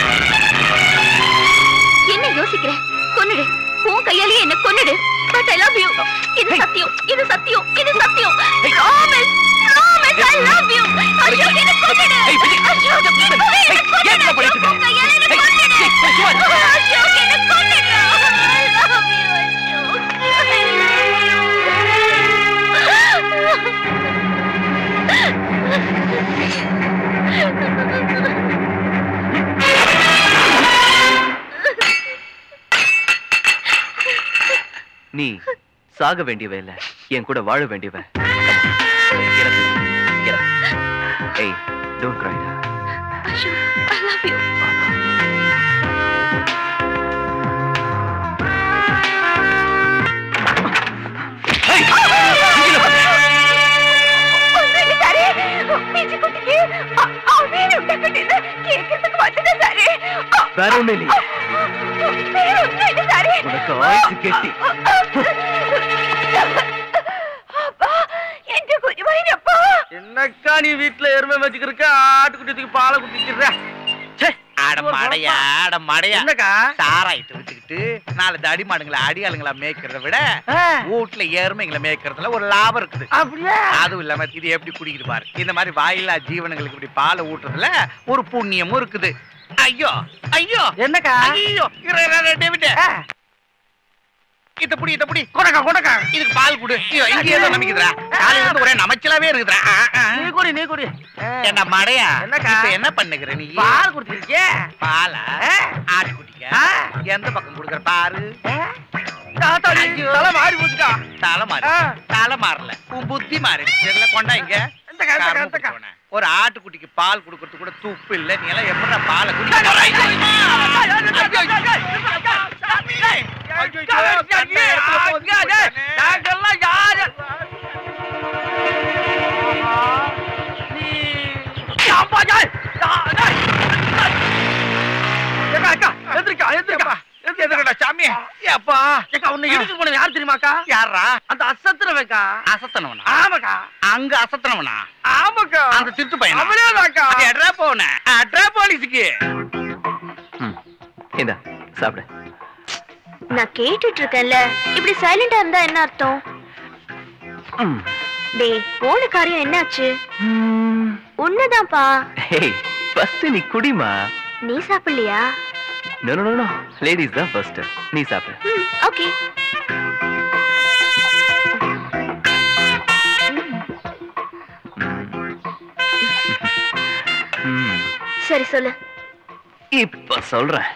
என்ன யோசிக்கிற? கொன்னுடு, உன் கையாலேயே என்ன கொன்னுடு. But I love you. இது சத்தியம், இது சத்தியம், இது சத்தியம். Promise, promise, I love you. Ashok, என்ன கொன்னுடு. அசோக், இப்பவே என்ன கொன்னுடு. உன் கையால என்ன கொன்னுடு. அசோக், என்ன கொன்னுடு. I love you, நீ சாக வேண்டியவ இல்ல, என் கூட வாழ வேண்டியவ. ஏய், don't cry. Ashok, I love you. வேற ஒண்ணு இல்லையா? உனக்கு ஆயுசு கெட்டி. என்னக்கா நீ வீட்டுல எருமை வச்சுக்கிருக்க, ஆட்டுக்குட்டிக்கு பாலை குடிச்சிடுற. அட மடையா, அட மடையா. என்னக்கா சாராயிட்டு வச்சுக்கிட்டு நாலு தடி மாடுங்களை அடியாளுங்களா மேய்க்கிறத விட வீட்டுல எருமைங்களை மேய்க்கிறதுல ஒரு லாபம் இருக்குது. அப்படியே அதுவும் இல்லாம இது எப்படி குடிக்குது பாரு. இந்த மாதிரி வாயில்லா ஜீவனங்களுக்கு இப்படி பாலை ஊட்டுறதுல ஒரு புண்ணியமும் இருக்குது. ஐயோ ஐயோ, என்னக்கா? ஐயோ, டேவிட் இத புடி, இத புடி, கொடக்கா கொடக்கா, இதுக்கு பால் குடு. ஐயோ, இங்க ஏதோ நமிக்குதுடா. காலையில இருந்து ஒரே நமச்சலாவே இருக்குதுடா. நீ குடி, நீ குடி. என்ன மடையா? என்னக்கா? இப்ப என்ன பண்ணுகிற நீ? பால் குடிச்சிருக்கே. பாலா? ஆட்டுக்குட்டிக்கா? எந்த பக்கம் குடுக்குற பாரு. தலை மாறி போச்சுக்கா. தலை மாறி? தலை மாறல, உன் புத்தி மாறிடுச்சு. கொண்டா இங்க. ஒரு ஆட்டுக்குட்டிக்கு பால் குடுக்கறது கூட துப்பு இல்ல. நீ எல்லாம் எப்படி பாலை குடி? சாமி, அப்பா உன்னை இடிச்சு போனது யாரு தெரியுமாக்கா? யாரா? அந்த அசத்துறவக்கா. அசத்தனவனா? ஆமாக்கா. அங்க அசத்தனவனா? ஆமாக்கா. அந்த திருட்டு பையனா? அவனேதாக்கா. எட்ரா போன அட்ரா போலீஸுக்கு. இந்தா சாப்பிடு. நான் கேட்டுட்டு இருக்கேன்ல, இப்படி சைலண்டா இருந்தா என்ன அர்த்தம்? டேய், போன காரியம் என்னாச்சு? உன்னதான்ப்பா. ஹேய், ஃபர்ஸ்ட் நீ குடிமா. நீ சாப்பிடலையா? நோ நோ நோ, லேடிஸ் தான் ஃபர்ஸ்ட். நீ சாப்பிடு. ஓகே. சரி சொல்லு. இப்ப சொல்றேன்.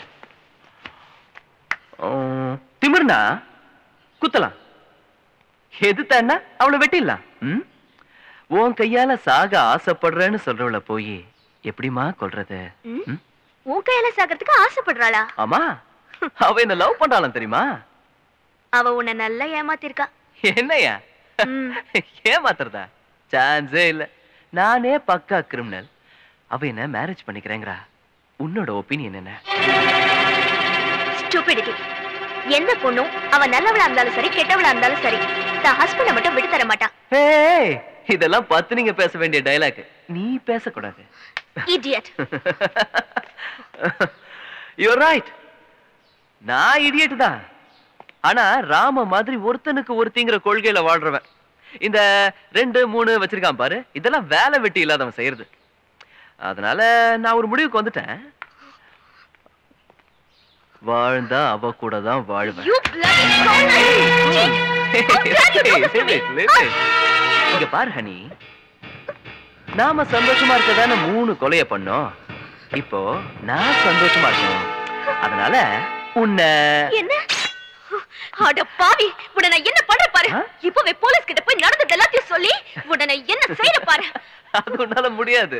திமிர்னா குத்தலாம், எதுத்தான்னா அவளை வெட்டிடலாம். உன் கையால சாக ஆசைப்படுறேன்னு சொல்றவள போய் எப்படிமா கொல்றது? உன் கையால சாகிறதுக்கு ஆசைப்படுறாளா? ஆமா, அவ என்ன லவ் பண்றாளாம் தெரியுமா? அவ உன்னை நல்லா ஏமாத்திருக்கா. என்னையா ஏமாத்துறதா? சான்ஸே இல்ல. நானே பக்கா கிரிமினல். அவ என்ன மேரேஜ் பண்ணிக்கிறேங்கிறா. உன்னோட ஒப்பீனியன் என்ன? ஸ்டூபிடிட்டி. எந்த பொண்ணும் அவ நல்லவளா இருந்தாலும் சரி கெட்டவளா இருந்தாலும் சரி தான் ஹஸ்பண்ட மட்டும் விட்டு தர மாட்டா. ஏய், இதெல்லாம் பார்த்து நீங்க பேச வேண்டிய டயலாக். நீ பேசக்கூடாது. இடியட். You're right. நான் இடியட் தான். ஆனா ராம மாதிரி ஒருத்தனுக்கு ஒருத்திங்கிற கொள்கையில வாழ்றவன். இந்த ரெண்டு மூணு வச்சிருக்கான் பாரு, இதெல்லாம் வேலை வெட்டி இல்லாதவன் செய்யறது. அதனால நான் ஒரு முடிவுக்கு வந்துட்டேன். வாழ்ந்தா அவ கூட தான் வாழ்வேன். இங்க பாரு ஹனி, நாம சந்தோஷமா இருக்கதான மூணு கொலைய பண்ணோம். இப்போ நான் சந்தோஷமா இருக்கணும். அதனால உன்னை என்ன? அட பாவி, உன்னை நான் என்ன பண்ற பாரு. இப்பவே போலீஸ் கிட்ட போய் நடந்தது எல்லாத்தையும் சொல்லி உன்னை என்ன செய்யற பாரு. அது உன்னால முடியாது.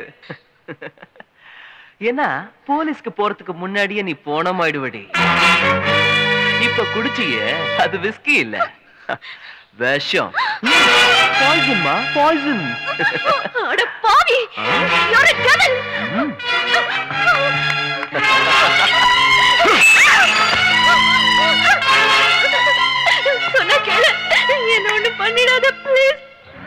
ஏன்னா போலீஸ்க்கு போறதுக்கு முன்னாடியே நீ போனமாயிடுவடி. இப்ப குடிச்சிய அது விஸ்கி இல்ல, விஷம். பாய்சன்மா, பாய்சன். அட பாவி, you're a devil. சொன்னா கேளு, என்ன ஒண்ணு பண்ணிடாத ப்ளீஸ்.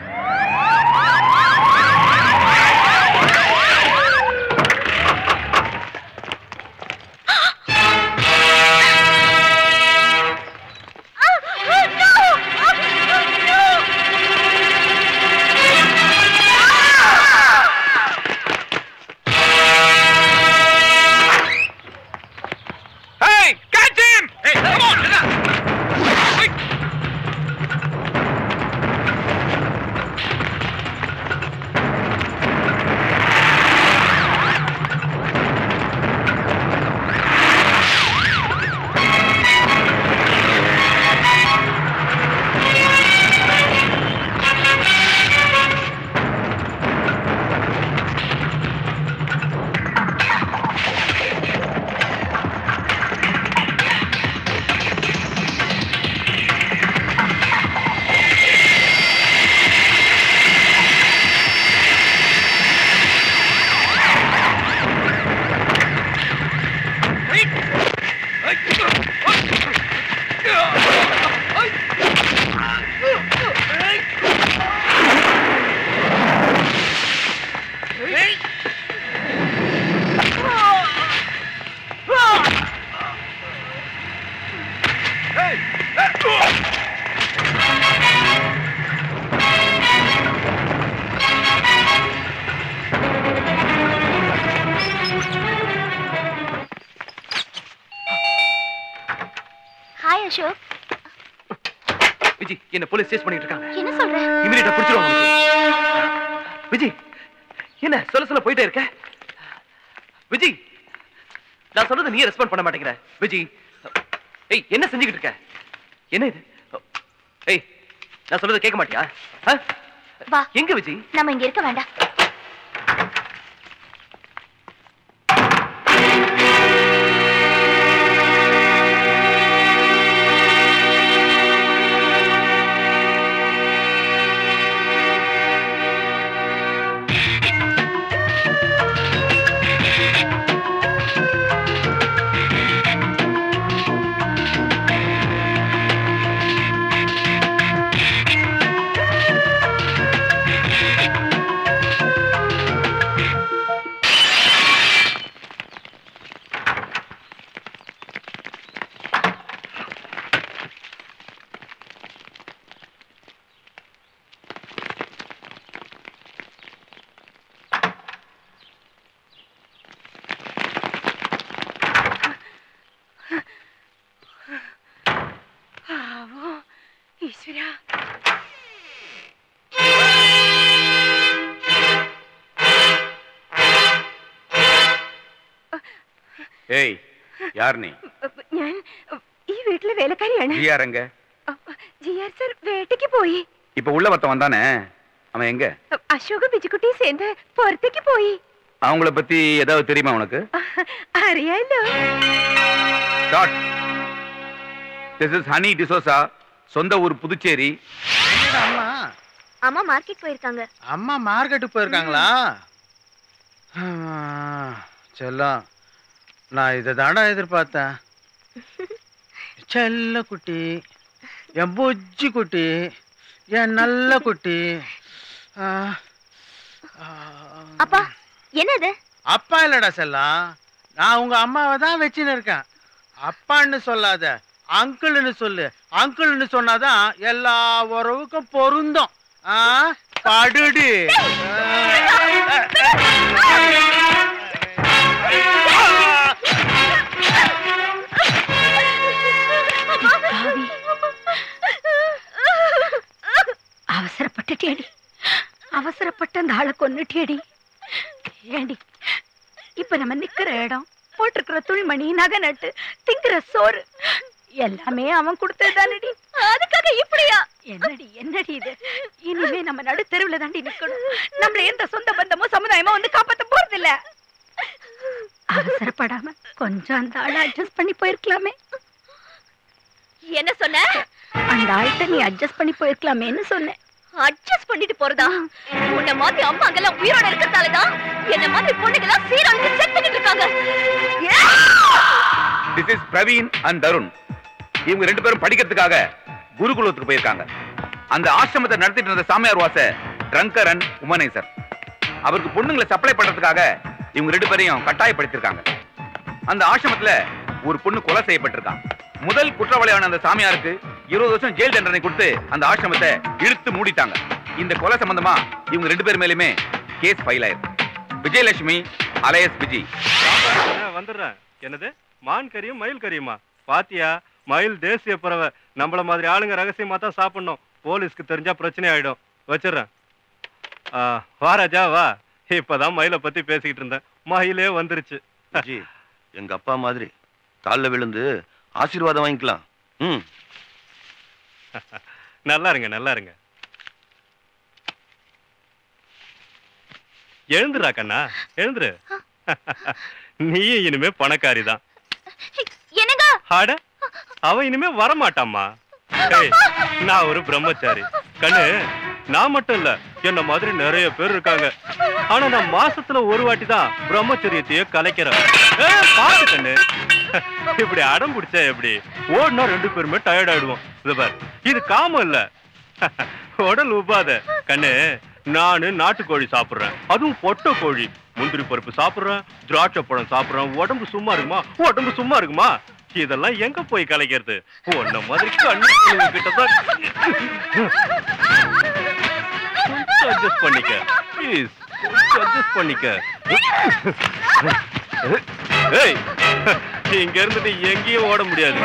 ஹாய் அசோக். விஜி, என்ன போலீஸ் சேஸ் பண்ணிட்டு இருக்காங்க. என்ன சொல்ற? இமிடியேட்டா புடிச்சிருவாங்க. விஜி, என்ன சொல்ல சொல்ல போயிட்டே இருக்க? விஜி, நான் சொல்றது நீ ரெஸ்பாண்ட் பண்ண மாட்டேங்கிற. விஜி, ஏய், என்ன செஞ்சுக்கிட்டு இருக்க? என்ன இது? ஏய், நான் சொல்றது கேட்க மாட்டியா? வா. எங்க விஜி? நம்ம இங்க இருக்க வேண்டாம். ഏയ് യാർ നീ ഞാൻ ഈ വീട്ടിലെ വേലക്കാരിയാണ്. ജിയാറെങ്ക? ജിയാർ സർ വേട്ടയ്ക്ക് പോയി. இப்ப உள்ள ஒருத்தன் வந்தானே, அவன் எங்க? அசோக பிஜுக்குட்டி சேர்ந்து புறத்துக்கு போய். அவங்கள பத்தி ஏதாவது தெரியுமா உனக்கு? അറിയാലോ. Dot. This is Honey D'Souza, சொந்த ஊர் புதுச்சேரி. என்னடா அம்மா? அம்மா மார்க்கெட் போயிருக்காங்க. அம்மா மார்க்கெட்டுக்கு போயிருக்காங்களா? செல்லம், நான் இதை தாண்டா எதிர்பார்த்தேன். செல்ல குட்டி, என் பொஜ்ஜி குட்டி, என் நல்ல குட்டி. அப்பா என்னது? அப்பா இல்லடா செல்லம், நான் உங்க அம்மாவை தான் வச்சுன்னு இருக்கேன். அப்பான்னு சொல்லாத, அங்கிள்னு சொல்லு. அங்கிள்னு சொன்னாதான் எல்லா உறவுக்கும் பொருந்தும். படுடி. அவசரப்பட்டுட்டேடி, அவசரப்பட்ட அந்த ஆளை கொன்னுட்டேடி. ஏண்டி இப்ப நம்ம நிக்கிற இடம், போட்டிருக்கிற துணிமணி, நகை நட்டு, திங்கிற சோறு எல்லாமே அவன் கொடுத்ததுதானடி. அதுக்காக இப்படியா? என்னடி என்னடி இது? இனிமே நம்ம நடு தெருவுல தாண்டி நிக்கணும். நம்மள எந்த சொந்த பந்தமோ சமுதாயமோ வந்து காப்பாத்த போறது இல்ல. அவசரப்படாம கொஞ்சம் அந்த ஆளை அட்ஜஸ்ட் பண்ணி போயிருக்கலாமே. என்ன சொன்ன? அந்த ஆள்கிட்ட நீ அட்ஜஸ்ட் பண்ணி போயிருக்கலாமேன்னு சொன்னேன். அட்ஜஸ்ட் பண்ணிட்டு போறதா? உன்ன மாதிரி அம்மாங்கெல்லாம் உயிரோட இருக்கறதாலதான் என்ன மாதிரி பொண்ணுங்கெல்லாம் சீரழிஞ்சு செத்துக்கிட்டு இருக்காங்க. This is Praveen and Darun. இவங்க ரெண்டு பேரும் படிக்கிறதுக்காக குருகுலத்துக்கு போயிருக்காங்க. அந்த ஆசிரமத்தை நடத்திட்டு இருந்த சாமியார் வாச ட்ரங்கரன் உமனேசர். அவருக்கு பொண்ணுங்களை சப்ளை பண்றதுக்காக இவங்க ரெண்டு பேரையும் கட்டாயப்படுத்திருக்காங்க. அந்த ஆசிரமத்துல ஒரு பொண்ணு கொலை செய்யப்பட்டிருக்காங்க. முதல் குற்றவாளியான அந்த சாமியாருக்கு இருபது வருஷம் ஜெயில் தண்டனை கொடுத்து அந்த ஆசிரமத்தை இழுத்து மூடிட்டாங்க. இந்த கொலை சம்பந்தமா இவங்க ரெண்டு பேர் மேலுமே கேஸ் ஃபைல் ஆயிருக்கு. விஜயலட்சுமி அலையஸ் விஜி. வந்துடுறேன். என்னது மான் கறியும் மயில் கறியுமா? பாத்தியா, மயில் தேசிய பறவை. நம்மள மாதிரி ஆளுங்க ரகசியமா தான் சாப்பிடணும். போலீஸ்க்கு தெரிஞ்சா பிரச்சனை ஆயிடும். வச்சிடறேன். வா ராஜா வா. இப்பதான் மயிலை பத்தி பேசிக்கிட்டு இருந்தேன். மயிலே வந்துருச்சு. எங்க அப்பா மாதிரி காலில் விழுந்து ஆசீர்வாதம் வாங்கிக்கலாம். ம், நல்லா இருங்க நல்லா இருங்க. எழுந்துரா கண்ணா, எழுந்துரு. நீயும் இனிமே பணக்காரி தான். என்னங்க? ஆட அவன் இனிமே வரமாட்டாம்மா. நான் ஒரு பிரம்மச்சாரி கண்ணு. நான் மட்டும் இல்ல, என்ன மாதிரி நிறைய பேர் இருக்காங்க. ஆனா நான் மாசத்துல ஒரு வாட்டி தான் பிரம்மச்சரியத்தையே கலைக்கிறேன். பாத்து கண்ணு, இப்படி அடம் பிடிச்சா எப்படி? ஓடுனா ரெண்டு பேருமே டயர்ட் ஆயிடுவோம். இது காமம் இல்ல, உடல் உபாத கண்ணு. நானு நாட்டுக்கோழி சாப்பிடுறேன், அதுவும் பொட்டை கோழி. முந்திரி பருப்பு சாப்பிடுறேன், திராட்சை பழம் சாப்பிடுறேன். உடம்பு சும்மா இருக்குமா? உடம்பு சும்மா இருக்குமா? இதெல்லாம் எங்க போய் கலைக்கிறது? ஒன்ன மாதிரி கண்ணு கிட்டதான். அட்ஜஸ்ட் பண்ணிக்க ப்ளீஸ், அட்ஜஸ்ட் பண்ணிக்க. ஏய், இங்க இருந்துட்டு எங்கேயும் ஓட முடியாது.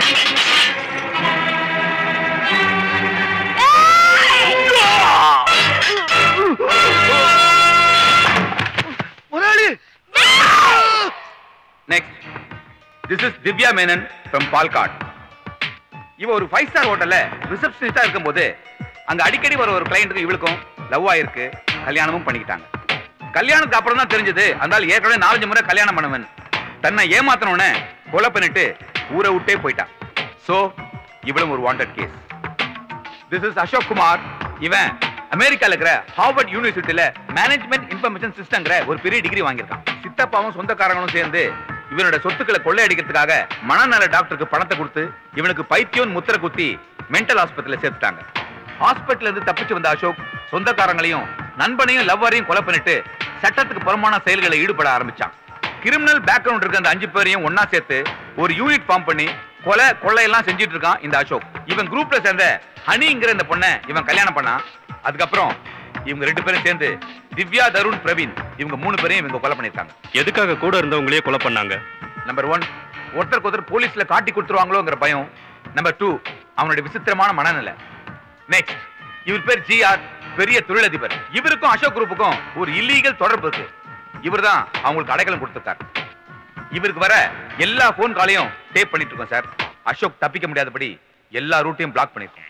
Next, this is Divya Menon from Palkad. இவ ஒரு ஃபைவ் ஸ்டார் ஹோட்டல்ல ரிசப்ஷனிஸ்டா இருக்கும்போது அங்க அடிக்கடி வர ஒரு கிளையண்ட்டுக்கு இவளுக்கும் லவ் ஆயிருக்கு. கல்யாணமும் பண்ணிக்கிட்டாங்க. கல்யாணத்துக்கு அப்புறம் தான் தெரிஞ்சது அந்த ஆள் ஏற்கனவே நாலஞ்சு முறை கல்யாணம் பண்ணவன். தன்னை ஏமாத்தணும்னு கொலை பண்ணிட்டு ஊரை விட்டே போயிட்டான். சோ இவளும் ஒரு wanted case. This is Ashok Kumar. இவன் அமெரிக்கால இருக்கிற ஹார்வர்ட் யூனிவர்சிட்டியில மேனேஜ்மெண்ட் இன்ஃபர்மேஷன் சிஸ்டம்ங்கற ஒரு பெரிய டிகிரி வாங்கியிருக்கான். சித்தப்பாவும் சொந்தக்காரங்களும் சேர்ந்து இவனோட சொத்துக்களை கொள்ளையடிக்கிறதுக்காக மனநல டாக்டருக்கு பணத்தை கொடுத்து இவனுக்கு பைத்தியம் முத்திர குத்தி மென்டல் ஹாஸ்பிட்டல்ல சேர்த்துட்டாங்க. ஹாஸ்பிட்டல்ல இருந்து தப்பிச்சு வந்த அசோக் சொந்தக்காரங்களையும் நண்பனையும் லவ்வரையும் கொலை பண்ணிட்டு சட்டத்துக்கு புறம்பான செயல்களை ஈடுபட ஆரம்பிச்சான். கிரிமினல் பேக்ரவுண்ட் இருக்க அந்த அஞ்சு பேரையும் ஒன்னா சேர்த்து ஒரு யூனிட் ஃபார்ம் பண்ணி கொலை கொள்ளையெல்லாம் செஞ்சிட்டு இருக்கான் இந்த அசோக். இவன் குரூப்ல சேர்ந்த ஹனிங்கிற இந்த பொண்ணை இவன் கல்யாணம் பண்ணான். அதுக்கப்புறம் இவங்க ரெண்டு பேரும் சேர்ந்து திவ்யா, தருண், பிரவீன் இவங்க மூணு பேரையும் இவங்க கொலை பண்ணிருக்காங்க. எதுக்காக கூட இருந்தவங்களே கொலை பண்ணாங்க? நம்பர் ஒன், ஒருத்தருக்கு ஒருத்தர் போலீஸ்ல காட்டி கொடுத்துருவாங்களோங்கிற பயம். நம்பர் டூ, அவனுடைய விசித்திரமான மனநிலை. நெக்ஸ்ட், இவர் பேர் ஜிஆர், பெரிய தொழிலதிபர். இவருக்கும் அசோக் குரூப்புக்கும் ஒரு இல்லீகல் தொடர்பு இருக்கு. இவர் தான் அவங்களுக்கு அடைக்கலம் கொடுத்திருக்காரு. இவருக்கு வர எல்லா போன் காலையும் டேப் பண்ணிட்டு இருக்கோம் சார். அசோக் தப்பிக்க முடியாதபடி எல்லா ரூட்டையும் பிளாக் பண்ணிருக்கோம்.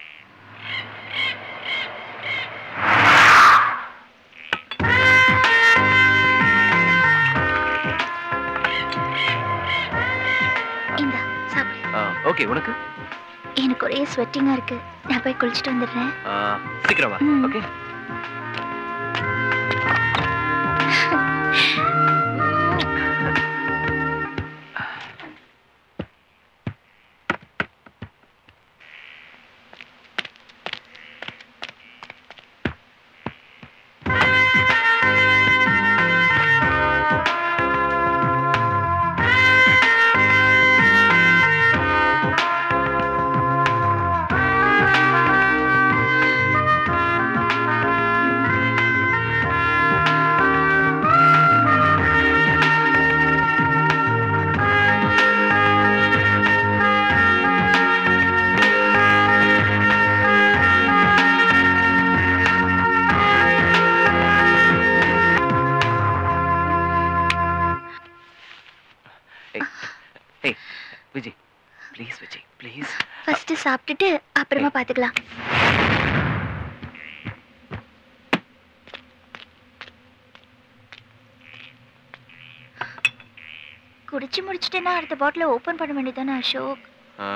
இந்த சாப்பிடு. ஓகே, உனக்கு? எனக்கு ஒரே ஸ்வெட்டிங்கா இருக்கு. நான் போய் குளிச்சிட்டு வந்துடுறேன். சீக்கிரம் வா. Okay. Vijay please, Vijay please. First சாப்பிட்டுட்டு அப்புறமா பாத்துக்கலாம். குடிச்சு முடிச்சிட்டேன்னா அடுத்த பாட்டில ஓபன் பண்ண வேண்டியதானே அசோக்?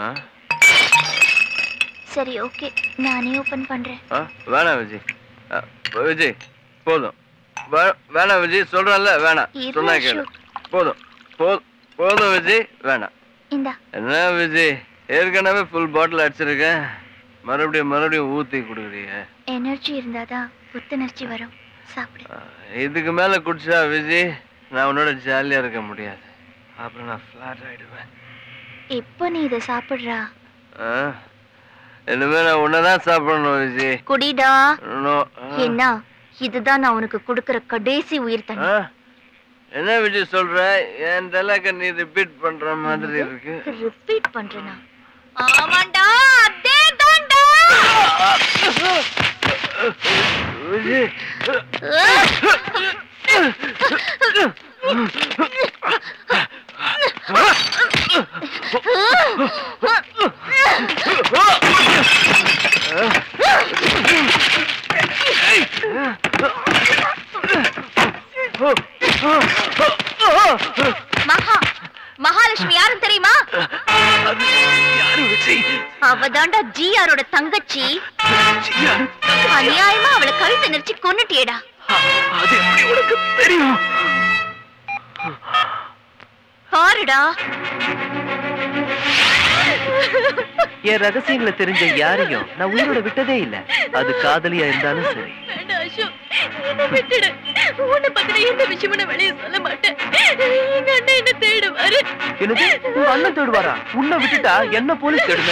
சரி ஓகே, நானே ஓபன் பண்றேன். வேணாம் விஜய், விஜய் போதும். வேணாம் விஜய், சொல்றேன்ல வேணாம். சொன்னா கேளு. போதும் போதும் விஜய், வேணாம். இந்தா. என்ன விஜய், ஏற்கனவே ஃபுல் பாட்டில் அடிச்சிருக்கேன், மறுபடியும் மறுபடியும் ஊத்தி குடுக்குறீங்க. எனர்ஜி இருந்தாதான் புத்துணர்ச்சி வரும். சாப்பிடு. இதுக்கு மேல குடிச்சா விஜய் நான் உன்னோட ஜாலியா இருக்க முடியாது. அப்புறம் நான் ஃபிளாட் ஆயிடுவேன். இப்போ நீ இதை சாப்பிடுறா. இனிமே நான் உன்னதான் சாப்பிடணும் விஜய். குடிடா. என்ன, இதுதான் நான் உனக்கு கொடுக்கிற கடைசி உயிர் தண்ணி. என்ன விஜய் சொல்ற? என் டயலாக நீ ரிப்பீட் பண்ற மாதிரி இருக்கு. ரிப்பீட் பண்றேனா? ஆமாண்டா, அதே தான்டா. விஜய் மகா மகாலட்சுமி யாரும் தெரியுமா? அவதாண்டா ஜிஆரோட தங்கச்சி. அநியாயமா அவளை கழுத்தை நெரிச்சு கொன்னுட்டியேடா. அது எப்படி உனக்கு தெரியும்? பாருடா, என் ரகசியங்களை தெரிஞ்ச யாரையும் நான் உயிரோட விட்டதே இல்ல. அது காதலியா இருந்தாலும் சரி. விட்டுடு. உன்னை பத்தின எந்த விஷயமும் நான் வெளியே சொல்ல மாட்டேன். எங்க அண்ணன் என்ன தேடுவாரு. என்னது, உங்க அண்ணன் தேடுவாரா? உன்னை விட்டுட்டா என்ன போலீஸ் தேடுமே.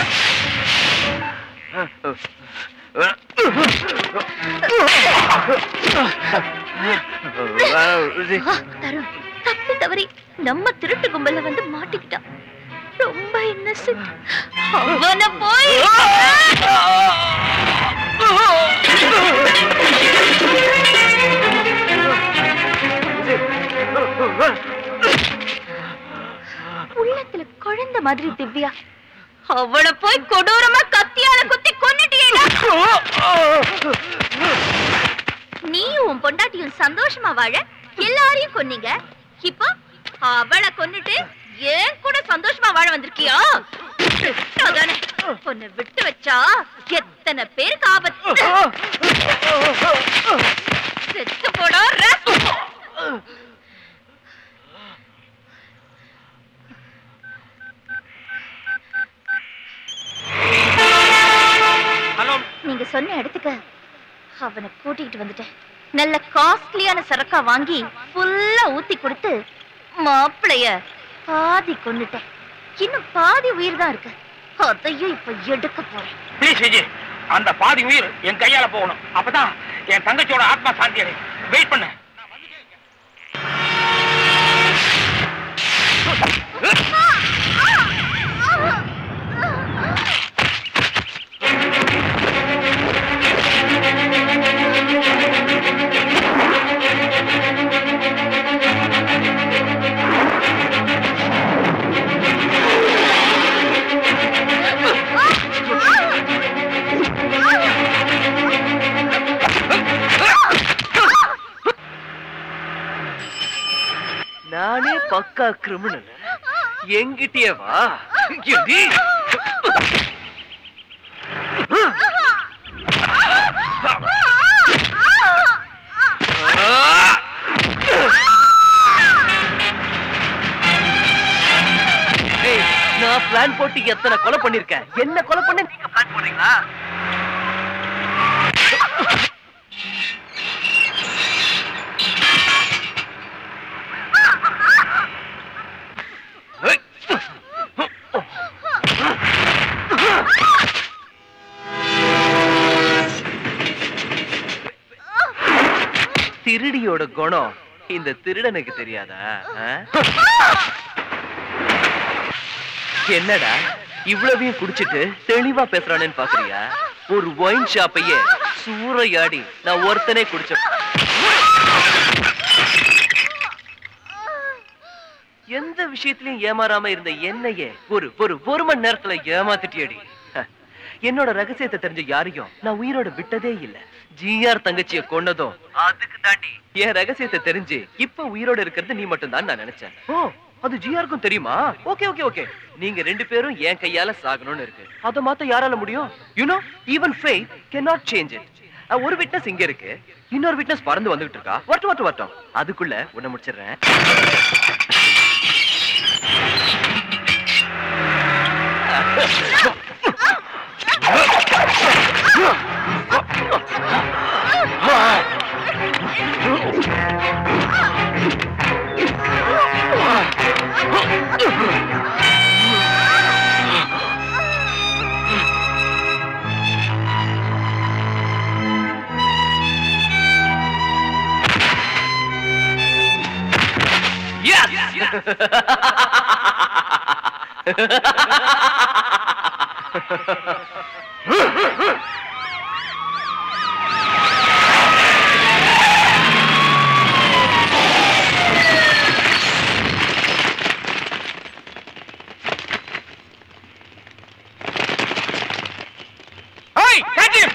தருண் தப்பி தவறி நம்ம திருட்டு கும்பல வந்து மாட்டிக்கிட்டான். ரொம்ப இன்னசென்ட். அவன போய் உள்ளத்துல குழந்தை மாதிரி திவ்யா, அவளை போய் கொடூரமா கத்தியால குத்தி கொன்னுட்டியேடா. நீயும் உன் பொண்டாட்டியும் சந்தோஷமா வாழ எல்லாரையும் கொன்னீங்க. இப்போ அவளை கொன்னுட்டு ஏன் கூட சந்தோஷமா வாழ வந்திருக்கியா? அதானே, உன்னை விட்டு வச்சா எத்தனை பேருக்கு ஆபத்து. செத்து போடா. நீங்க சொன்ன இடத்துக்கு அவனை கூட்டிட்டு வந்துட்டேன். நல்ல காஸ்ட்லியான சரக்கா வாங்கி ஃபுல்லா ஊத்தி கொடுத்து மாப்பிளைய பாதி கொன்னுட்டேன். இன்னும் பாதி உயிர் தான் இருக்கு. அதையும் இப்ப எடுக்க போறேன். ப்ளீஸ் விஜய், அந்த பாதி உயிர் என் கையால போகணும். அப்பதான் என் தங்கச்சியோட ஆத்மா சாந்தி அடையும். வெயிட் பண்ண. பக்கா கிரிமினல் எங்கிட்டயே வா. எடி நான் பிளான் போட்டு எத்தனை கொலை பண்ணிருக்கேன். என்ன கொலை பண்ண நீங்க பிளான் போடுறீங்களா? திருடியோட குணம் இந்த திருடனுக்கு தெரியாதா? என்னடா இவ்வளவையும் குடிச்சிட்டு தெளிவா பேசுறானேன்னு பாக்குறியா? ஒரு ஒயின் ஷாப்பையே சூறையாடி நான் ஒருத்தனே குடிச்ச. எந்த விஷயத்திலயும் ஏமாறாம இருந்த என்னையே ஒரு ஒரு ஒரு மணி நேரத்துல ஏமாத்திட்டியடி. என்னோட ரகசியத்தை தெரிஞ்ச யாரையும் நான் உயிரோட விட்டதே இல்ல. ஜிஆர் தங்கச்சிய கொன்னதும் அதுக்கு தாண்டி என் ரகசியத்தை தெரிஞ்சு இப்ப உயிரோட இருக்கிறது நீ மட்டும் தான் நான் நினைச்சேன். ஓ, அது ஜிஆருக்கும் தெரியுமா? ஓகே ஓகே ஓகே நீங்க ரெண்டு பேரும் என் கையால சாகணும்னு இருக்கு. அத மாத்த யாரால முடியும்? You know even faith cannot change it. ஒரு விட்னஸ் இங்க இருக்கு, இன்னொரு விட்னஸ் பறந்து வந்துகிட்டு இருக்கா. வரட்டும் வரட்டும் வரட்டும், அதுக்குள்ள உன்னை முடிச்சிடுறேன். Hey, catch him!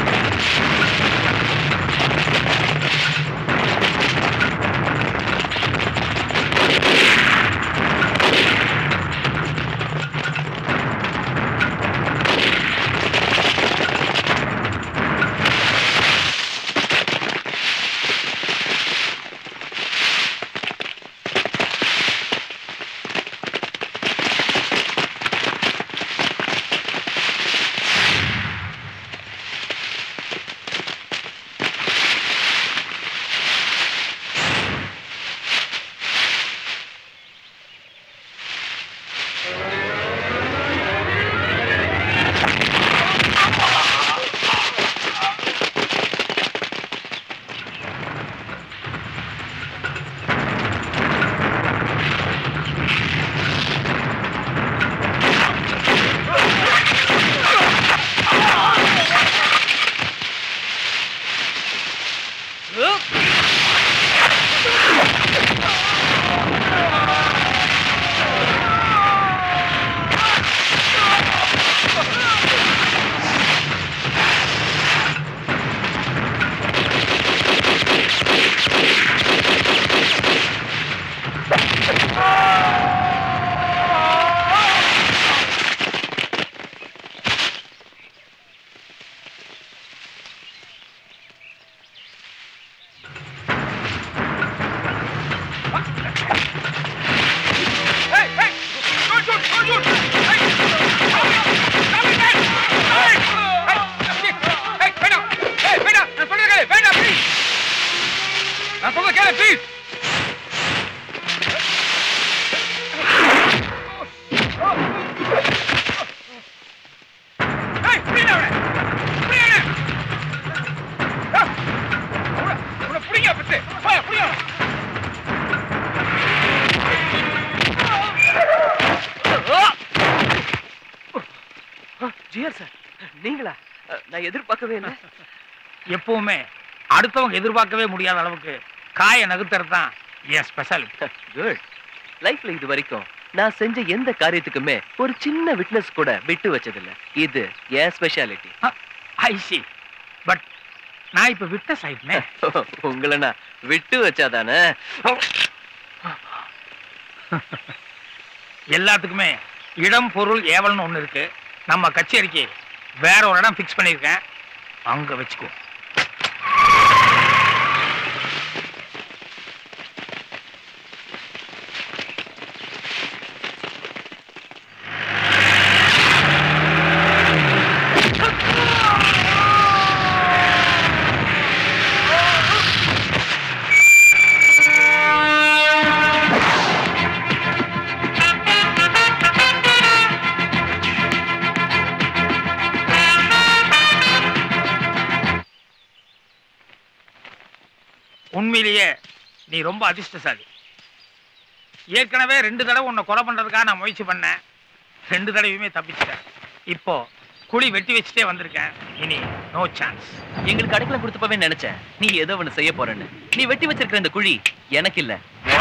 GR sir, நீங்களா? நான் எதிர்பார்க்கவே இல்லை. எப்பவுமே அடுத்தவங்க எதிர்பார்க்கவே முடியாத அளவுக்கு காய நகுத்துறது தான் என் ஸ்பெஷல். குட். லைஃப்ல இது வரைக்கும் நான் செஞ்ச எந்த காரியத்துக்குமே ஒரு சின்ன விட்னஸ் கூட விட்டு வச்சதில்ல. இது என் ஸ்பெஷாலிட்டி. I see. பட் நான் இப்ப விட்னஸ் ஆயிட்டேன். உங்களை நான் விட்டு வச்சாதானே? எல்லாத்துக்குமே இடம் பொருள் ஏவல்னு ஒண்ணு இருக்கு. நம்ம கச்சேரிக்கு வேற ஒரு இடம் பிக்ஸ் பண்ணிருக்கேன், அங்க வச்சுக்கோ. உண்மையிலேயே நீ ரொம்ப அதிர்ஷ்டசாலி. ஏற்கனவே ரெண்டு தடவை உன்னை கொலை பண்றதுக்காக நான் முயற்சி பண்ணேன், ரெண்டு தடவையுமே தப்பிச்சிட்டேன். இப்போ குழி வெட்டி வச்சுட்டே வந்திருக்கேன், இனி நோ சான்ஸ். எங்களுக்கு அடைக்கலம் கொடுத்தப்பவே நினைச்சேன் நீ ஏதோ ஒண்ணு செய்ய போறேன்னு. நீ வெட்டி வச்சிருக்கிற இந்த குழி எனக்கு இல்ல,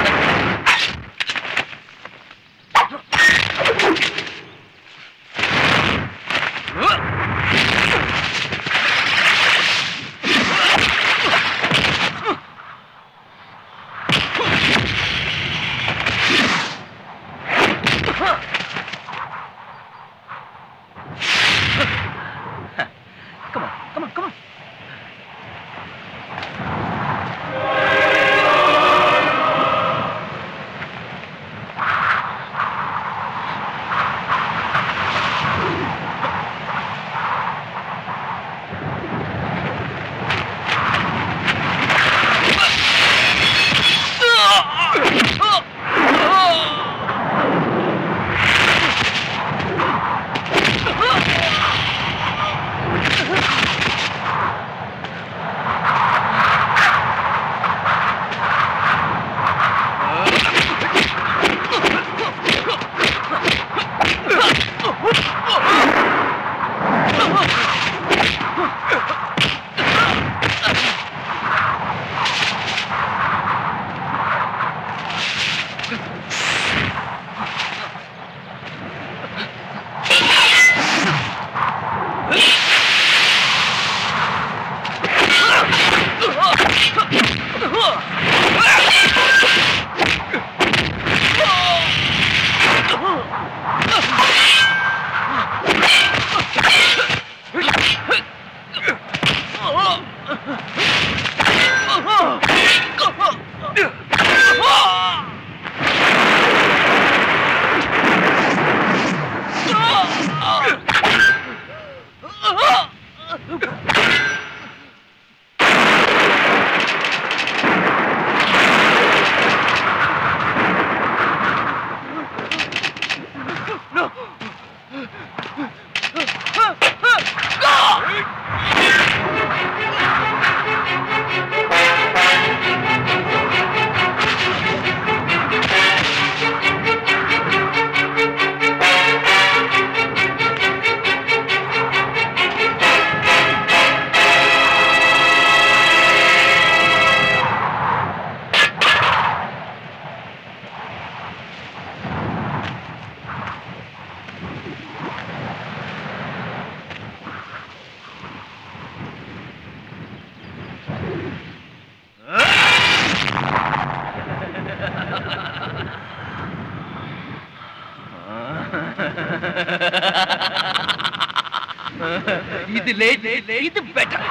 இது லேட், இது பெட்டர்.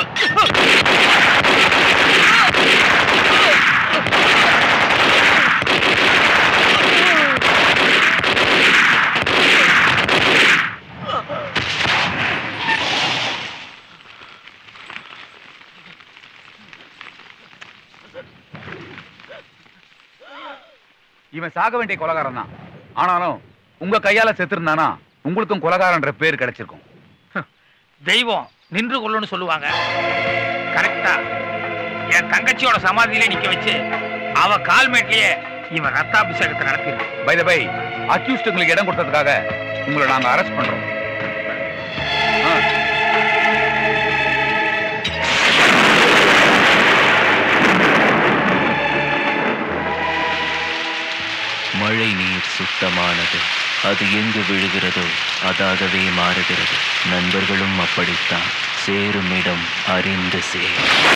இவன் சாக வேண்டிய கொலகாரன் தான். ஆனாலும் உங்க கையால செத்துருந்தானா உங்களுக்கும் கொலகாரன்ற பேர் கிடைச்சிருக்கும். தெய்வம் நின்று கொள்ளுன்னு சொல்லுவாங்க. கரெக்டா என் தங்கச்சியோட சமாதியிலே நிக்க வச்சு அவ கால்மேட்லயே இவன் ரத்தாபிஷேகத்தை நடத்திருக்கான். பை த பை, அக்யூஸ்ட் உங்களுக்கு இடம் கொடுத்ததுக்காக உங்களை நாங்க அரெஸ்ட் பண்றோம். மழை நீர் சுத்தமானது, அது எங்கு விழுகிறதோ அதாகவே மாறுகிறது. நண்பர்களும் அப்படித்தான், சேரும் இடம் அறிந்து சேர்.